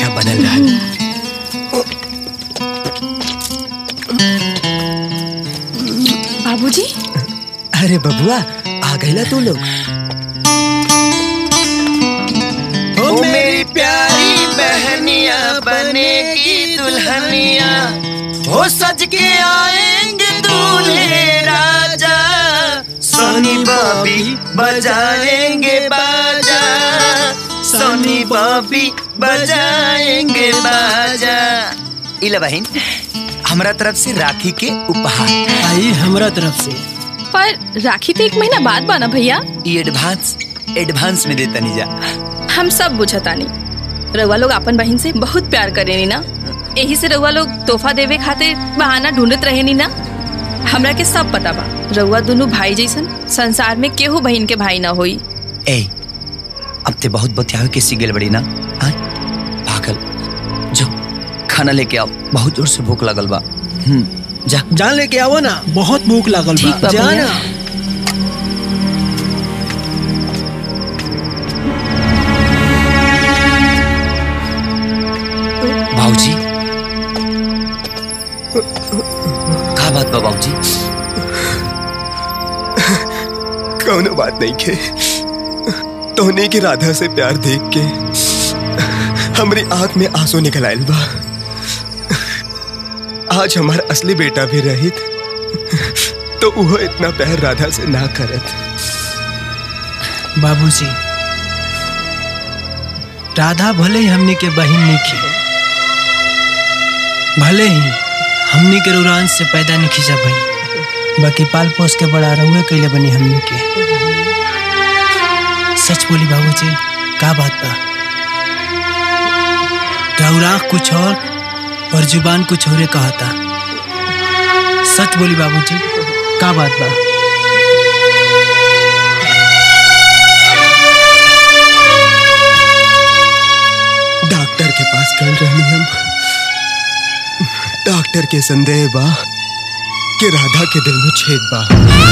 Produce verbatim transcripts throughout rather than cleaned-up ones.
बनल रहा। बाबूजी। अरे बबुआ आ गईला तू लोग। ओ मेरी प्यारी बहनिया बनेगी दुल्हनिया, हो सज के आएंगे दूल्हे राजा, सोनी बॉबी बजाएंगे बाजा, सोनी बॉबी बजाएंगे बाजा। इला बहन हमरा तरफ से राखी के उपहार। आई हमरा तरफ से। पर राखी तो एक महीना बाद बाना भैया। ये एडवांस एडवांस में देता नहीं जा। हम सब बुझतानी रउआ लोग अपन बहन से बहुत प्यार करेनी ना, यही से रउआ लोग तोहफा देवे खातिर बहाना ढूंढत रहेनी ना। हमरा के सब पता बा रउआ दोनों भाई जैसन संसार में केहू बहन के भाई ना होई। ए अब ते बहुत बतियावे के सिगल बड़ी ना। हाँ पागल जो खाना लेके आओ, बहुत जोर से भूख लगल बा। हम्म जा जान लेके आओ ना, बहुत भूख लागल बा। जा ना। बाबूजी का बात बा बाबूजी? कौनो बात नहीं के, तोहने की राधा से प्यार देख के हमारी आंख में आंसू निकल आयल बा। आज हमारा असली बेटा भी रहित तो वो इतना प्यार राधा से ना करत। बाबूजी राधा भले ही हमनी के बहिन नहीं, भले ही हमनी के रुरान से पैदा नहीं खींचा भाई, बाकी पाल पोस के बड़ा रहुए कैले बनी हमनी के। सच बोली बाबूजी का बात बा? रउरा कुछ और और जुबान कुछ और कहता। सच बोली बाबूजी का बात बा? डॉक्टर के पास कल रहनी हम। डॉक्टर के संदेह बा कि राधा के दिल में छेद बा।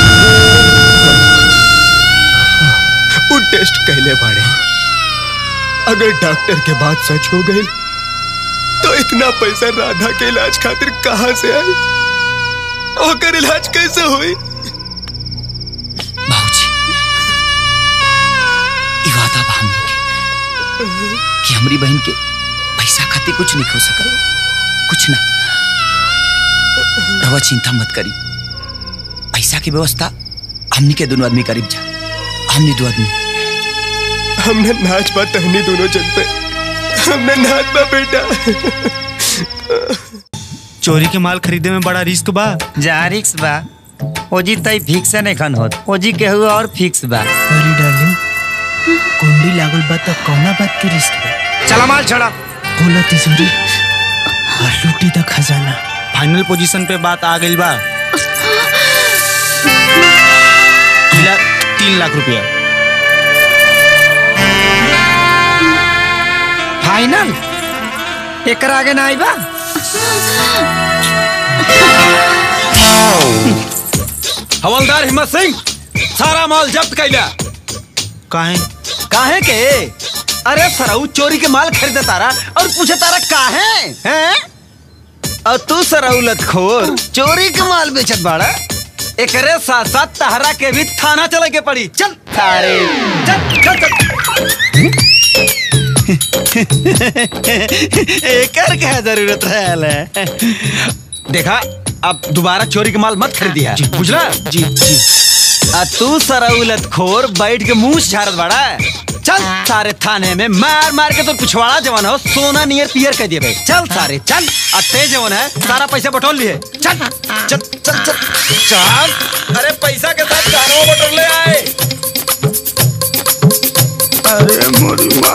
वो टेस्ट कहले बाड़े, अगर डॉक्टर के बात सच हो गई तो इतना पैसा राधा के इलाज खातिर कहां से आई? ओकर इलाज कैसे हुई? बाबूजी ई वादा बा हमनी के कि हमारी बहन के पैसा खातिर कुछ नहीं हो सकल, कुछ ना। रवा चिंता मत करी, पैसा की व्यवस्था हमनी के दोनों आदमी करीब जा। हमनी दो आदमी हमने नाच बा तहनी दोनों जन पे, हमने नाच बा बेटा। चोरी के माल खरीदे में बड़ा रिस्क बा। जा रिस्क बा ओजी तई फिक्स नहीं खन होत, ओजी के हुआ और फिक्स बा। अरे डार्लिंग कुंडी लागल बा तो कौना बात की रिस्क बा? चला माल छड़ा, खोलो तिजोरी और लूटी द खजाना। फाइनल पोजीशन पे बात आ गई बा। मिला तीन लाख रुपया फाइनल। एक आगे ना आई बा। हवलदार हिम्मत सिंह सारा माल जब्त कैला। काहे काहे के? अरे सराऊ चोरी के माल खरीदे तारा और पूछे तारा काहे हैं? और तू सराउलत खोर चोरी के माल बेचत बाड़ा। एकरे साथ साथ तहरा के भी थाना चले के पड़ी। चल थारे चल चल चल। एकर क्या जरूरत है? देखा अब दोबारा चोरी के माल मत खरीदिया, बुझला? जी जी। आ तू सराउलत खोर बैठ के मुंह झाड़त बाड़ा। चल सारे थाने में मार मार के तो पिछवाड़ा जवान हो सोना नियर पियर कह दिए। चल सारे चल। अते जवान है सारा पैसा बटोर लिए। चल चल चल चल चल। अरे पैसा के साथ कारों बटोर ले आए। अरे मोरी माँ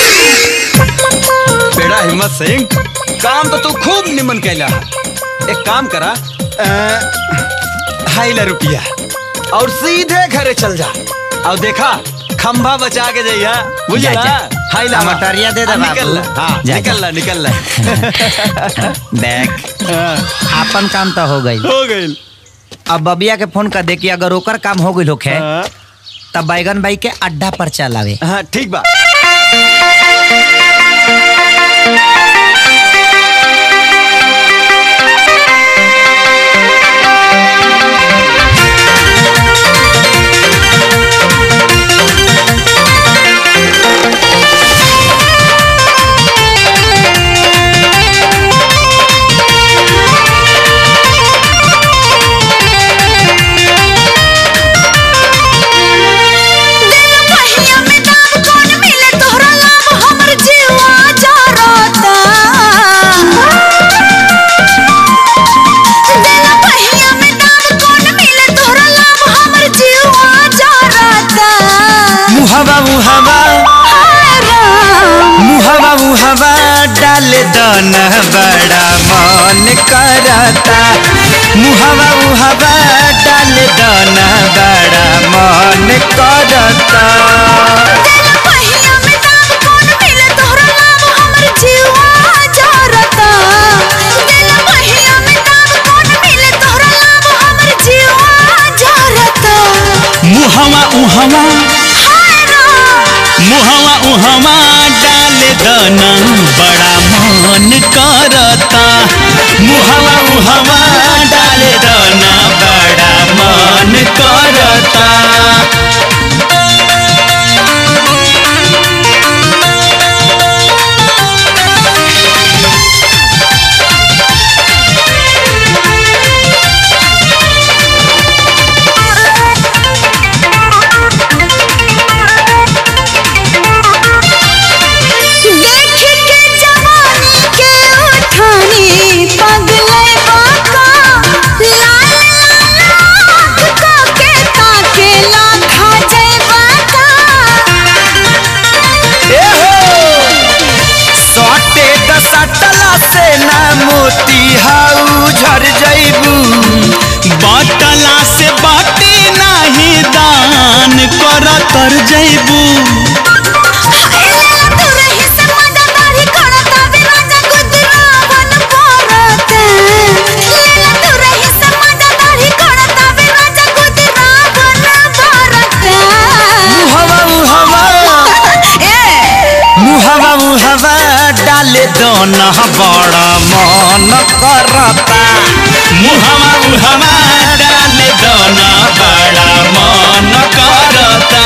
बेड़ा हिम्मत सिंह, काम तो तू खूब निमन कैला। एक काम करा, ढाई लाख रुपया और सीधे घरे चल जा। और देखा खंभा बचा के जाइया, बुझला? हाई ला मटरिया दे दे निकल। हाँ निकल ला निकल ला। देख अपन काम तो हो गई हो गई। अब बबिया के फोन कर दे कि अगर ओकर काम हो गई होखे तब बैगन भाई के अड्डा पर चलावे। हाँ ठीक बा। मुहवा मुहवा मुहवा डाल दन बड़ा मन करता मुहवा मुहवा डाल दन बड़ा मन करता मुहवा उहवा मुहवा उहवा डाल दना बड़ा मन करता मुहवा उहवा डाल दना बड़ा मन करता मोती हाउ झर जैबू बाटला से बाटे नाही दान कर तर जैबू मुहवा मुहवा डाले दोना बड़ा मन करता मुहवा मुहवा डाले दोना बड़ा मन करता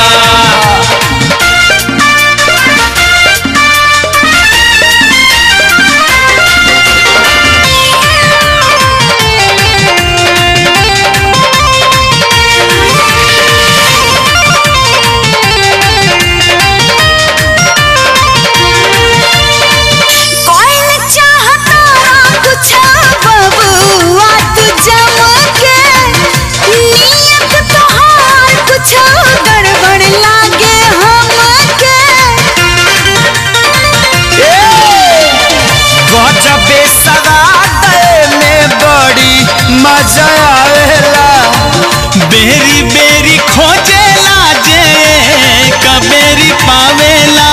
मजा आवेला बेरी बेरी खोजेला जे कबेरी पावेला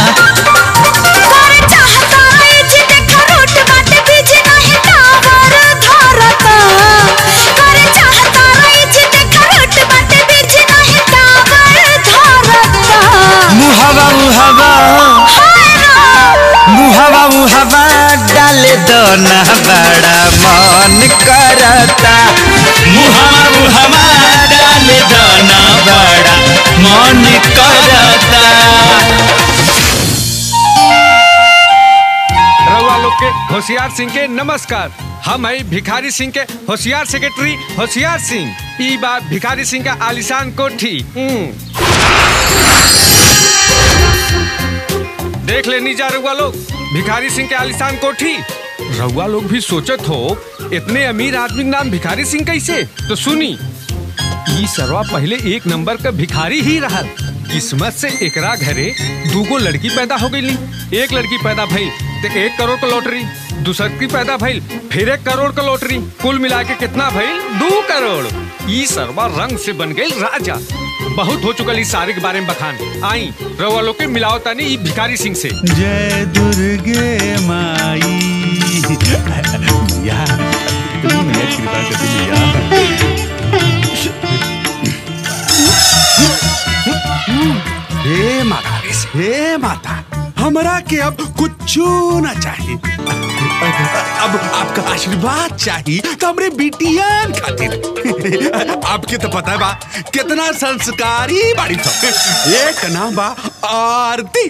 मुहवा मुहवा मुहवा मुहवा डाले दोना बड़ा मन करता मुहवा मुहवा डाले दोना बड़ा मन करता रउआ लोग के होशियार सिंह के नमस्कार। हम है भिखारी सिंह के होशियार सेक्रेटरी होशियार सिंह। ई बात भिखारी सिंह का आलिशान कोठी देख लेनी जा रउआ लोग भिखारी सिंह के आलिशान कोठी। रउआ लोग भी सोचत हो इतने अमीर आदमी नाम भिखारी सिंह कैसे, तो सुनी ई सरवा पहले एक नंबर का भिखारी ही रहा। किस्मत से एकरा घरे दूगो लड़की पैदा हो गई। एक लड़की पैदा भइल तो एक करोड़ का लॉटरी, दूसर की पैदा भइल फिर एक करोड़ का लॉटरी, कुल मिला के कितना भइल दो करोड़। ई सरवा रंग से बन गई राजा। बहुत हो चुकल इस सारे के बारे में बखान। आई रउआ लोग के मिलाओ तानी ई भिखारी सिंह से। जय दुर्गे माई या तुम मेरी कृपा कर दिया। हे माता हे माता हमरा के अब कुछ ना चाहिए, अब आपका आशीर्वाद चाहिए तो हमरे बिटियान खातिर। आपके तो पता है बा कितना संस्कारी बाड़ी तो। एक नाम बा आरती।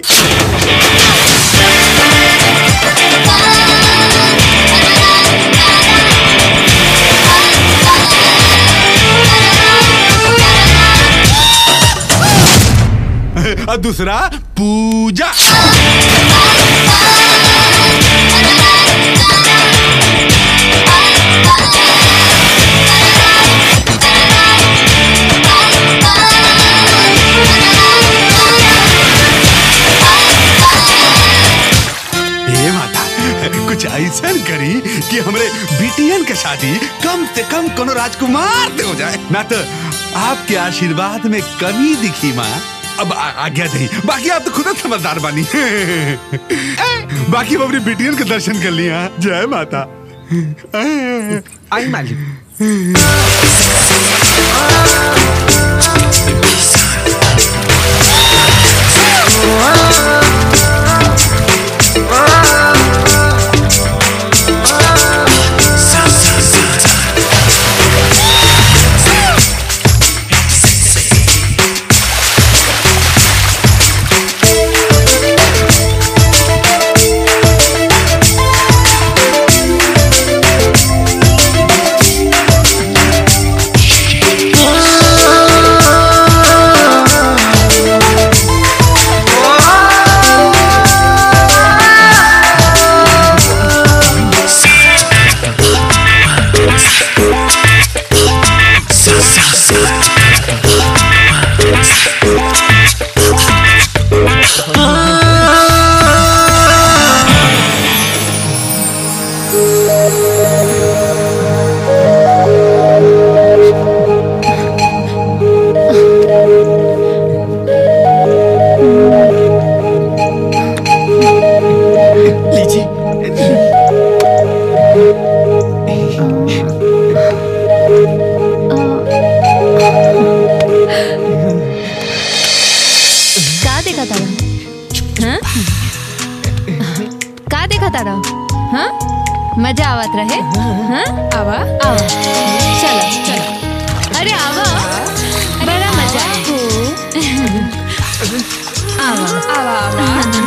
और दूसरा पूजा। ऐसा करी कि हमरे बिटियन के शादी कम से कम कोनो राजकुमार से हो जाए, ना तो आपके आशीर्वाद में कमी दिखी माँ। अब आ, आज्ञा नहीं, बाकी आप तो खुद समझदार बानी। बाकी अपनी बिटियन के दर्शन कर लिया। जय माता। आई मालिक। मजा आवत रहे। हाँ आवा आवा चलो चलो। अरे आवा बड़ा मजा आवा आवा आवा।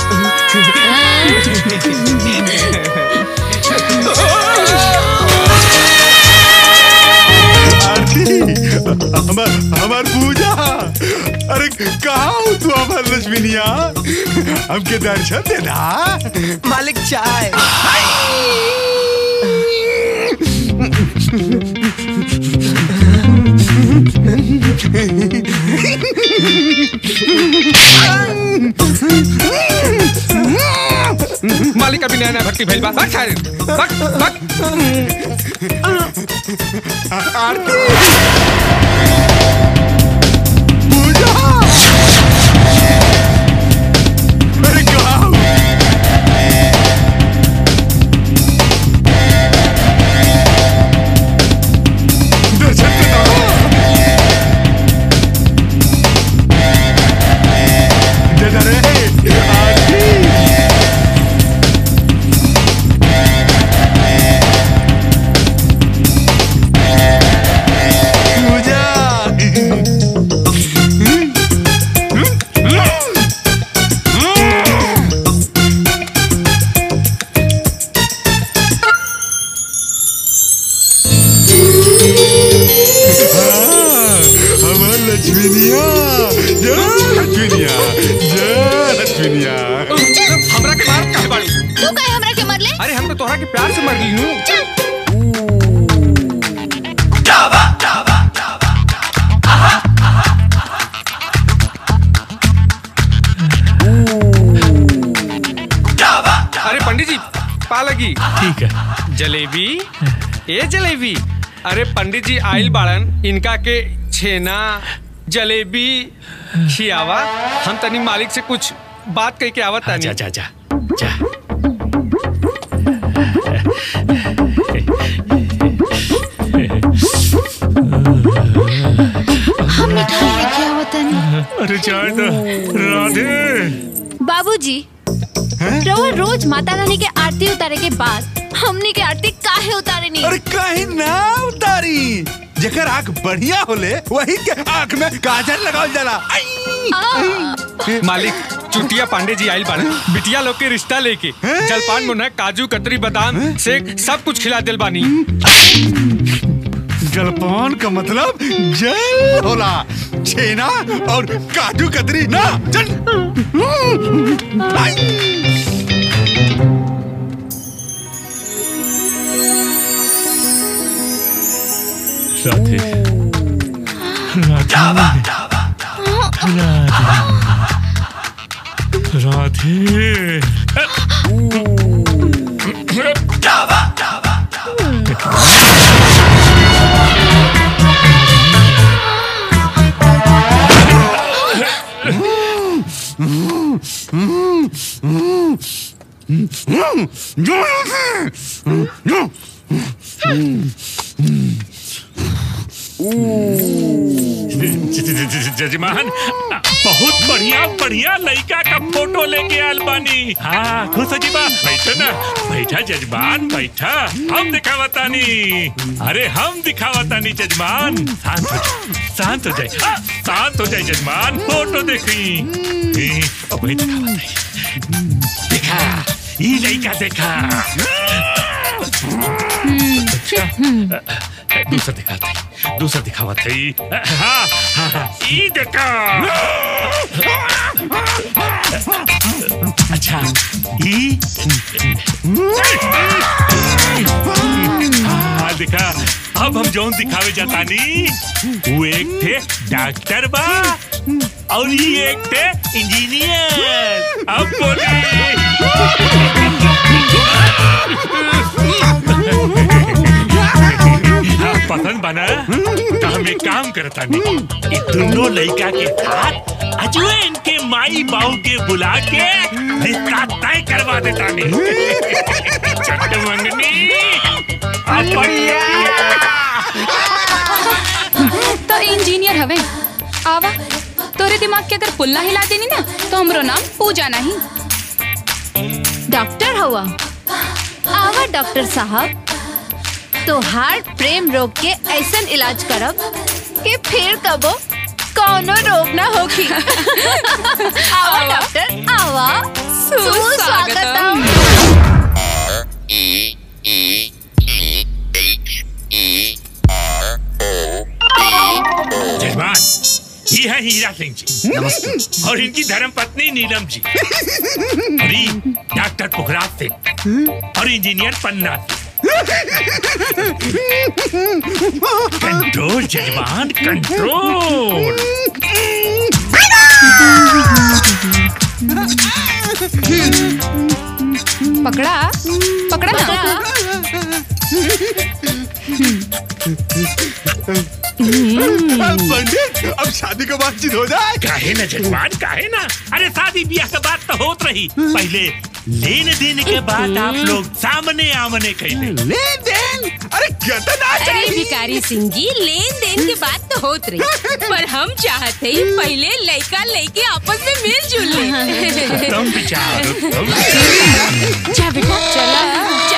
हमार हमार पूजा। अरे कहाँ हो तू हमार लक्ष्मीनिया? हमके दर्शन देना। मालिक चाय। मालिक अभी नया नया भट्टी भेल बा। बक सारे बक बक। आरती पूजा। अरे कहाँ दर्शन देना रे आरती। हमरा के मार काहे बाड़ी? तू काहे हमरा के मरले? अरे हम तो तोहरा के प्यार से मर गई हूँ। अरे पंडित जी पा लगी। ठीक है। जलेबी ए जलेबी। अरे पंडित जी आइल बाड़न, इनका के छेना जलेबी खियावा। हम तनी मालिक से कुछ बात कह के आवत तानी। जा जा जा जा। हम मिठाई लेके आवत तानी। अरे चाय तो राधे। बाबूजी रउआ रोज माता रानी के आरती उतारे के बाद हमनी के आरती काहे उतारे नहीं? अरे काहे ना उतारी? जेकर आँख बढ़िया होले वही के आँख में काजल लगावल जाला। मालिक चुटिया पांडे जी आइल बाड़न, बिटिया लोग के रिश्ता लेके जलपान मुन्ना काजू कतरी बादाम से सब कुछ खिला दिल बानी। जलपान का मतलब जल होला, छेना और काजू कतरी ना। चल राधे राधे राधे जजमान बहुत बढ़िया बढ़िया लड़का का फोटो लेके आल बानी। हाँ खुश हो जी बा, बैठो ना, बैठा जजमान बैठा, हम दिखावतानी। अरे हम दिखावतानी जजमान, शांत हो जाए, शांत हो जाए, शांत हो जाए जजमान, फोटो देखी। अबे दिखावतानी, देखा ये लड़का देखा। दूसरा दिखाते दूसरा दिखावा थी। हाँ हाँ हाँ ये देखा। अच्छा ये हाँ देखा। अब हम जौन दिखावे जातानी वो एक थे डॉक्टर बा और ये एक थे इंजीनियर। अब बोलिए पसंद बना तो हम एक काम करता नहीं, दोनों लड़का के साथ अजुए इनके माई बाबू के बुला के रिश्ता तय करवा देता नहीं। चट मंगनी तो इंजीनियर हवे आवा, तोरे दिमाग के अगर पुल्ला हिला देनी ना तो हमरो नाम पूजा नहीं। डॉक्टर हुआ आवा डॉक्टर साहब, तो हार्ट प्रेम रोग के ऐसा इलाज करब कि फिर कबो कौनो रोग ना होगी। आवा डॉक्टर आवा, सुस्वागतम। जजमान ये है हीरा सिंह जी। नमस्ते। और इनकी धर्म पत्नी नीलम जी और ये डॉक्टर पुखराज सिंह और इंजीनियर पन्ना। कंट्रोल जजमान कंट्रोल। पकड़ा पकड़ा ना। पंडित अब शादी का बातचीत हो जाए। काहे ना जजमान काहे ना। अरे शादी ब्याह का बात तो होत रही, पहले लेन देन के बाद आप लोग सामने आमने कैले। लेन देन? अरे अरे भिखारी सिंह जी लेन देन की बात तो होत रही, पर हम चाहते ही पहले लड़का लड़की आपस में मिल जुल ले। तुम विचार जा बेटा चला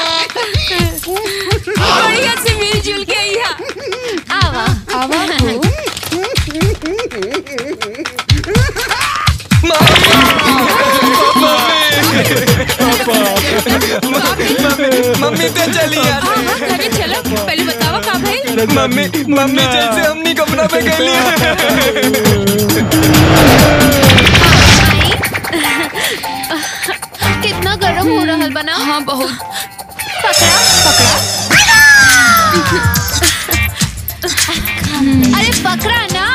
बढ़िया से मिल जुल के यहाँ आवा आवा मम्मी तो चली यार। घरे चलो पहले बतावा का भाई। मम्मी मम्मी जैसे हमनी कपड़ा पे गई कितना गर्म हो रहा बना। हाँ बहुत। पकड़ा पकड़ा अरे पकड़ा ना।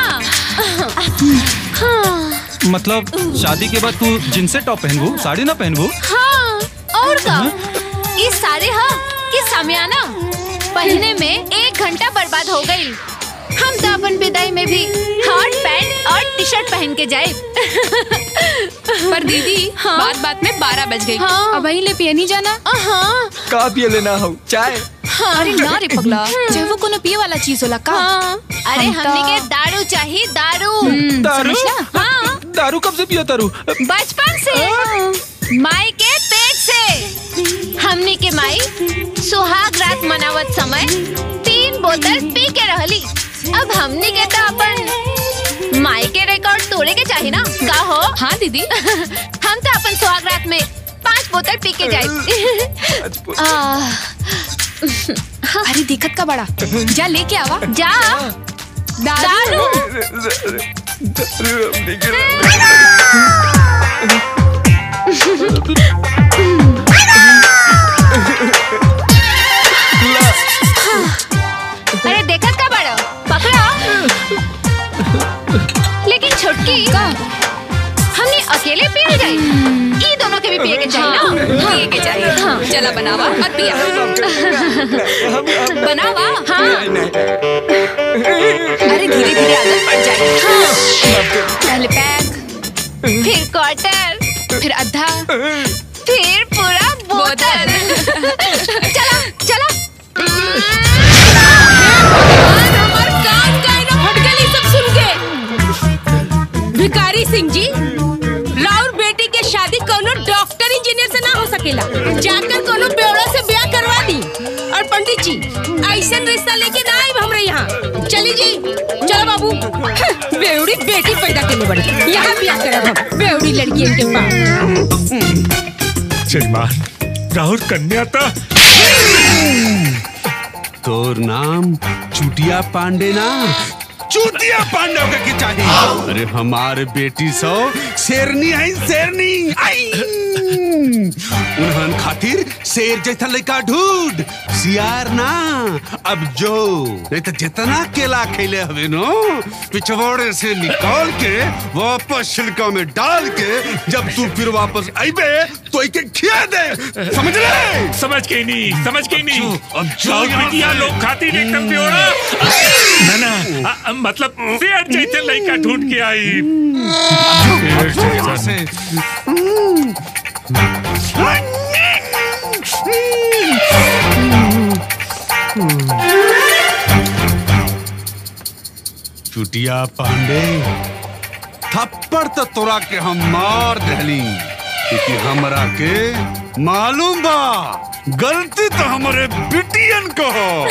हाँ। मतलब शादी के बाद तू जिनसे टॉप पहनबू साड़ी ना पहनबू? हाँ और का ये सारे हाँ कि सामियाना पहनने में एक घंटा बर्बाद हो गई। हम तो अपन विदाई में भी हॉट पैंट और टी शर्ट पहन के जाए। पर दीदी हाँ? बात बात में बारह बज गई। हाँ? अब वहीं ले पिए नहीं जाना। हाँ का पिए लेना हो चाय? हाँ? अरे ना रे पगला, चाहे वो कोनो पिए वाला चीज होला का। हाँ? अरे हम हमने के दारू चाहिए दारू। दारू? हाँ दारू कब से पिया तारू? बचपन से माई के पेट से। हमने के माई सुहाग रात मनावत समय तीन बोतल पी के रहली। अब हमने के तो अपन माई के रिकॉर्ड तोड़े के चाहिए ना का हो। हाँ दीदी हम तो अपन सुहाग रात में पांच बोतल पी के जाए। अरे दिक्कत का बड़ा जा लेके आवा जा दारू। अरे देखत का बड़ा पकड़ा। लेकिन छोटकी हमने अकेले पिए जाए, ये दोनों के भी पिए के चाहिए ना। पिए के चाहिए। हाँ। चला बनावा और पिया बनावा। हाँ अरे धीरे धीरे आदत पड़ जाए। हाँ। पहले पैक फिर क्वार्टर फिर आधा, फिर पूरा बोतल। चला चला। हमार कान काहे ना फट गई सब सुन के। भिखारी सिंह जी, राउर बेटी के शादी कोनो डॉक्टर इंजीनियर से ना हो सकेला। जाकर कोनो बेवड़ा से ब्याह करवा दी। और पंडित जी ऐसा रिश्ता लेके ना आए हमरा यहाँ। चली जी, चलो बाबू। बेवड़ी बेटी पैदा करने बड़ी, यहाँ ब्याह करब हम बेवड़ी लड़कियन के पास। जजमान, राहुल कन्या था। तोर नाम चुटिया पांडे ना, चूतिया पांडे होकर के चाहिए। अरे हमारे बेटी सो शेरनी है, शेरनी आई। उन्हन खातिर शेर जैसा लड़का ढूंढ, सियार ना। अब जो नहीं तो जितना केला खेले हवे नो, पिछवाड़े से निकाल के वापस छिलका में डाल के जब तू फिर वापस आईबे तो इके खिया दे। समझ ले? समझ के नहीं, समझ के नहीं। अब जो बिटिया लोग खातिर एकदम प्योरा। ना ना, आ, मतलब शेर जैसे लड़का ढूंढ के आई। चुटिया पांडे, थप्पड़ तो तोरा के हम मार दहली, क्योंकि हमरा के मालूम बा गलती तो हमारे बिटियन को हो।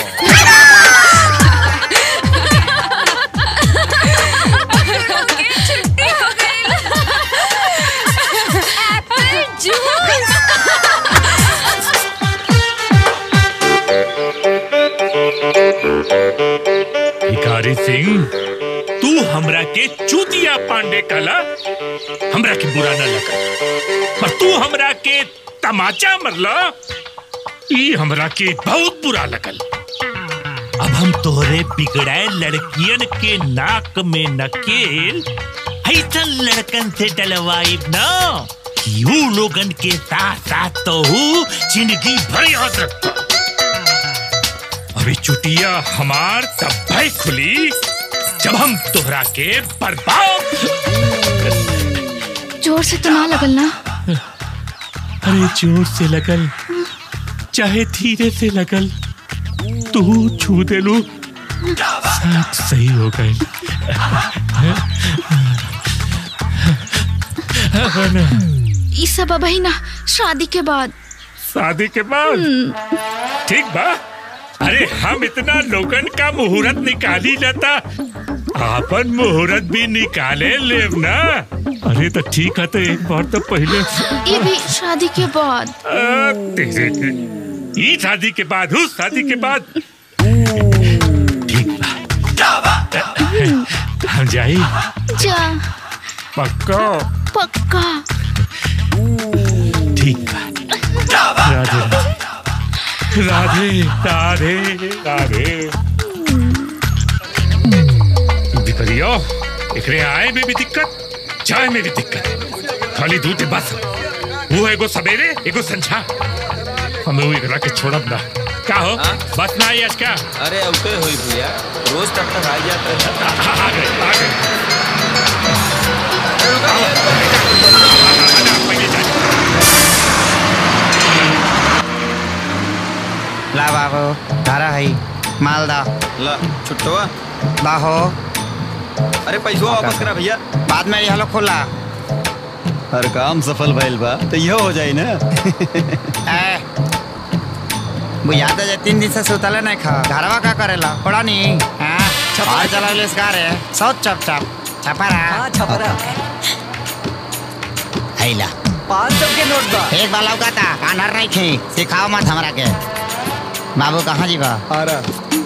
भिखारी सिंह, तू हमरा के चूतिया पांडे कहला, हमरा के बुरा न लगा। पर तू हमरा के तमाचा मरला, ई हमरा के बहुत बुरा लगल। अब हम तोहरे बिगड़ाए लड़कियन के नाक में नकेल ऐसा लड़कन से डलवाइब ना, यू लोगन के साथ साथ तो हूँ जिंदगी भर याद रखता। अभी चुटिया हमार तब भाई खुली जब हम तोहरा के बर्बाद। जोर से तो ना लगल ना। अरे जोर से लगल चाहे धीरे से लगल, तू छू दे लू सब सही हो गए। ये सब अब ही ना, शादी के बाद। शादी के बाद ठीक बा। अरे हम इतना लोगन का मुहूर्त निकाली लेता, आपन मुहूर्त भी निकाले लेव ना। अरे तो ठीक है, तो एक बार तो पहले ये भी शादी के बाद। तेरे ये शादी के बाद हूँ, शादी के बाद ठीक बा। हम जाए जा। पक्का पक्का ठीक बा। राधे राधे राधे राधे। भिखरियो, एकरे आए में भी दिक्कत, जाए में भी दिक्कत। खाली दूध बस, वो एगो सवेरे एगो संझा। हमें वो एकरा के छोड़ब ना। का हो आ? बस ना आई आज क्या? अरे उठे हुई भैया, रोज तब तक आ जाता है। आ गए आ गए। ला बाबू, धारा है मालदा। ला छुट्टवा बाहो। अरे पैसा वापस करा भैया, बाद में यह लोग खोला। हर काम सफल भइल बा तो यह हो जाए ना। वो याद है तीन दिन से सुतले नहीं खा, घरवा का करेला पड़ा नहीं। हाँ छपरा चला ले इसका रे, सब चप चप छपरा। हाँ छपरा। हैला पाँच सौ के नोट बा। एक बार लौका था, कानर नहीं थी, सिखाओ मत हमरा के। बाबू कहाँ जीवा? आ रहा।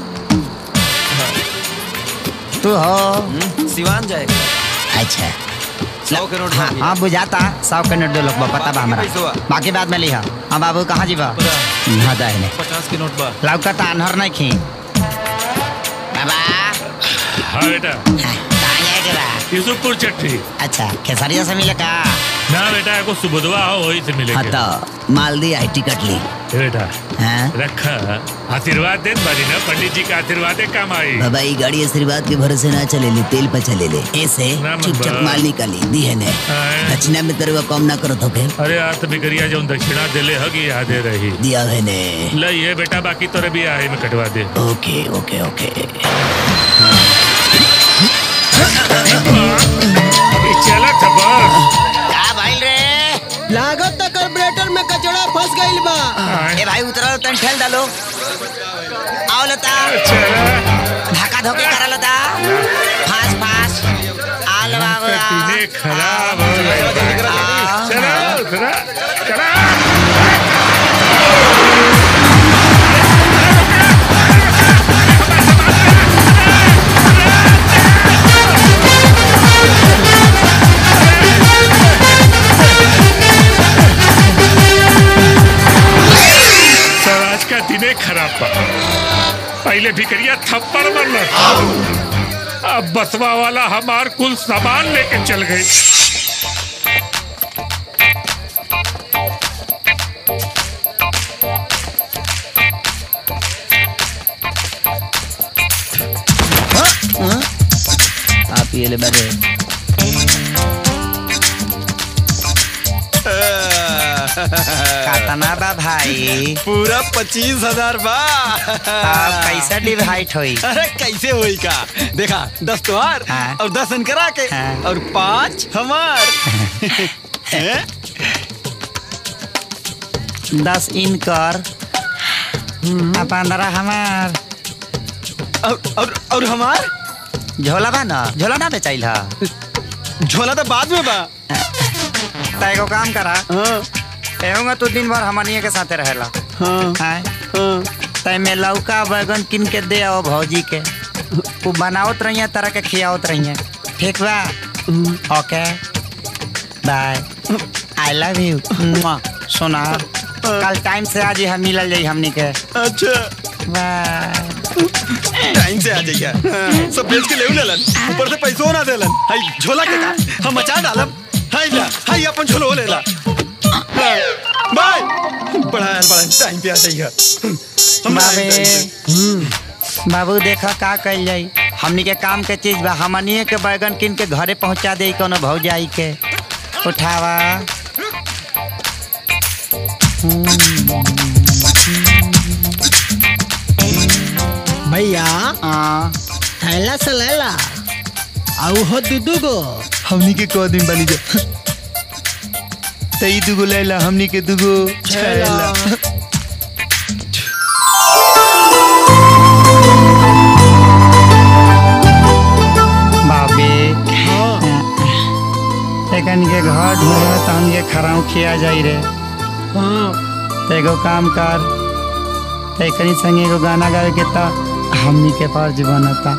तू हो सिवान जाएगा। अच्छा सौ के नोट। हाँ हाँ बुझाता, सौ के नोट दो लोग पता बा हमरा, बाकी बाद में लिहा। हाँ बाबू कहाँ जीवा? हाँ जाए पचास के नोट बा। लौका था अनहर नहीं खी। बाबा हाँ बेटा, कहाँ जाएगा बा? यूसुफपुर चट्टी। अच्छा खेसारिया से मिले का? ना बेटा, को सुबुधवा हो वही से मिलेगा। हाँ तो मालदी आई टिकट ली। बेटा हाँ? रखा आशीर्वाद दे बारी ना पंडित जी का आशीर्वाद काम आई। बाबा ये गाड़ी आशीर्वाद के भरोसे ना चले ले, तेल पर चले ले। ऐसे चुपचाप माल निकाली दी है ने दक्षिणा में तेरे को कम ना करो तो के। अरे आज तो बिगड़िया जो दक्षिणा देले हगी यादे रही दिया है ने ले ये बेटा बाकी तोरे भी आहे में कटवा दे। ओके ओके ओके चला खबर क्या भाई रे लागत तक कार्बोरेटर में कचड़ा फंस गइल बा। ए भाई उतरो तन ठेल डालो आओ लता धक्का धोके करा लता फास फास आल बाबा तूने खराब हो गया। चला उतरा चला का दिने खराब पा पहले भिकरिया थप्पड़ मरल अब बसवा वाला हमार कुल सामान लेके चल गई। आप ये ले बैठे कातना बा भाई पूरा पच्चीस हजार बा। कैसे डिवाइड हुई? अरे कैसे हुई का देखा दस तुम्हार हाँ? और दस इनकरा के हाँ? और पाँच हमार दस इनकर पंद्रह हमार और और और हमार झोला बा ना झोला ना बेचाइल हा झोला तो बाद में बा। तैको काम करा एहूंगा तू दिन भर हमनिए के साथे रहेला। हाँ हाँ तै में लौका बैगन किन के दे आओ भौजी के वो बनावत रहिए तरह के खियावत रहिए ठीक बा। Okay bye I love you सुना कल टाइम से आज हम मिलल जाई हमनी के। अच्छा बाय टाइम से आ जाइए सब बेच के ले लेलन ऊपर से पैसो ना देलन हाय झोला के का हम मचा डालब हाय ला हाय अपन झोलो लेला बाय बड़ा बड़ा टाइम पे आ जाइए। बाबे बाबू देखा का कइल जाई हमनी के काम के चीज बा हमनिए के बैगन किन के घरे पहुंचा दे कोनो भौजाई के उठावा। भैया थैला से लेला आउ हो दुदू गो हमनी के को दिन बनी जा तई दुगो लेला हमनी के दुगो छैला। बाबे एकन के घर ढूंढे त हम के खराउ खिया जाई रे। एगो काम कर एकनी संगे एगो गाना गावे के त हमनी के फर्ज बनता।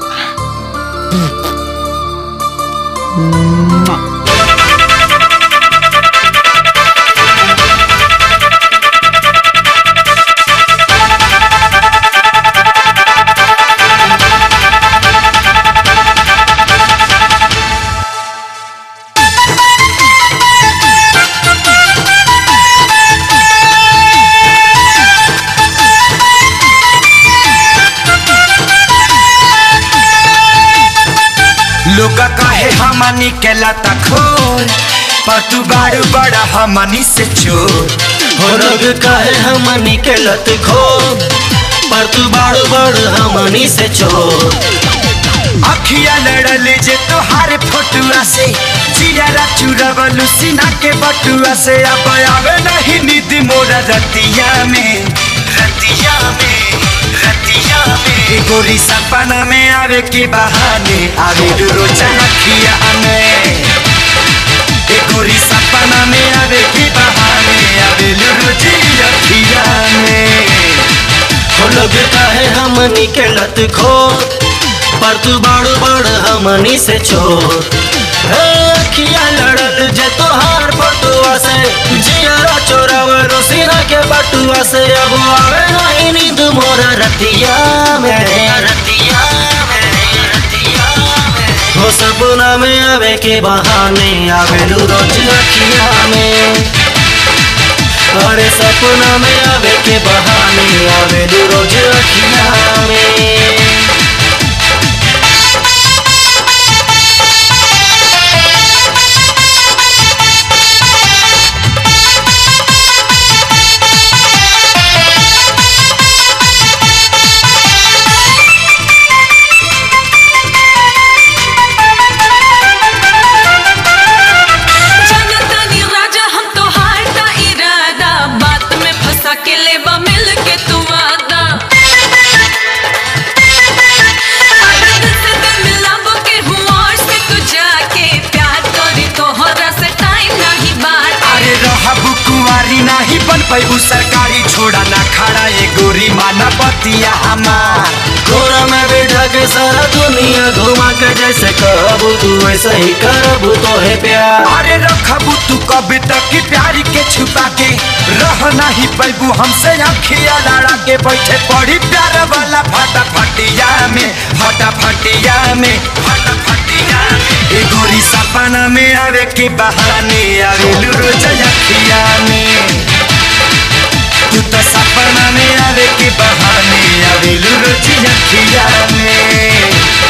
लोग कहे हमनी के लता खोर पर तू बारू बड़ा हमनी से चोर। हो लोग कहे हमनी के लत खोर पर तू बारू बड़ा हमनी से चोर। अखिया लड़ल जे तोहार फोटुआ से चिरा चुरवल सीना के बटुआ से अब आवे नहीं नींद मोरा रतिया में रतिया में रतिया में गोरी सपना में आवे के बहाने आवे रोचन अखिया में गोरी सपना में आवे के बहाने आवे रोजी अखिया में। हो लोग कहे हमनी के लत खोर पर तू बारू बड़ हमनी से चोर। अखिया लड़ल जे तोहार फोटुआ से जिया चोरावलो सीना के बटुआ से अब आवे नहीं नींद मोरा रतिया में रतिया में रतिया में। हो सपना में आवे के बहाने आवे रोज अखिया में। अरे सब सपना में आवे के बहाने आवे रोज अखियां में। नहीं बन पैबू सरकारी छोड़ा ना खड़ा ये गोरी माना बतिया हमार। कोरा में बैठा के सारा दुनिया घुमा के जैसे कहबू तू वैसे ही करबू तो है प्यार। अरे रखबू तू कभी तक की प्यारी के छुपा के रह नहीं पैबू हमसे अखिया लड़ा के बैठे पड़ी प्यार वाला फटा फटिया में फटा फटिया में फटा फटिया में। ए गोरी सपना में आवे के बहाने आवे रोज अखिया में। तू तो सपना में आवे के बहाने आवे रोज अखिया में।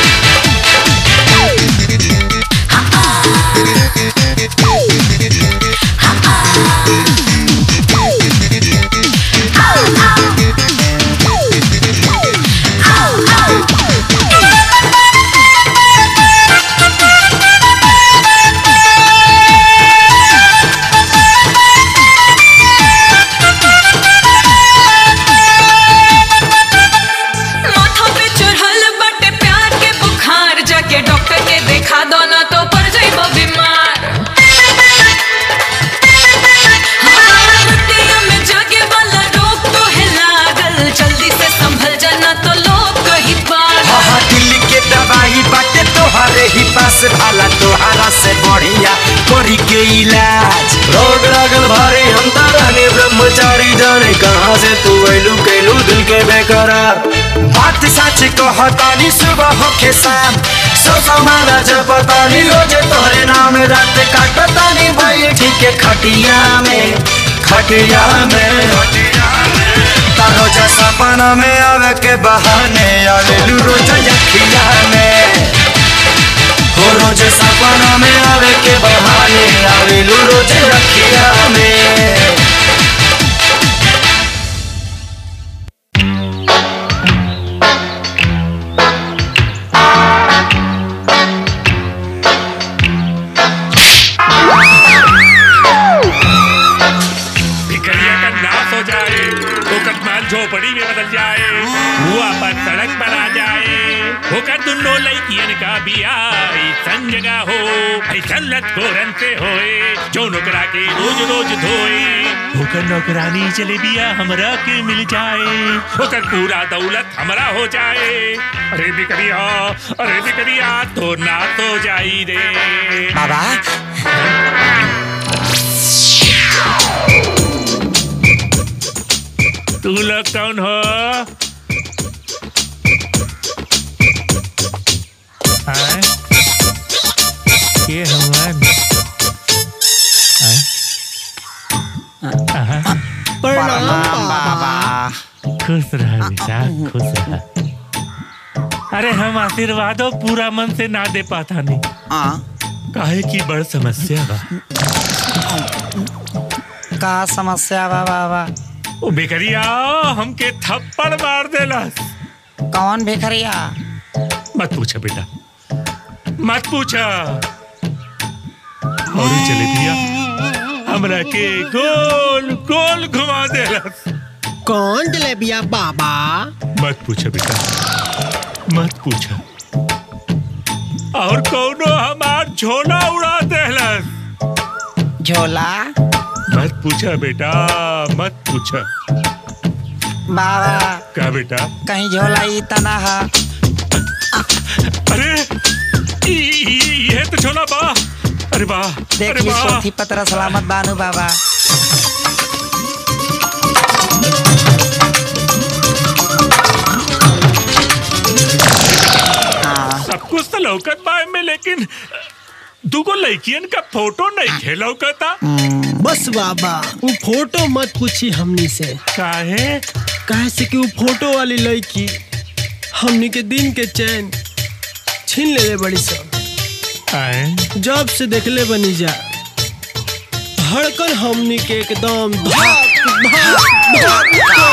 ही पास भाला तोहरा से बढ़िया करी के इलाज। रोग लागल भारी हम तारानी ब्रह्मचारी जाने कहाँ से तू ऐलू कैलू दिल के बेकरार। बात सच कहतानी सुबह होके शाम सो समाना जपतानी रोजे तोहरे नाम रात काटतानी भाई ठीक है खटिया में खटिया में रोज सपना में आवे के बहाने आवे रोज अखिया में। हो रोज सपना में आवे के बहाने आवे रोज अखिया में। झोपड़ी में बदल जाए हुआ पर सड़क पर आ जाए होकर दुनो लड़कियन का बिया ऐसन जगह हो ऐसन लटकोरन से होए जो नौकरा के रोज रोज धोए होकर नौकरानी चले बिया हमरा के मिल जाए होकर पूरा दौलत हमरा हो जाए। अरे बिकरिया अरे बिकरिया तो ना तो जाई रे बाबा। तू लोग कौन हो? हाँ? ये हमार प्रणाम बाबा। खुश रह बेटा खुश रह। अरे हम आशीर्वादों पूरा मन से ना दे पाता नहीं काहे की बड़ समस्या बा। का समस्या बा बाबा? ओ भिखरिया हमके थप्पड़ मार देला। कौन भिखरिया? मत पूछा बेटा मत पूछा। और चले दिया हमरा के गोल गोल घुमा देला। कौन जलेबिया बाबा? मत पूछा बेटा मत पूछा। और कौनो हमार झोला उड़ा देला। झोला? मत पूछा बेटा मत पूछा। बाबा क्या बेटा? कहीं झोला ही तना है। अरे ये तो झोला बा। अरे बा देख ली पोथी पत्र सलामत बानू बाबा। सब कुछ तो लौकत बा में लेकिन दुगो लड़कियन का फोटो नहीं खे लौकता। बस बाबा वो फोटो मत पूछी हमनी से। काहे? काहे से कि वो फोटो वाली लड़की हमनी के दिन के चैन छीन ले ले बड़ी सब। जब से देखले बनी जा धड़कन हमनी के एकदम धक धक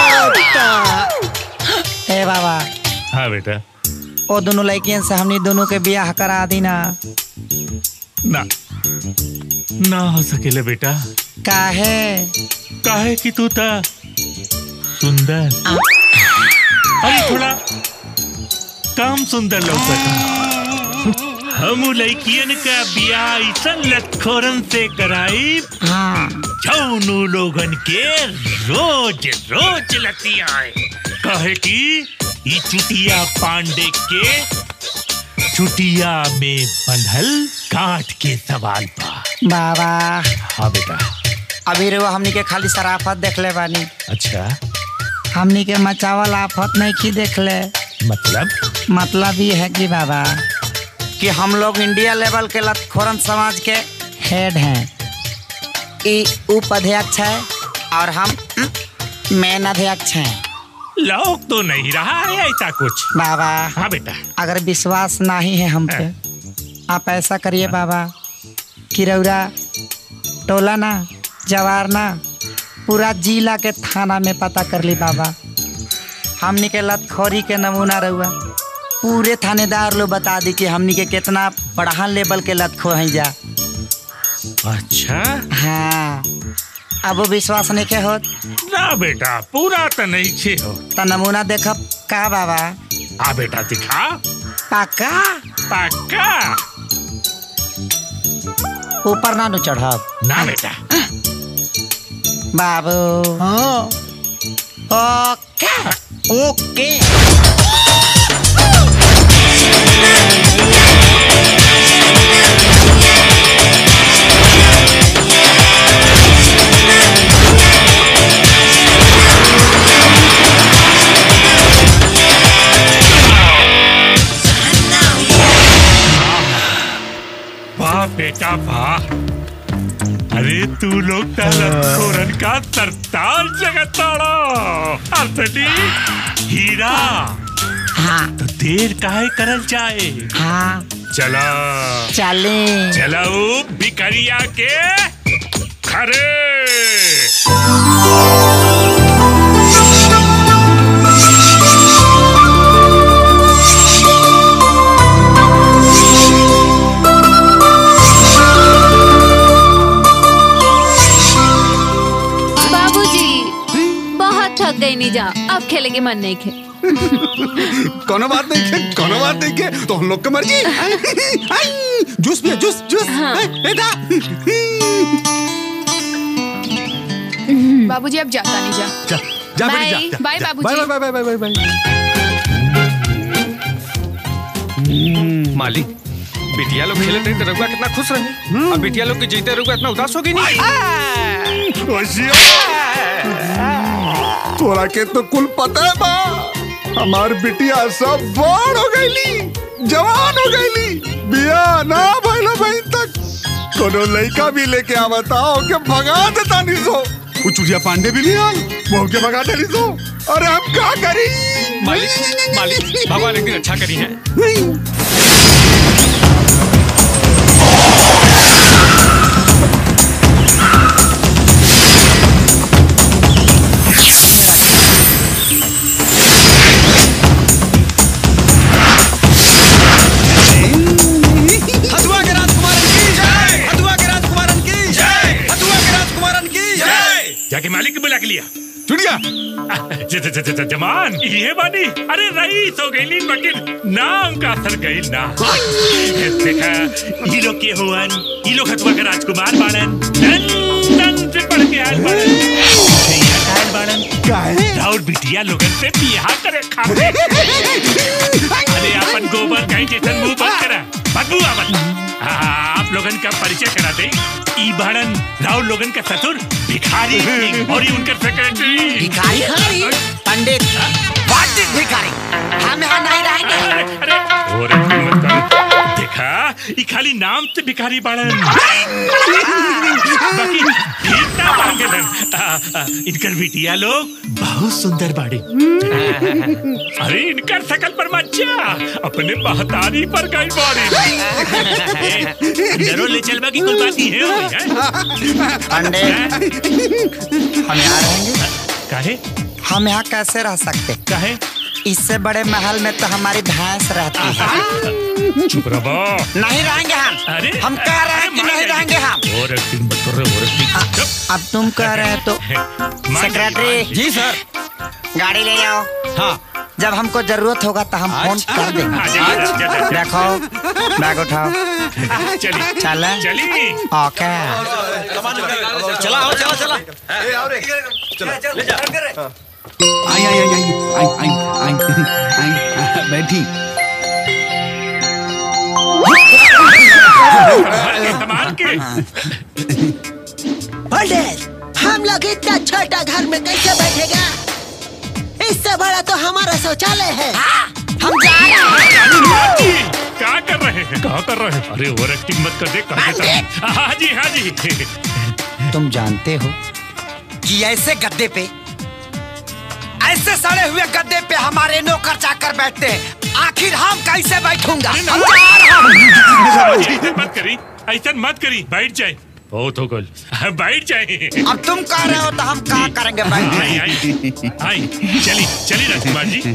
धक। ए बाबा। हाँ बेटा। ओ दोनों लड़कियन से हमनी दोनों के ब्याह करा दी ना। ना ना हो सकेले बेटा। काहे? काहे कि तू ता सुंदर अरे थोड़ा काम सुंदर लौकता। हम लड़कियन का ब्याह ऐसा लटखोरन से कराई जौनू लोगन के रोज रोज लती आए। कहे कि ई चुटिया पांडे के चुटिया में बंधल काट के सवाल पा। बाबा। हाँ बेटा। अभी रे हमनी के खाली शराफत देख ले बानी। अच्छा। हमनी के मचावल आफत नहीं की देख ले। मतलब? मतलब ये है कि बाबा कि हम लोग इंडिया लेवल के लतखोरन समाज के हेड हैं। ई उपाध्यक्ष है और हम मेन अध्यक्ष हैं। लोग तो नहीं रहा है ऐसा कुछ। बाबा। हाँ बेटा। अगर विश्वास नहीं है हम पे आप ऐसा करिए बाबा कि रउरा टोला ना जवार ना पूरा जिला के थाना में पता कर ली बाबा। हमनी के लतखोरी के नमूना रहुआ पूरे थानेदार लोग बता दी कि हमनी के कितना बढ़ान लेवल के लतखोर हैं जा। अच्छा। हाँ अब वो विश्वास नहीं के होत ना बेटा पूरा तो नहीं छे हो। तो नमूना देखब का बाबा? आ बेटा दिखा। पक्का? पक्का। ऊपर ना नु चढ़ब ना बेटा। बाबू। हाँ। ओके ओके। वाह बेटा वाह। अरे तू लोग लतखोरन का सरताज जगताड़ा असली हीरा। हाँ। तो देर काहे करल जाए? हाँ। चला चले चलाओ भिखरिया के खरे। थक गई नहीं जा अब खेलेंगे मन नहीं खे। कोनो बात नहीं खे कोनो बात नहीं खे तो हम लोग की मर्जी। जूस पिया जूस जूस। बेटा बाबूजी अब जाता नहीं जा। जा जा बेटा जा। बाय बाबूजी। Bye bye bye bye bye. मालिक बिटिया लोग खेलते रहे तो रघुआ कितना खुश रहे। अब बिटिया लोग के जीते रघुआ इतना उदास होगी नहीं। तोरा के तो कुल पता है बा हमार बिटिया सब बड़ हो गईली जवान हो गईली बिया ना भइलो बहन तक कोनो लड़का भी लेके आवताओ के भगा देता नहीं सो। वो चुड़िया पांडे भी नहीं आल वो के भगा देली सो। अरे हम क्या करी? मालिक मालिक भगवान एक दिन अच्छा करी है। जाके मालिक बुला के लिया चुड़िया। जमान ये बानी। अरे रईस हो गई मगर नाम का असर गई ना। देखा ये लोग के हुआन ये लोग हथुआ के राजकुमार बाड़न लंदन से पढ़ के आयल बाड़न आयल बाड़न काहे राउर बिटिया लोगन से बियाह करे खाते। अरे अपन गोबर गाय जैसन मुंह बंद करा बदबू आवत। आप लोगन का परिचय करा दे। ई बाड़न राउर लोगन का ससुर भिखारी और उनका सेक्रेटरी भिखारी पंडित पंडित भिखारी हम यहाँ नहीं रहेंगे। और acting मत कर। देखा ये खाली नाम से भिखारी बाड़न बाकी ठीक ना मांगेलन। इनकर बिटिया लोग बहुत सुंदर बाड़ी। अरे इनकर शकल पर मच्छा अपने महतारी पर गई बाड़ी। अंदरों ले चलवा की कोई बात नहीं है। पंडित हम यहाँ रहेंगे। काहे? हम यहाँ कैसे रह सकते? काहे? इससे बड़े महल में तो हमारी भैंस रहती है। चुप रहो। नहीं रहेंगे हम। अरे हम कह रहे हैं कि नहीं रहेंगे हम। और एक्टिंग मत कर रहे, और एक्टिंग। अब तुम कह रहे हो तो सेक्रेटरी जी सर, गाड़ी ले जाओ। हाँ, जब हमको जरूरत होगा तो हम फोन कर देंगे। देखो बैग उठाओ। चली चले चली ओके। चला आओ, चला चला आई आई आई आई आई आई आई आई बैठी। पंडित, हम लोग इतना छोटा घर में कैसे बैठेगा? इससे बड़ा तो हमारा शौचालय है। हम जा रहे हैं। क्या कर रहे हैं? क्या कर रहे हैं? अरे ओवर एक्टिंग मत कर दे। हाँ जी हाँ जी। तुम जानते हो कि ऐसे गद्दे पे, ऐसे सड़े हुए गद्दे पे हमारे नौकर चाकर बैठते हैं। आखिर हम कैसे बैठूंगा? हम जा रहे हैं। मत करी, ऐसा मत करी। बैठ जाए, बहुत हो गल, बैठ जाए। अब तुम कह रहे हो तो हम क्या करेंगे? बैठ आई आई आई चली चली राजकुमार जी।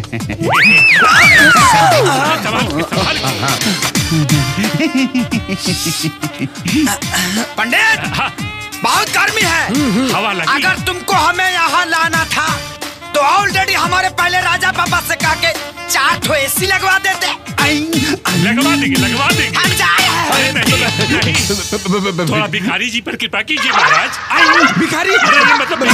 पंडित बहुत गर्मी है। हवा लगी। अगर तुमको हमें यहाँ लाना था तो ऑलरेडी हमारे पहले राजा पापा से कहा के चार ठो एसी लगवा देते। लगवा देंगे लगवा देंगे। हम जा रहे हैं। अरे नहीं नहीं, थोड़ा भिखारी जी पर कृपा कीजिए महाराज। भिखारी? अरे मतलब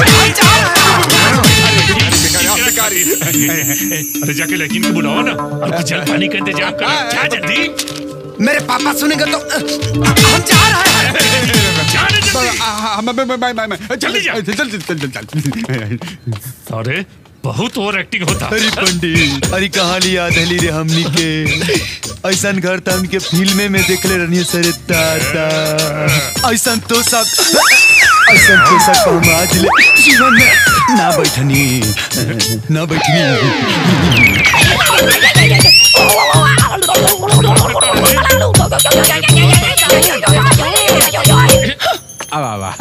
भिखारी। अरे जाके लेकिन को बुलाओ ना और कुछ जल पानी का इंतजाम करो। जा जल्दी। मेरे पापा सुनेंगे तो हम जा रहे हैं। जल्दी जा। चल चल चल चल। अरे बहुत ओवर एक्टिंग होता। अरे पंडित, अरे कहानी याद है रे हमनी के। ऐसा घर था उनके फिल्मे में देखले रहनी सरे दादा। ऐसा तो सब ऐसा तो सब हम आज ले जीवन में ना बैठनी ना बैठनी। अब आवा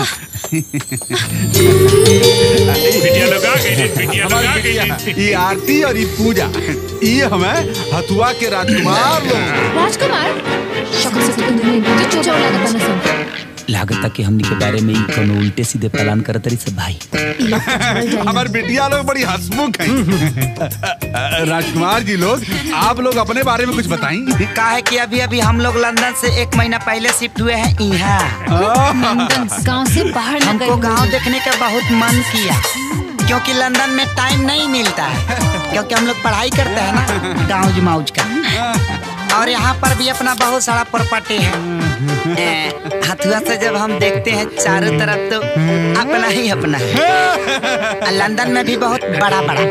बिटिया लगा गई, बिटिया लगा गई। ये आरती और ये पूजा, ये हमें हथुआ के राजकुमार लोग। राजकुमार शक्ल से तो नहीं तो चोचा लागत ना सब। लागत कि हमनी के बारे में कोनो उल्टे सीधे प्लान करत रही सब भाई। हमार बिटिया लोग बड़ी हंसमुख हैं। राजकुमार जी लोग, आप लोग अपने बारे में कुछ बताएं। कहा है कि अभी अभी हम लोग लंदन से एक महीना पहले शिफ्ट हुए हैं यहाँ। लंदन गांव से बाहर न गए। हमको गांव देखने का बहुत मन किया क्योंकि लंदन में टाइम नहीं मिलता है, क्योंकि हम लोग पढ़ाई करते हैं ना गाँव जमाउज का। और यहाँ पर भी अपना बहुत सारा प्रॉपर्टी है। हथुआ से जब हम देखते हैं चारों तरफ तो अपना ही अपना है। लंदन में भी बहुत बड़ा बड़ा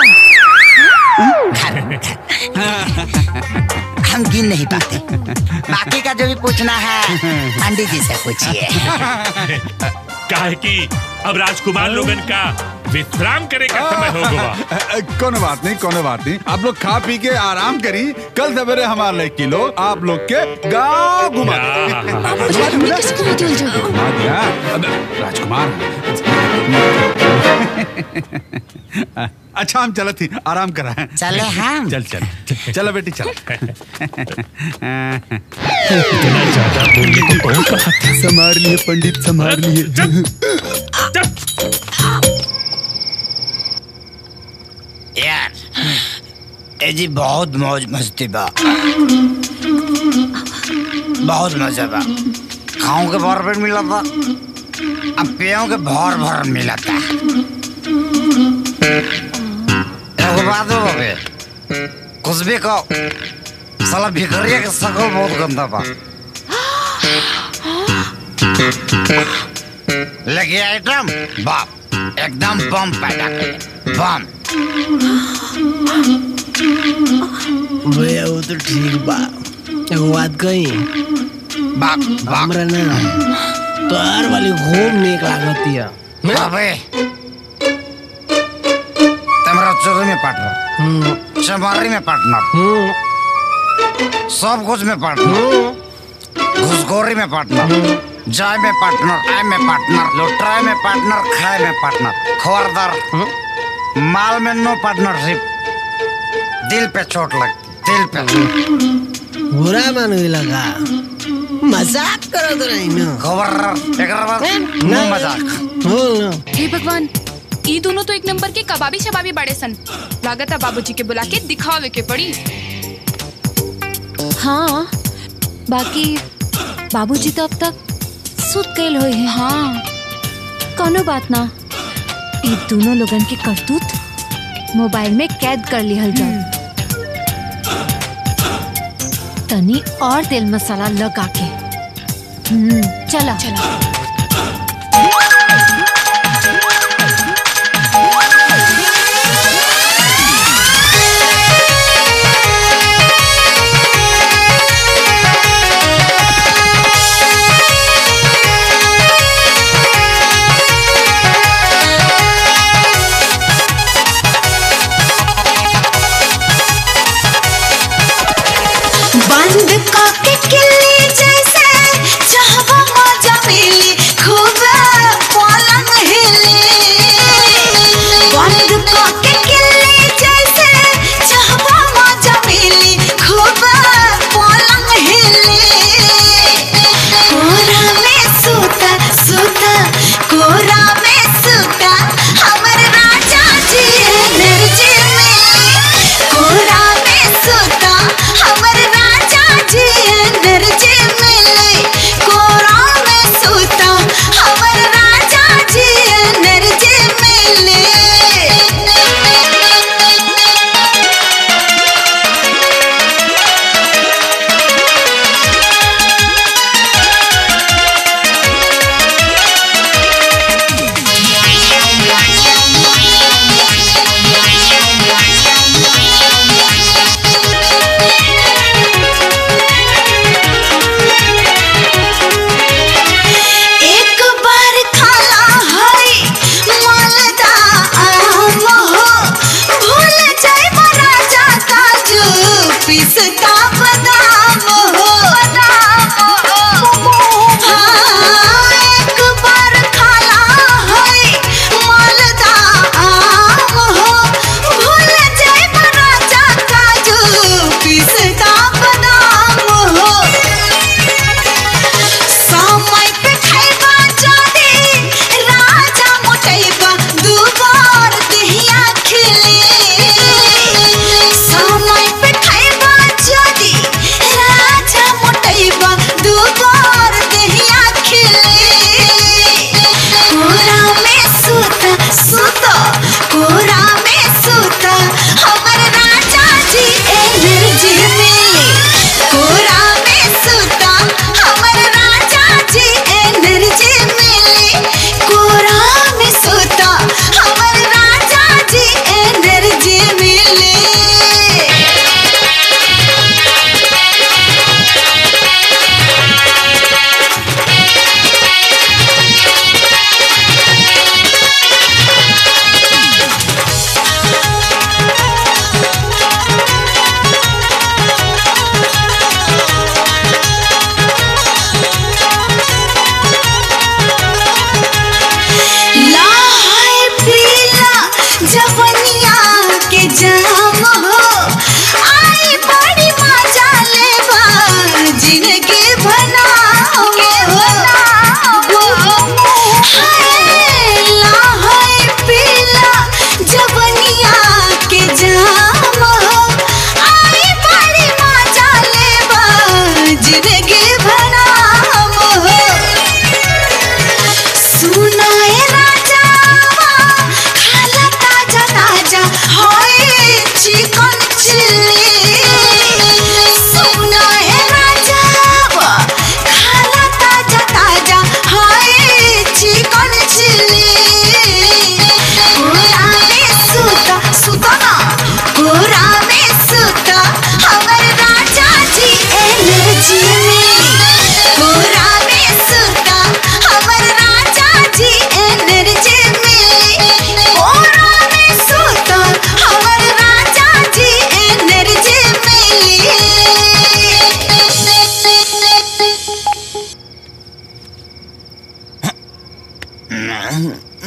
घर हम गिन नहीं पाते। बाकी का जो भी पूछना है पंडित जी से पूछिए। कहा है कि अब राजकुमार लोगन का विश्राम करे का समय हो गया। कोनो बात नहीं, कोनो बात नहीं। आप लोग खा पी के आराम करी। कल सवेरे हमारे लड़की लोग आप लोग के गाँव घुमा राजकुमार। अच्छा हम चलत थी, आराम करा है। चले हम। चल चल चलो बेटी चल। संभाल लिए पंडित, संभाल लिए। यार ए जी बहुत मौज मस्ती बा, बहुत मजा बा। खाऊं के भर पेट मिला था, अब पियों के भर भर मिला था। बात हो बे, कुछ भी कहो, साला भिखरिया के शकल बहुत गंदा बा। लेकिन आइटम बाप एकदम बम पैदा करे, बम। भैया वो तो ठीक बा, एगो बात कही हमरा ना तोहर वाली खूब नीक लागती है। अबे तमरा चोरी में पार्टनर, चमारी में पार्टनर, सब कुछ में पार्टनर, घुसखोरी में पार्टनर, जाय में पार्टनर, आय में पार्टनर, लुटाए में पार्टनर, खाए में पार्टनर, खबरदार माल में नो पार्टनरशिप। दिल पे चोट लगती, दिल पे। बुरा मानो लगा, मजाक करो तो नहीं ना। खबर एकरा बाद नो मजाक। हे भगवान, ई दोनों तो एक नंबर के कबाबी शबाबी बड़े सन। लागत है बाबूजी के बुला के दिखावे के पड़ी। हाँ, बाकी बाबूजी तो अब तक सुत गए हुए हैं। हाँ, कोनो बात ना, ये दोनों लोगन के करतूत मोबाइल में कैद कर लिहल जाए। तनी और तेल मसाला लगा के हम्म चला चला। बंद काके किल्ली जैसे चाहवा मजा मिली।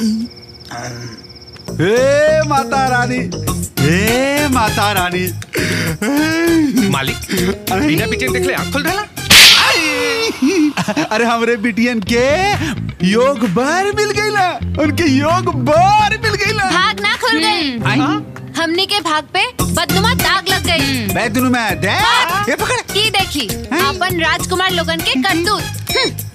हे माता रानी, हे माता रानी। मालिक बिना पीछे देख ले, आँख खोल डाला। अरे हमरे बिटियन के योग बार मिल गई ना, उनके योग बार मिल गई ना। भाग ना खुल गई। हमने के भाग पे बदनुमा दाग लग गई। बैदनु में दे ये पकड़। ये देखी अपन राजकुमार लोगन के करतूत।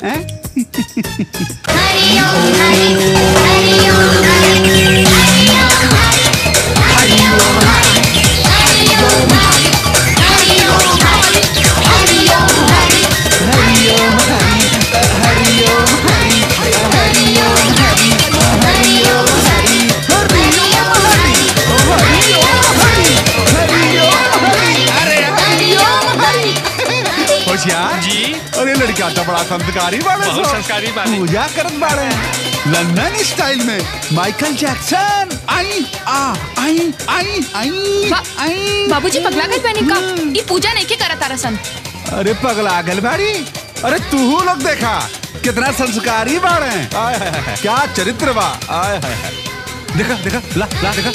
हरि ओम हरि हरि ओम हरि हरि ओम हरि हरि ओम हरि हरि ओम हरि हरि ओम हरि हरि ओम हरि हरि ओम हरि हरि ओम हरि हरि ओम हरि हरि ओम हरि होशियार जी। अरे लड़का तो बड़ा संस्कारी बाड़े। बहुत संस्कारी बाड़े। पूजा करत बाड़े लंदन स्टाइल में। माइकल जैक्सन आई आ आई आई आई आई। बाबूजी पगला गए बनी का? ये पूजा नहीं के करत तारसन। अरे पगला गल बाड़ी। अरे तू लोग देखा कितना संस्कारी बाड़े। आय हाय हाय क्या चरित्र बा। आय हाय हाय देखा देखा ला ला देखा।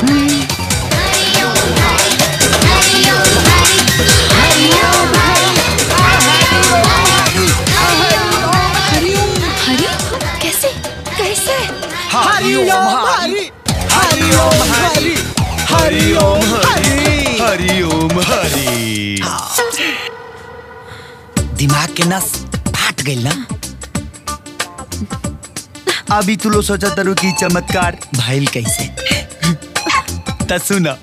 हरि कैसे कैसे? हरि ओम हरि हरि ओम हरि हरि ओम हरि हरि ओम हरि। दिमाग के नस फाट गई ना। अभी तू लो सोचा तरु की चमत्कार भाईल कैसे त सुना।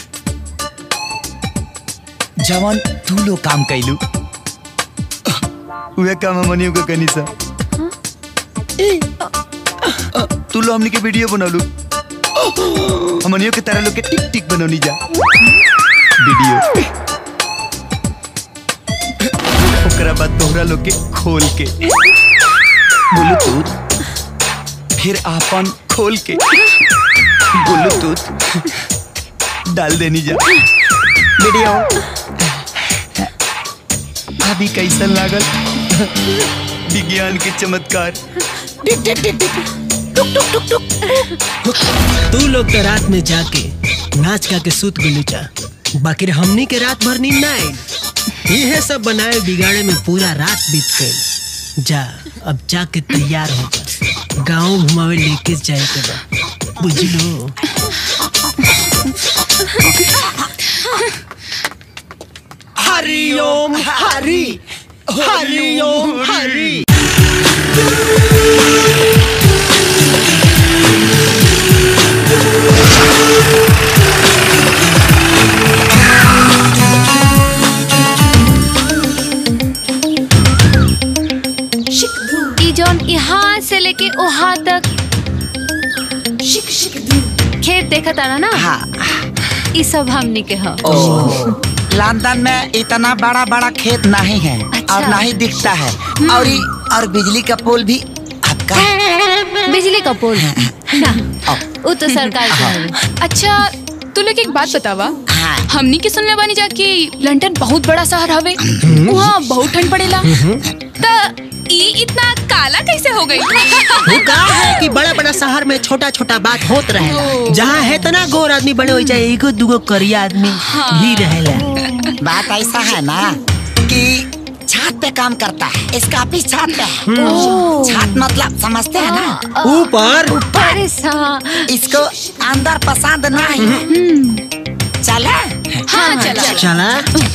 जवान तू लो काम कैलू उहे काम हमनियों को कनी सा। तू लो हमनी के वीडियो बनौलू, हमनियों के तरह लोग के टिक टिक बनौनी जा वीडियो। ओकरा बाद तोहरा लोग के खोल के ब्लूटूथ, फिर आपन खोल के ब्लूटूथ डाल देनी जा वीडियो। अभी कैसा लागल विज्ञान के चमत्कार। टिक टिक टिक टिक टुक टुक टुक टुक। तू लोग तो रात में जाके नाच गा के सूत गुलू चा, बाकी हमनी के रात भर नींद ना आई। ये सब बनाए बिगाड़े में पूरा रात बीत गई। जा अब जाके तैयार होकर गाँव घुमावे लेके जाए के बा, बुझलो। हरि ओम हरि हरि ओम हरि। जौन यहाँ से लेके वहाँ तक खेत देखा था ना। हाँ। ये सब हमनी के है। लंदन में इतना बड़ा बड़ा खेत नहीं है। अच्छा। और नहीं दिखता है। और और बिजली का पोल भी आपका है। बिजली का पोल ना, वो तो सरकार का है। अच्छा तू लोग एक बात बतावा। हाँ। हमनी के सुनले बानी जा कि लंदन बहुत बड़ा शहर हवे, वहाँ बहुत ठंड पड़ेला। त ई इतना काला कैसे हो गई? वो कहा है कि बड़ा बड़ा शहर में छोटा छोटा बात होत रहेला। जहाँ है तना गोर आदमी बड़े हो जाए, एगो दुगो करिया आदमी भी रहेला। बात ऐसा है ना कि छत पे काम करता है, इसका ऑफिस छत पे है। छत मतलब समझते हैं ना? ऊपर ऊपर। इसको अंदर पसंद नहीं है। चला? हाँ चला चला।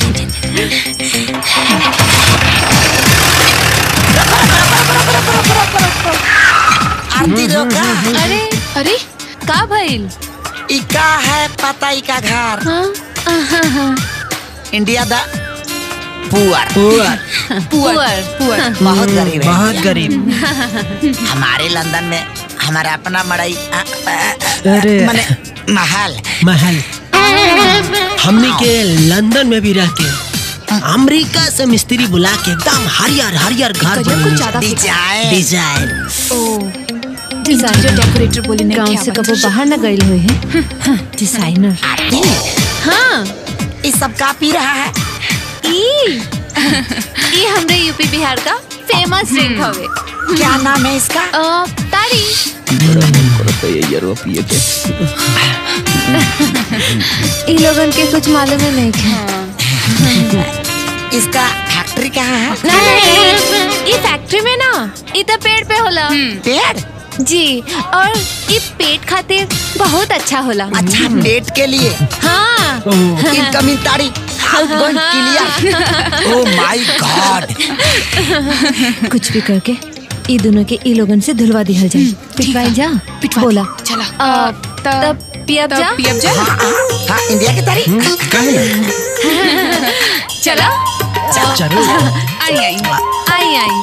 आरती रोका। अरे अरे का भइल? इका है पता इका घर। हाँ? इंडिया दा पुअर पुअर पुअर पुअर बहुत गरीब है। बहुत गरीब। हमारे लंदन में हमारा अपना मड़ई अरे मने महल महल। हमने के लंदन में भी रह के अमेरिका से मिस्त्री बुला के एकदम हरियर हरियर घर डिजाइन डिजाइन डिजाइन जो डेकोरेटर बोली नहीं। गांव से कबो बाहर न गए हुए हैं। डिजाइनर। हाँ ये सब का पी रहा है? ई ये हमरे यूपी बिहार का फेमस ड्रिंक हवे। क्या नाम है इसका? तारी। इन लोगन के कुछ मालूम है नहीं क्या? इसका फैक्ट्री कहाँ है? नहीं, ये फैक्ट्री में ना इधर पेड़ पे होला। पेड़? जी, और ये पेट खातिर बहुत अच्छा होला। अच्छा, पेट के लिए? हाँ। इनकमिंग तारी, outgoing clear. Oh my God. कुछ भी करके ये दोनों के ई लोगन से धुलवा दिया जाए। पिटवाई जा। पिटवा बोला। चला। तब पियब जा। पियब जा। हाँ, इंडिया की तारी। चला। चलो। आई आई आई आई।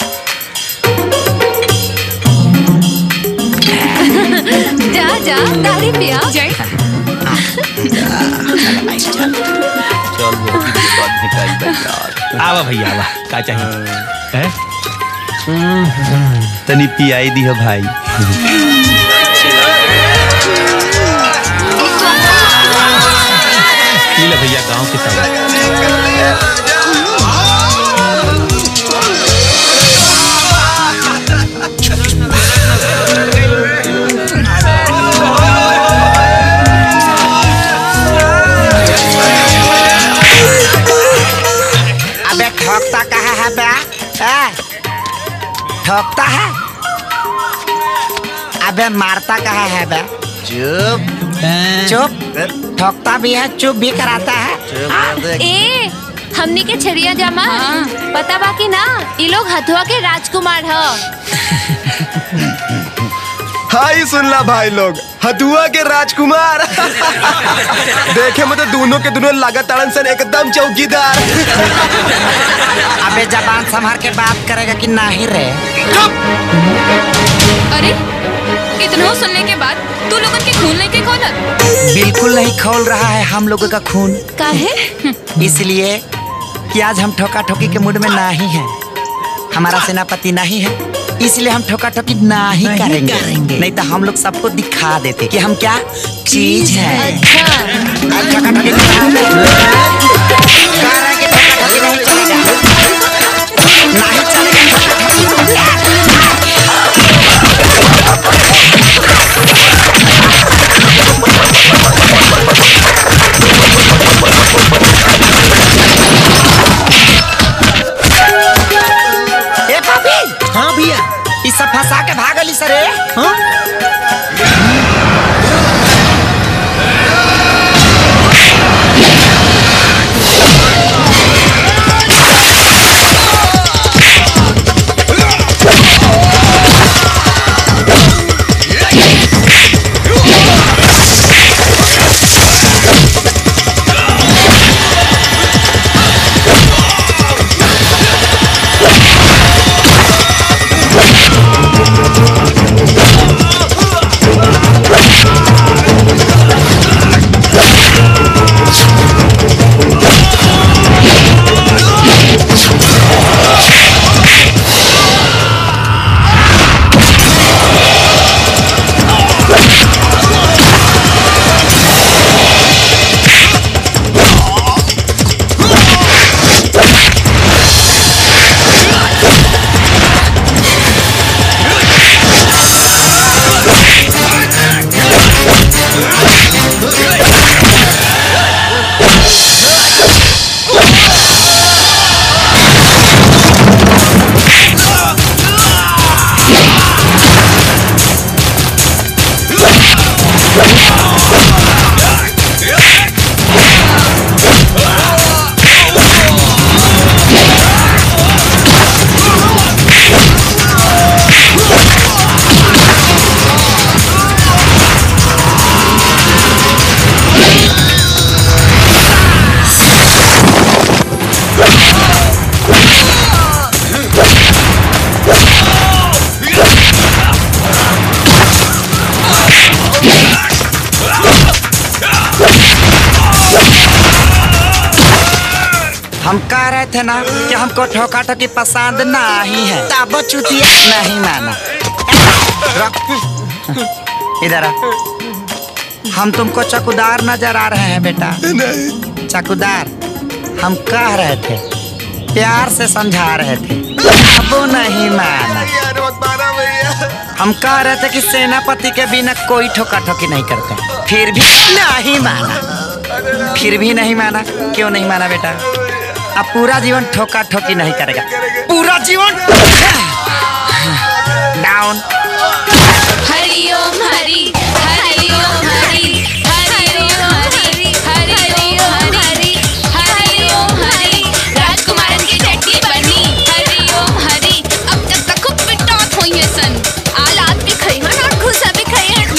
जा जा तारी पिया। आवा भैया आवा, का चाहिए? तनी पियाई दी है भाई। पी ले भैया, गांव के सब। अबे ठोकता कहाँ है बे? ठोकता है? अबे मारता कहाँ है बे? चुप चुप। ठोकता भी है, चुप भी कराता है। ए, हमनी के छरिया जामा पता बाकी ना, ये लोग हथुआ के राजकुमार ह। हाई सुन ला भाई लोग, हथुआ के राजकुमार। देखे में तो दोनों के दोनों लागत ताड़न सन एकदम चौकीदार। अबे जबान संभाल के बात करेगा कि नहीं रे? अरे इतना सुनने के बाद तू लोगन के खून लेके खोलत? बिल्कुल नहीं खोल रहा है हम लोगों का खून। काहे? इसलिए कि आज हम ठोका ठोकी के मूड में नहीं है। हमारा सेनापति नहीं है, इसलिए हम ठोका ठोकी नहीं, नहीं करेंगे।, करेंगे नहीं तो हम लोग सबको दिखा देते कि हम क्या चीज है। अच्छा ठोका ठोकी नहीं ए पापी। हाँ भैया, इस सब फंसा के भागली सरे। हाँ? हम कह रहे थे ना कि हमको ठोका ठोकी पसंद नहीं है, तब चुतिया नहीं माना। इधर आ। हम तुमको चकुदार नजर आ रहे हैं बेटा? नहीं। चकुदार हम कह रहे थे प्यार से समझा रहे थे, अब वो नहीं माना। हम कह रहे थे कि सेनापति के बिना कोई ठोका ठोकी नहीं करता, फिर भी नहीं माना। फिर भी नहीं माना। क्यों नहीं माना बेटा? अब पूरा जीवन ठोका ठोकी नहीं करेगा, पूरा जीवन डाउन। हरिओम हरि हरिओम हरि हरिओम हरि हरिओम हरि हरिओम हरि राजकुमारन की चट्टी बनी हरिओम हरि। अब तक तक खूब पिटात हुई है सन, आलात भी खई हन और खुशा भी खई हन।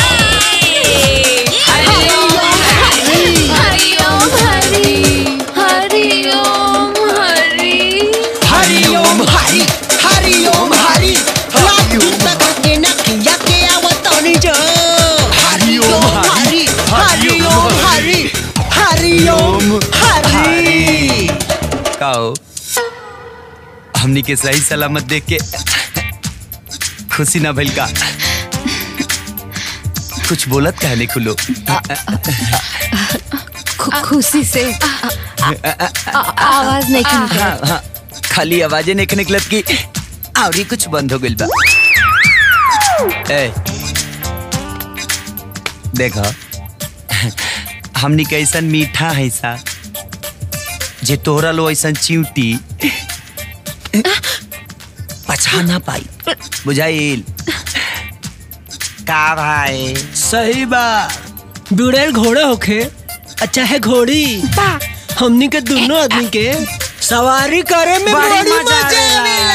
हरिओम हरि हरिओम हरि हरिओम हरि हरिओम हरि हरिओम हरि के नकिया के आवतानी जो हरिओम हरि हरिओम हरि हरिओम हरि। काओ हमनी के सही सलामत देख के खुशी ना भइल का? कुछ बोलत कहने खुलो। खुशी से आवाज नहीं निकलत। खाली आवाजें नहीं निकलत की और ही कुछ बंद हो गइल बा। ए, देखो हमनी के ऐसा मीठा है सा जे तोहरा लो ऐसा चिंटी पछा ना पाई, बुझाइल का भाई? सही बा। बुढ़ेल घोड़े होखे अच्छा है घोड़ी, हमनी के दोनों आदमी के सवारी करे में बड़ी मजा आवेला।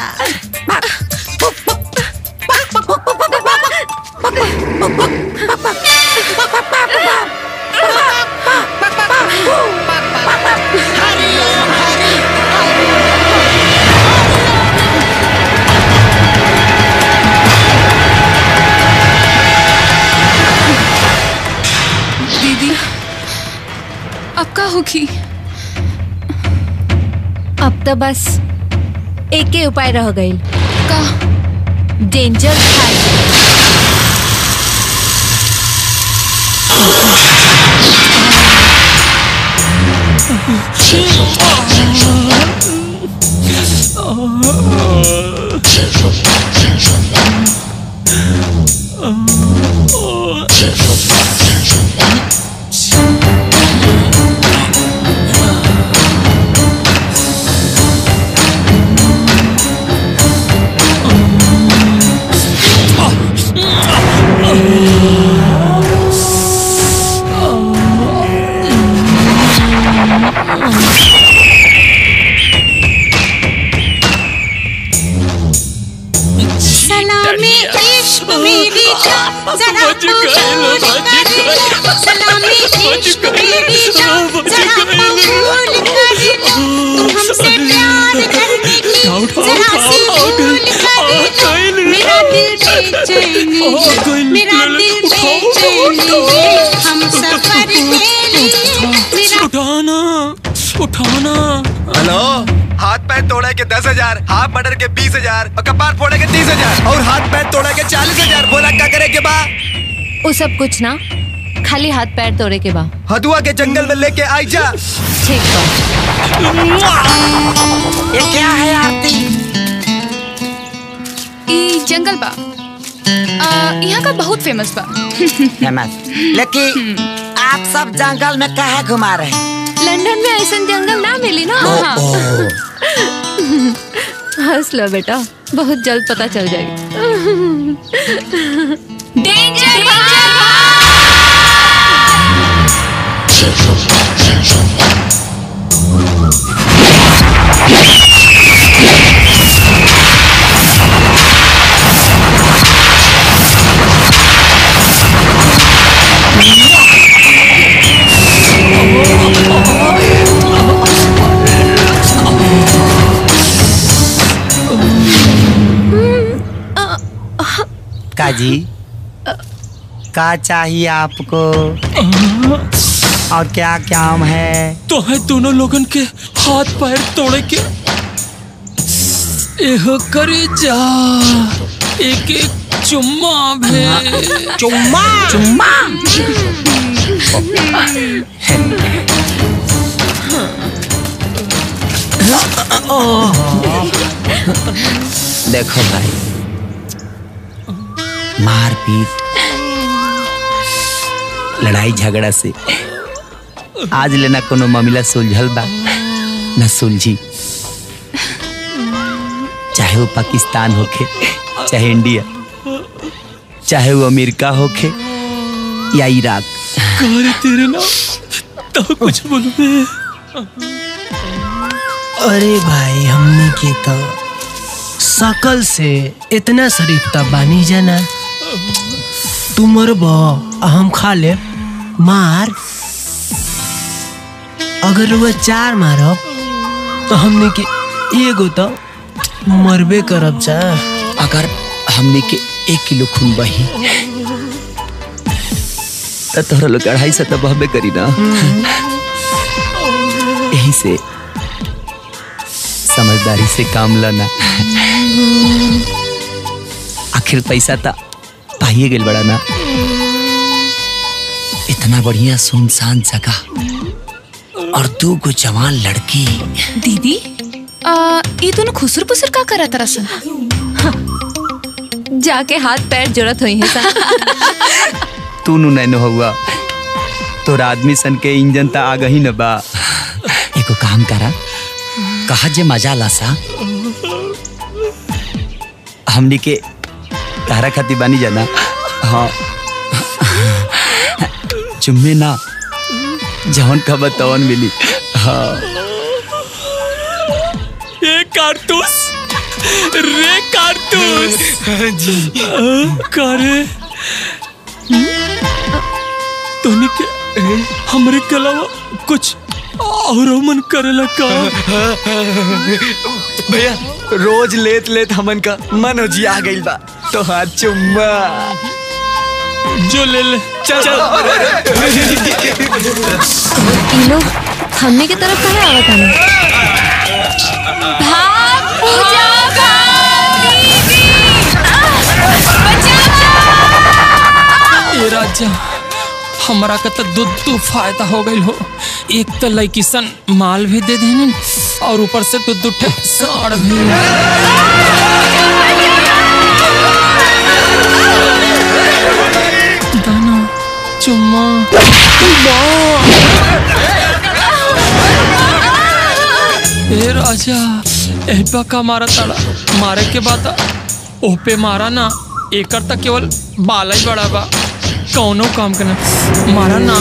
दीदी अब का होगी? अब तो बस एक ही उपाय रह गई। का? डेंजर खाई। सलामी इश्क मेरी जान जरा कबूल कर, सलामी इश्क मेरी जान जरा कबूल कर, तुम हमसे प्यार करने की जरा सी भूल कर, मेरा दिल बेचैनी है, मेरा दिल बेचैनी है, हम सफर के लिए उठाना उठाना। हेलो, हाथ पैर तोड़े के दस हजार, हाथ मर्डर के बीस हजार और कपार फोड़े के तीस हजार और हाथ पैर तोड़े के चालीस हजार। बोला क्या करे के बा? वो सब कुछ ना, खाली हाथ पैर तोड़े के बा। हदुआ के जंगल में लेके आई जा। ठीक बा। ये क्या है आरती? ई जंगल बा, यहाँ का बहुत फेमस बा। फेमस? लेकिन आप सब जंगल में काहे घुमा रहे हैं? लंदन में ऐसा जंगल ना मिली ना। हाँ। हंस लो बेटा, बहुत जल्द पता चल जाएगी। डेंजर काजी, का चाहिए आपको और क्या काम है? तो है दोनों लोगन के हाथ पैर तोड़े के एहो करे जा, एक एक चुम्मा भे। चुम्मा चुम्मा देखो भाई, मारपीट लड़ाई झगड़ा से आज लेना कोनो मामला सुलझल बा न सुलझी। चाहे वो पाकिस्तान होखे, चाहे इंडिया, चाहे वो अमेरिका होखे या इराक। करे तेरे ना तो कुछ बोलूं। अरे भाई, हमने के तो सकल से इतना शरीफ तब बानी जाना। तू मरबा हम खा ले मार। अगर वो चार मारो तो हमने के एगो तो मरबे करब जा। अगर हमने के एक किलो खून बही तो तोहरा लोग अढ़ाई सौ तो बहबे करी ना। यही से समझदारी से काम लेना। आखिर पैसा तो पाइए गेल बड़ा ना। इतना बढ़िया सुनसान जगह और दो को जवान लड़की। दीदी आ, ये दोनों खुसर पुसर का करा तरह सन। जाके हाथ पैर जरूरत हुई है सा। तू नु नैनो हुआ तोर आदमी सन के इंजन ता आ गई न बा। एको काम करा, कहा जे मजा लासा हमनी के तारा खाती बानी जाना। हाँ चुम्मे ना जवन खबर तवन मिली। हाँ ये कारतूस रे कारतूस जी करे तोनी के हमरे के अलावा कुछ और मन करेला का? भैया रोज लेत लेत हमन का मन हो जी आ गइल बा तो हाथ चुम्मा जो ले ले। चल ये लोग हमने की तरफ कहाँ आवत हमें? भाग पूजा भाग दीदी ए राजा, हमारा का तो दूध तू फायदा हो गई हो। एक तो लड़की सन माल भी दे देने और ऊपर से दूध दूध साड़ भी। दाना चुम्मा ए राजा, एहबा का मारा ताड़ा मारे के बाद ओपे मारा ना। एकर तक केवल बाला ही बड़ा बा, कौनो काम करना मारा ना।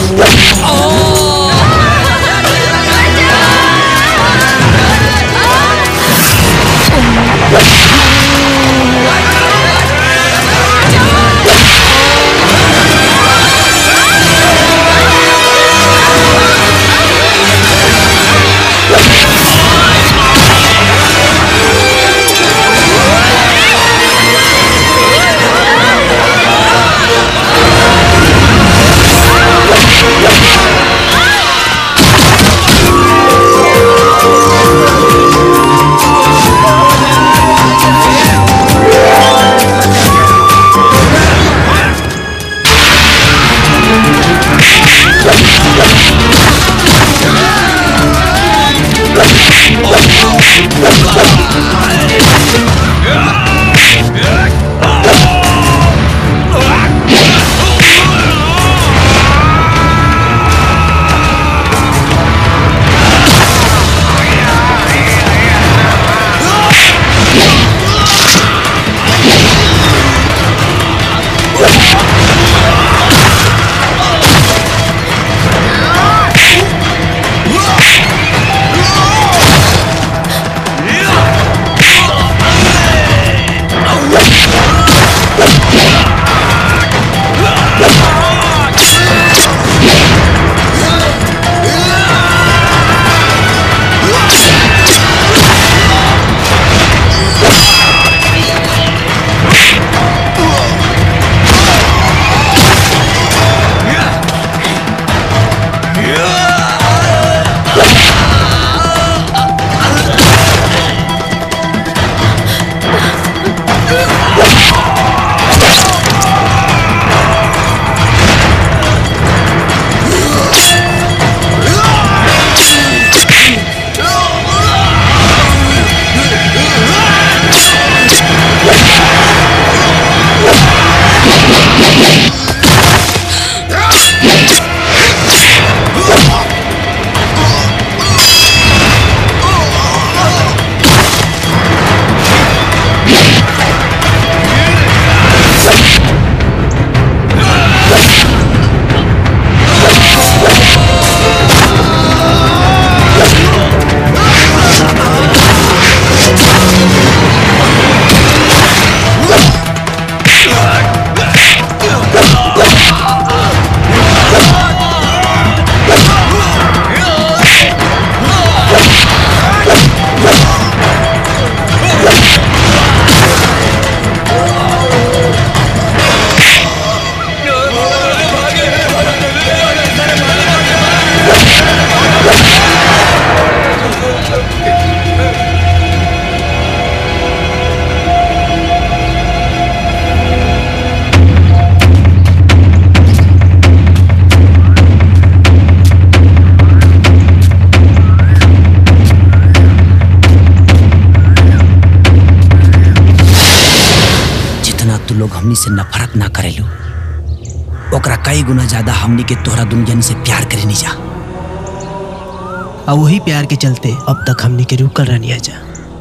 हमनी से नफरत ना करेलू ओकरा कई गुना ज्यादा हमनी के तोहरा दुनिया से प्यार करे नहीं जा। और वही प्यार के चलते अब तक हमनी के रुकल रहनी जा।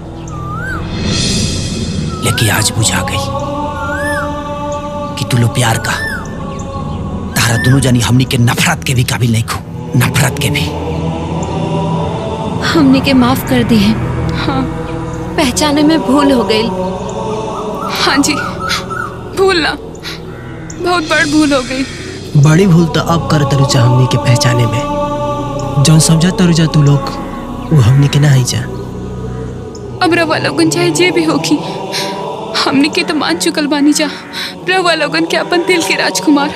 लेकिन आज बुझा गई कि तू लो प्यार का तारा दोनों जानी हमनी के नफरत के भी काबिल नहीं खो, नफरत के भी। हमनी के माफ कर दी है। हाँ, पहचाने में भूल हो गई। हाँ जी, भूल ना, बहुत बड़ भूल हो गई। बड़ी भूल तो अब कर तरुजा हमनी के पहचाने में। जौन समझा तरुजा तू लोग वो हमनी के ना ही जा। अब रवा लोगन चाहे जे भी होगी हमनी के तो मान चुकल बानी जा। रवा लोगन के अपन दिल के राजकुमार।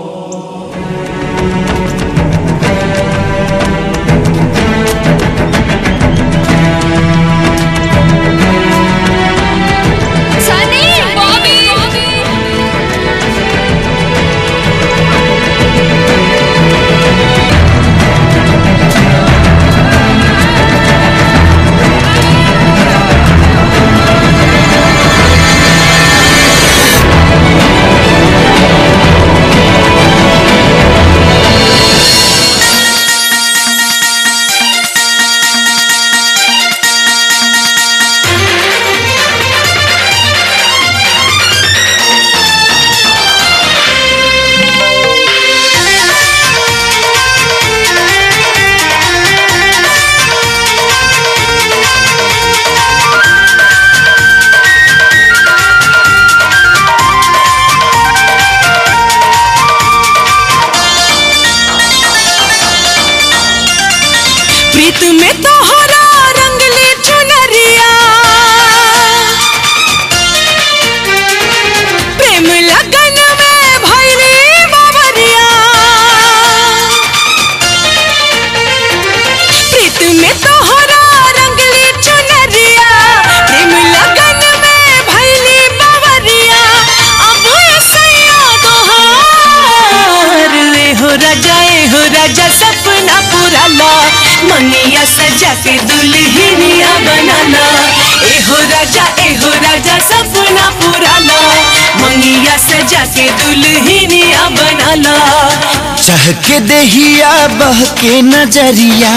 मंगिया सजा के दुल्हनिया बनाना। ए हो राजा ए हो राजा सपना पुराना। मंगिया सजा के दुल्हनिया बनाना। चहके दहिया बहके नजरिया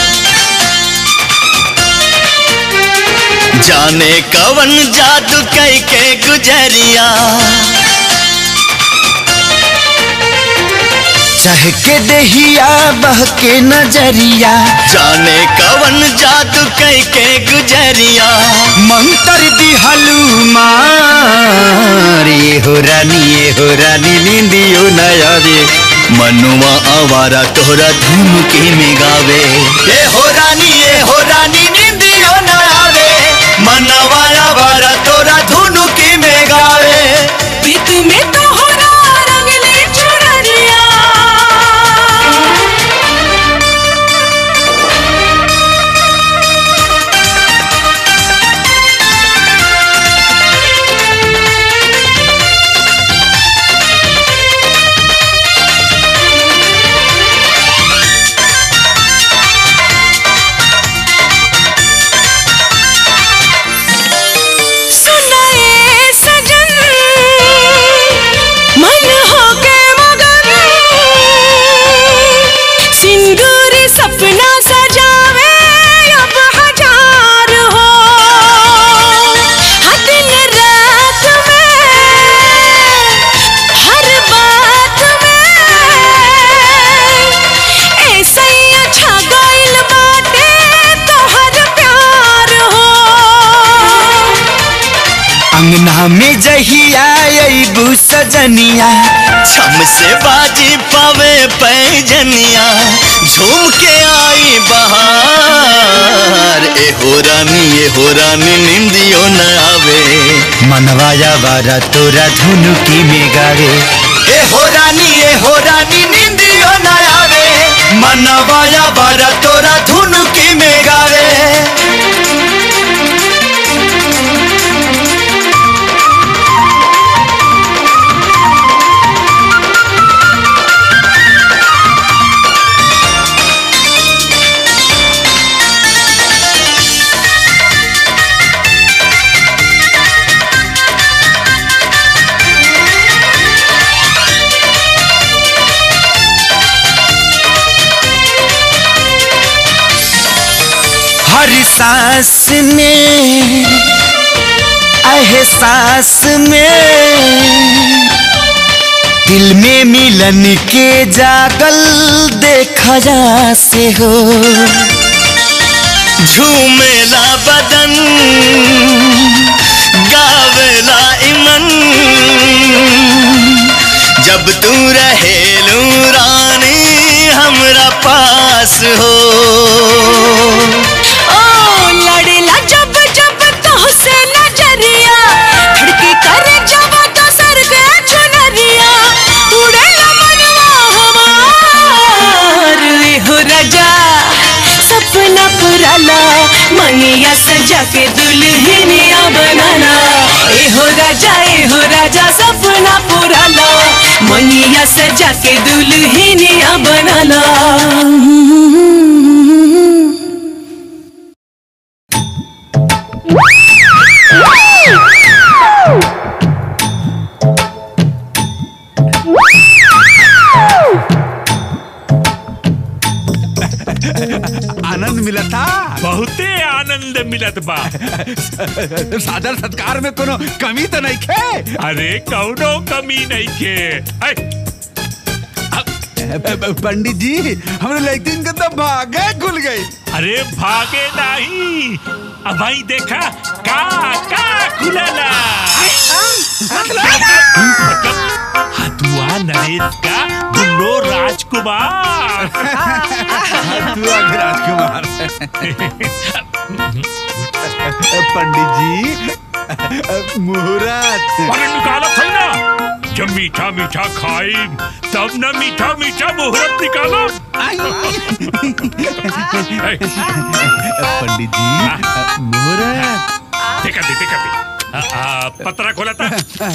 जाने कवन जादू कई के गुजरिया। चहके दहिया बहके नजरिया जाने कवन जादू कई के गुजरिया। मंतर दिहलू मार ये हो रानी ये हो रानी नींदियो न आवे। मनुआ आवारा तोहरा धुन के में गावे। ये हो रानी ये हो रानी नींदियो न आवे। मनवा आवारा तोरा धुन के में गावे। प्रीत में तोहरा रंगले चुनरिया। सपना सजावे अब हजार हो। हर दिन रात में हर बात में ऐसा ही अच्छा गइल बाटे तोहर प्यार हो। अंगना में जहिया अबू सजनिया छम से बाजी पावे पैजनिया। झूम के आई बहार ए हो रानी ए हो रानी निंदियो न आवे। मनवाया बारा तोरा धुनु की में गावे। ए हो रानी ए हो रानी निंदियो न आवे। मनवाया बारा तोरा धुनु की में गावे। सांस में एहसास में दिल में मिलन के जागल देखा जा से हो झूमेला बदन गावेला इमन जब तू रहेलू रानी हमरा पास हो ओ लड़ेला जब जब तोहसे नजरिया खिड़की करे जब तो सर पे चुनरिया उड़ेला मनवा हमार हो राजा सपना पुराला मनिया सजा के दुल्हनिया बनाना ए हो राजा ए हो राजा सपना पुराला मनिया सजा के दुल्हनिया बनाना आनंद मिला था बहुते आनंद मिलत बा सादर सत्कार में कोनो कमी तो नहीं खे अरे कौनो कमी नहीं खे पंडित जी हमने लड़किन के तो भागे खुल गई अरे भागे नहीं अब भाई देखा का का खुलला मतलब हथुआ नरेश का दुल्लो राजकुमार हथुआ के राजकुमार पंडित जी मुहूर्त अरे निकाला था ना जब मीठा मीठा खाई तब ना मीठा मीठा मुहूर्त निकालो पंडित जी मुहूर्त देखा दे देखा दे पतरा खोला था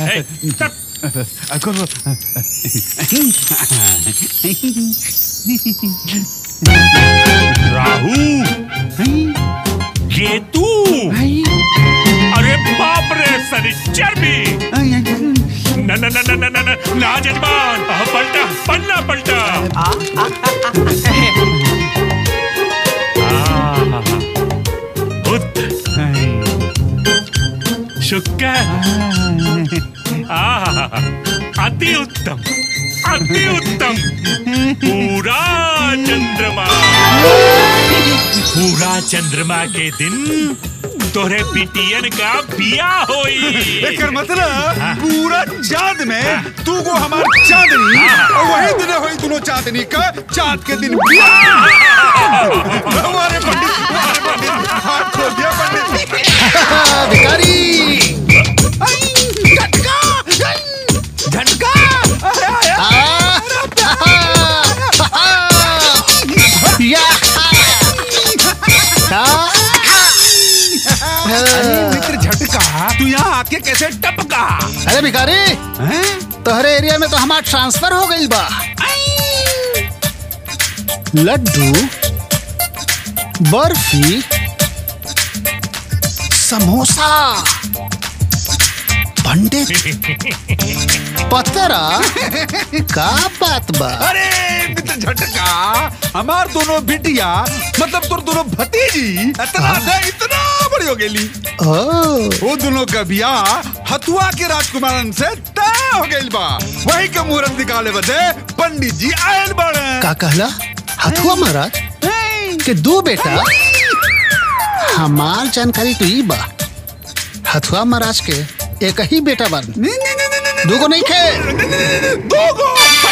राहु केतु अरे बाप रे सनिचर भी न न न न न न ना जजमान पलटा पन्ना पलटा बुध शुक्र अति उत्तम अति उत्तम पूरा चंद्रमा पूरा चंद्रमा के दिन तोरे पिटियन का बिया होई एकर मतलब पूरा चांद में तू को हमार चांदनी और वही दिन होई दोनों चांदनी का चांद के दिन बिया हमारे पंडित हमारे पंडित हाथ खोल दिया पंडित भिखारी झटका झटका मित्र झटका तू यहाँ आके कैसे टपका अरे भिखारी तोहरे एरिया में तो हमारा ट्रांसफर हो गई बा लड्डू बर्फी समोसा पंडित पतरा का बात बा अरे मित्र झटका हमार दोनों बिटिया मतलब तुर दोनों भतीजी इतना से इतना बड़ी हो गई वो दोनों का बियाह हथुआ के राजकुमारन से तय हो गई बा वही का मुहूर्त निकाले बदे पंडित जी आयल बड़े का कहला हथुआ महाराज के दो बेटा हमार जानकारी तो ई बा हथुआ महाराज के एक ही बेटा बन दूगो नहीं खे दूगो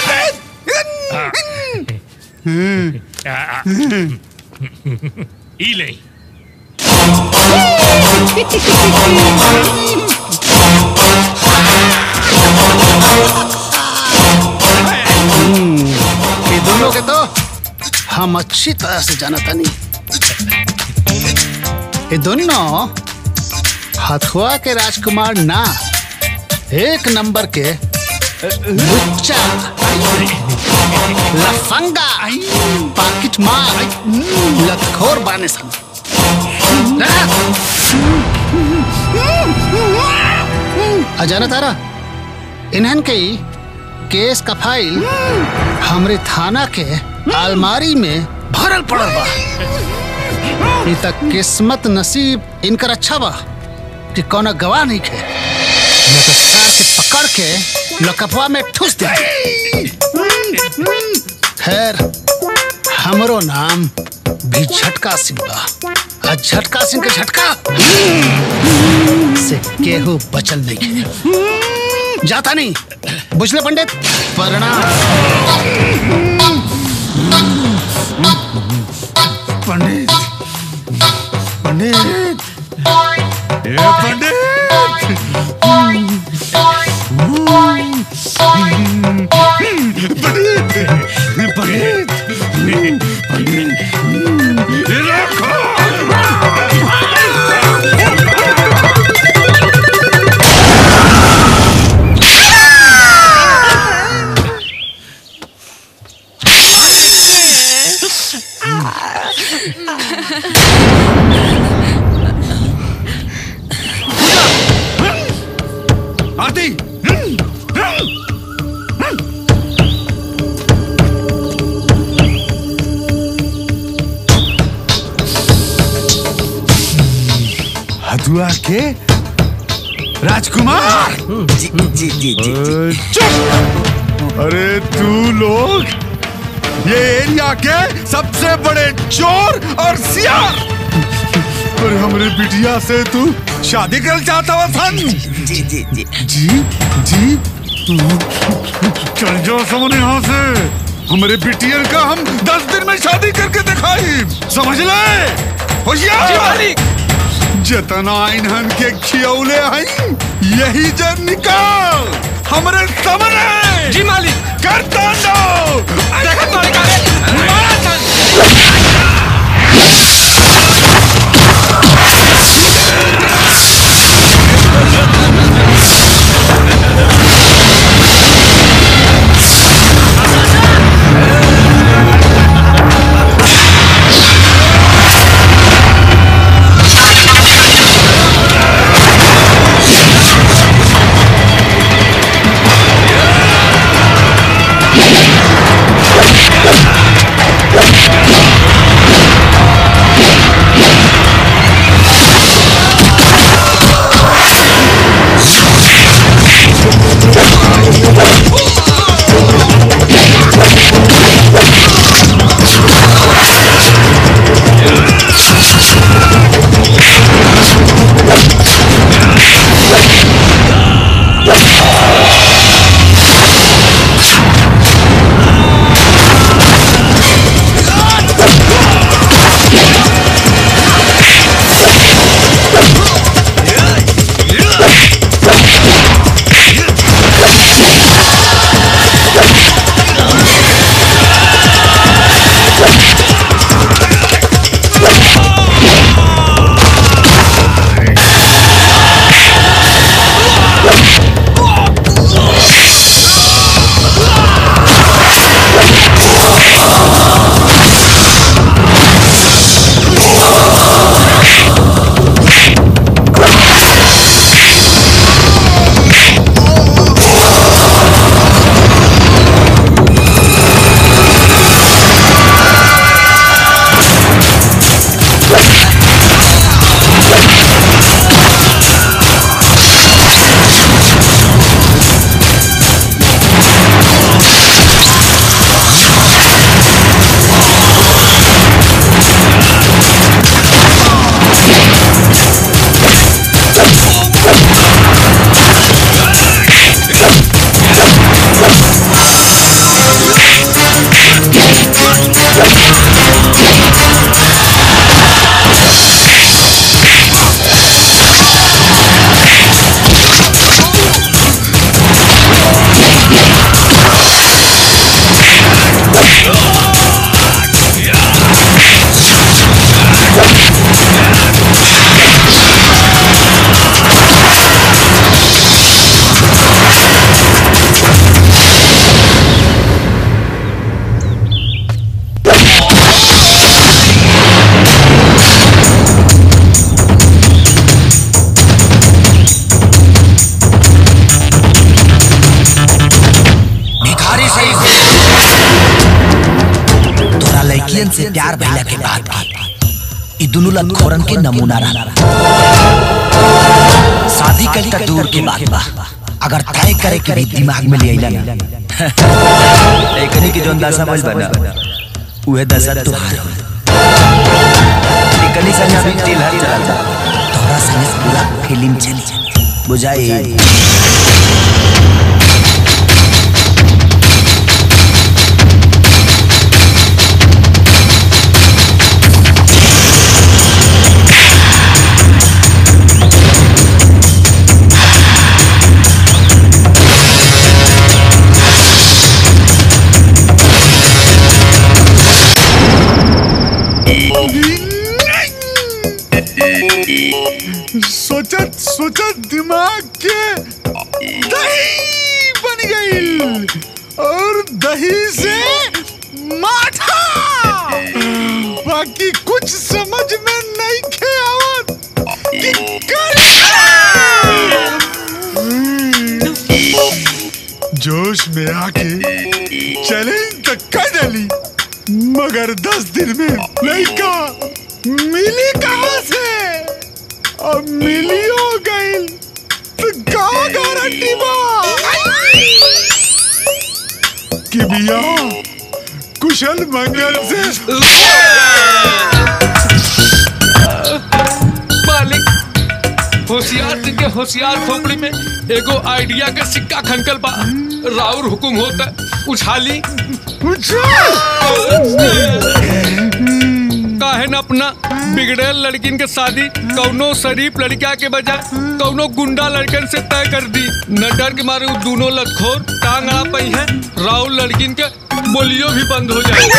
ई ले ये दोनों के तो हम अच्छी तरह से जानता नहीं ये दोनों हथुआ के राजकुमार ना एक नंबर के लुच्चा लफंगा पाकिट मार लतखोर बाने सन अजाना तारा इन्हन के केस का फाइल हमरे थाना के अलमारी में भरल पड़ल बा ई तक किस्मत नसीब इनकर अच्छा बा कि कौन गवाह नहीं खे, न तो सार के पकड़ के लकपवा में ठूस दे। खैर हमरो नाम भी झटका सिंह बा। आ झटका सिंह के झटका से केहू बचल नहीं खे। जाता नहीं बुझले पंडित, प्रणाम। पंडित पंडित ए पंडित पंडित पंडित पंडित रखो। आरती हदुआ के राजकुमार। जी जी जी जी चुप। अरे तू लोग ये एरिया के सबसे बड़े चोर और सियार, और हमरे बिटिया से तू शादी कर चाहता हुआ सन। जी जी जी जी जी चल जाओ समझ यहाँ से। हमारे बिटियर का हम दस दिन में शादी करके दिखाई, समझ ले होशियार। जितना इन्हन के खियौले हैं यही जन निकाल हमारे सामने। जी मालिक। करता दो। देखत मालिक मारा सन। से प्यार भइला के बाद भी ई दोनों लतखोरन के नमूना रहा। शादी कल तक दूर के बात बा, अगर तय करे के भी दिमाग में ले आइला ना एकनी की जोन दशा बज बना उहे दशा तुहार हो। एकनी संग अभी टिलहर चलता तोरा संग पूरा फिल्म चली बुझाई। सोचत सोचत दिमाग के दही बन गई और दही से माठा। बाकी कुछ समझ में नहीं खे आवत कि जोश में आके चैलेंज तक कर डाली, मगर दस दिन में लड़का मिली कहाँ से? अब मिली हो गई तो का गारंटी बा कि बिया कुशल मंगल से? मालिक होशियार सिंह के होशियार खोपड़ी में एगो आइडिया के सिक्का खनकल बा। राउर हुकुम होता उछाली काहे न अपना बिगड़ेल लड़किन के शादी कौनो शरीफ लड़का के बजाय कौनो गुंडा लड़कन से तय कर दी। न डर के मारे वो दोनों लतखोर टांग अड़ा पई है, राउर लड़किन के बोलियो भी बंद हो जाए।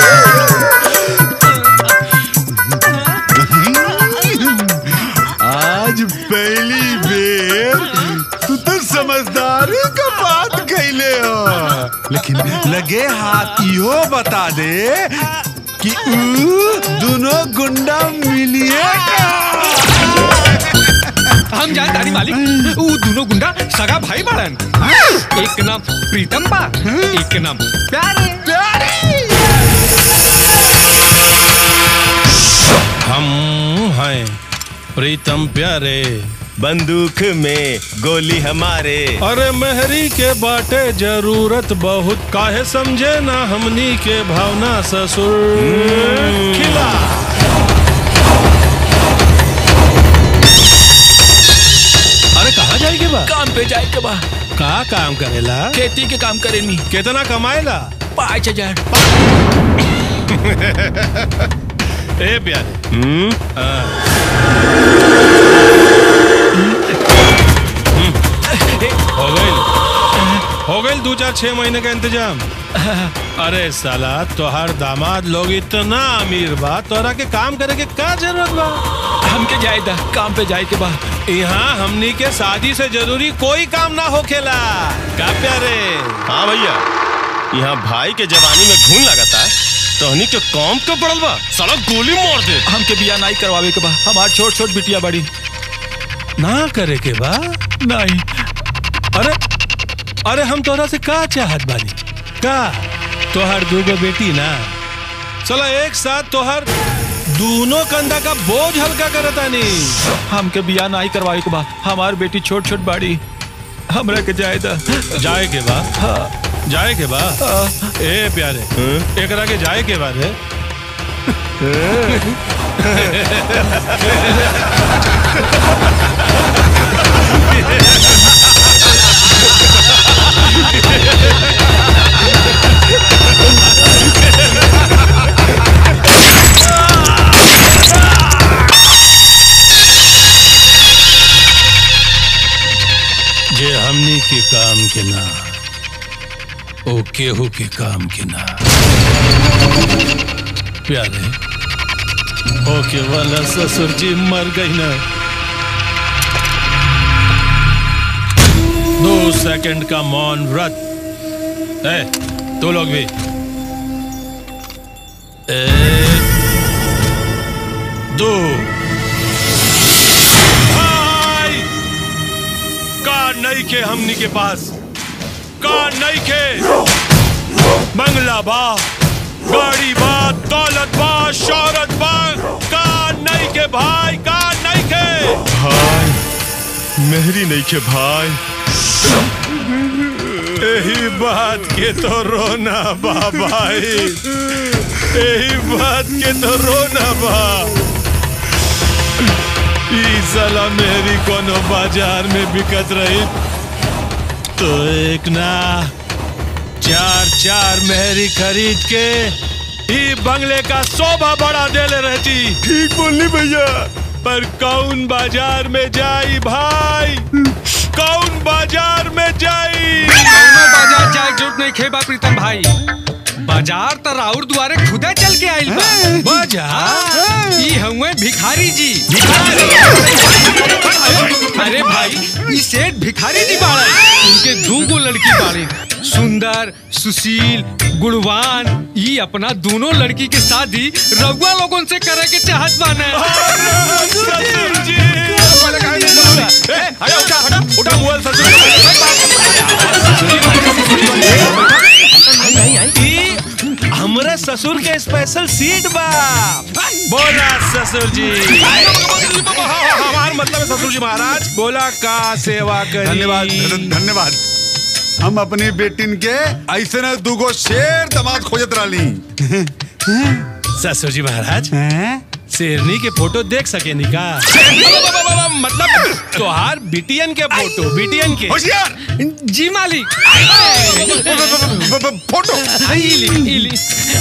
आज पहली बेर तू तो समझदारी का बात कैले हो, लेकिन लगे हाथ इहो बता दे कि दोनों गुंडा मिलिए। हम जान दादी मालिक वो दोनों गुंडा सगा भाई बड़न। एक के नाम प्रीतम बा, एक के नाम प्यारे। हम हैं प्रीतम प्यारे, बंदूक में गोली हमारे। अरे मेहरी के बाटे जरूरत बहुत, काहे समझे ना हमनी के भावना ससुर खिला। अरे कहाँ जाए के बा? काम पे जाए के बा। का काम करेला? खेती के काम करेनी। कितना कमाएला? पाँच हजार। ए प्यारे हो गई हो गई दो चार छह महीने का इंतजाम। अरे साला तोहार दामाद लोग इतना अमीर बा, तोरा के काम करे के का जरूरत बा? हमके जाए दा काम पे जाए के बा। यहाँ हमनी के शादी से जरूरी कोई काम ना होखेला। का प्यारे? हाँ भैया, यहाँ भाई के जवानी में घून लगाता तोहनी के काम के पड़ल बा, साला गोली मार दे। हमके बिया नहीं करवावे के बा, हमार छोट छोट बिटिया बड़ी ना करे के बा। नहीं अरे अरे हम तोरा से का चाहत बानी? का तोहर दूगो बेटी ना, चलो एक साथ तोहर दोनों कंधा का बोझ हल्का करतानी। हमके बिया नहीं करवावे के बा, हमार बेटी छोट छोट बाड़ी, हमरा के जाए दा। जाए के बा? हाँ जाए के बा। ए प्यारे एकरा के जाए के बाद है। जे हमनी के काम के ना ओ केहू के काम के ना। प्यारे ओके वाला ससुर जी मर गई ना। दो सेकंड का मौन व्रत। ए, तो लोग भी एक दो भाई का नहीं के हमनी के पास का नहीं के बंगला बा, गाड़ी बा, दौलत बा, शौहरत बा, का के भाई का नहीं के भाई मेहरी नहीं के भाई। यही बात के तो रोना बा भाई, यही बात के तो रोना बा। ई साला मेरी कोनो बाजार में बिकत रही तो एक ना चार चार मेहरी खरीद के ई बंगले का शोभा बढ़ा देले रहती। ठीक बोलनी भैया। पर कौन बाजार में जाई भाई, कौन बाजार में जाई? कौनो बाजार जाए जरूरत नहीं खेबा प्रीतम भाई। बाजार तो राउर दुआरे खुदे चल के आइल बा। बाजार ई हउए भिखारी जी। अरे भाई ई सेठ भिखारी जी बाड़े। इनके दूगो लड़की बाड़ी, सुंदर सुशील गुणवान। ई अपना दोनों लड़की के शादी रउआ लोगन से करे के चाहत बाने। हमरे ससुर के स्पेशल सीट बा। बोला ससुर जी। हमार मतलब है ससुर जी महाराज। बोला का सेवा करी। धन्यवाद धन्यवाद। हम अपनी बेटिन के ऐसे न दुगो शेर दामाद खोजत रही। ससुर जी महाराज शेरनी के फोटो देख सके नी का? मतलब तोहार बिटियन के फोटो, बिटियन के। होशियार जी मालिक। फोटो इली इली।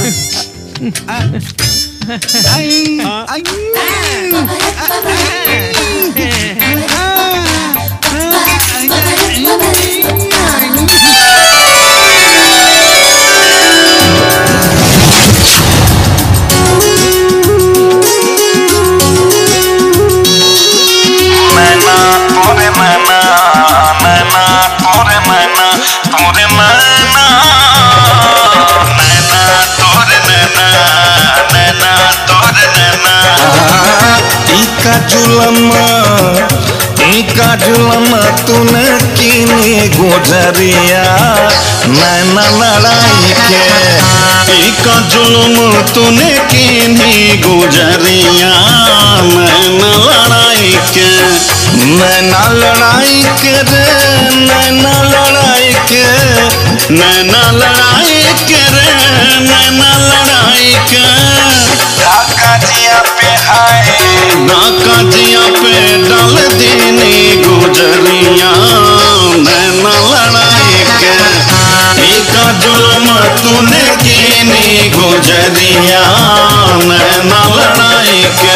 इका जुलमा इका जुलमा तूने किनी गुजरिया नैना लड़ाई के। इका जुलम तूने किनी गुजरिया नैना लड़ाई के। नैना लड़ाई के रे नैना लड़ाई के। नैना लड़ाई के रे नैना लड़ाई के। काजिया पे हाय ना काजिया पे डाल देनी गुजरिया नैना लड़ाई के। एका जुल्म तूने कीनी गुजरिया नैना लड़ाई के।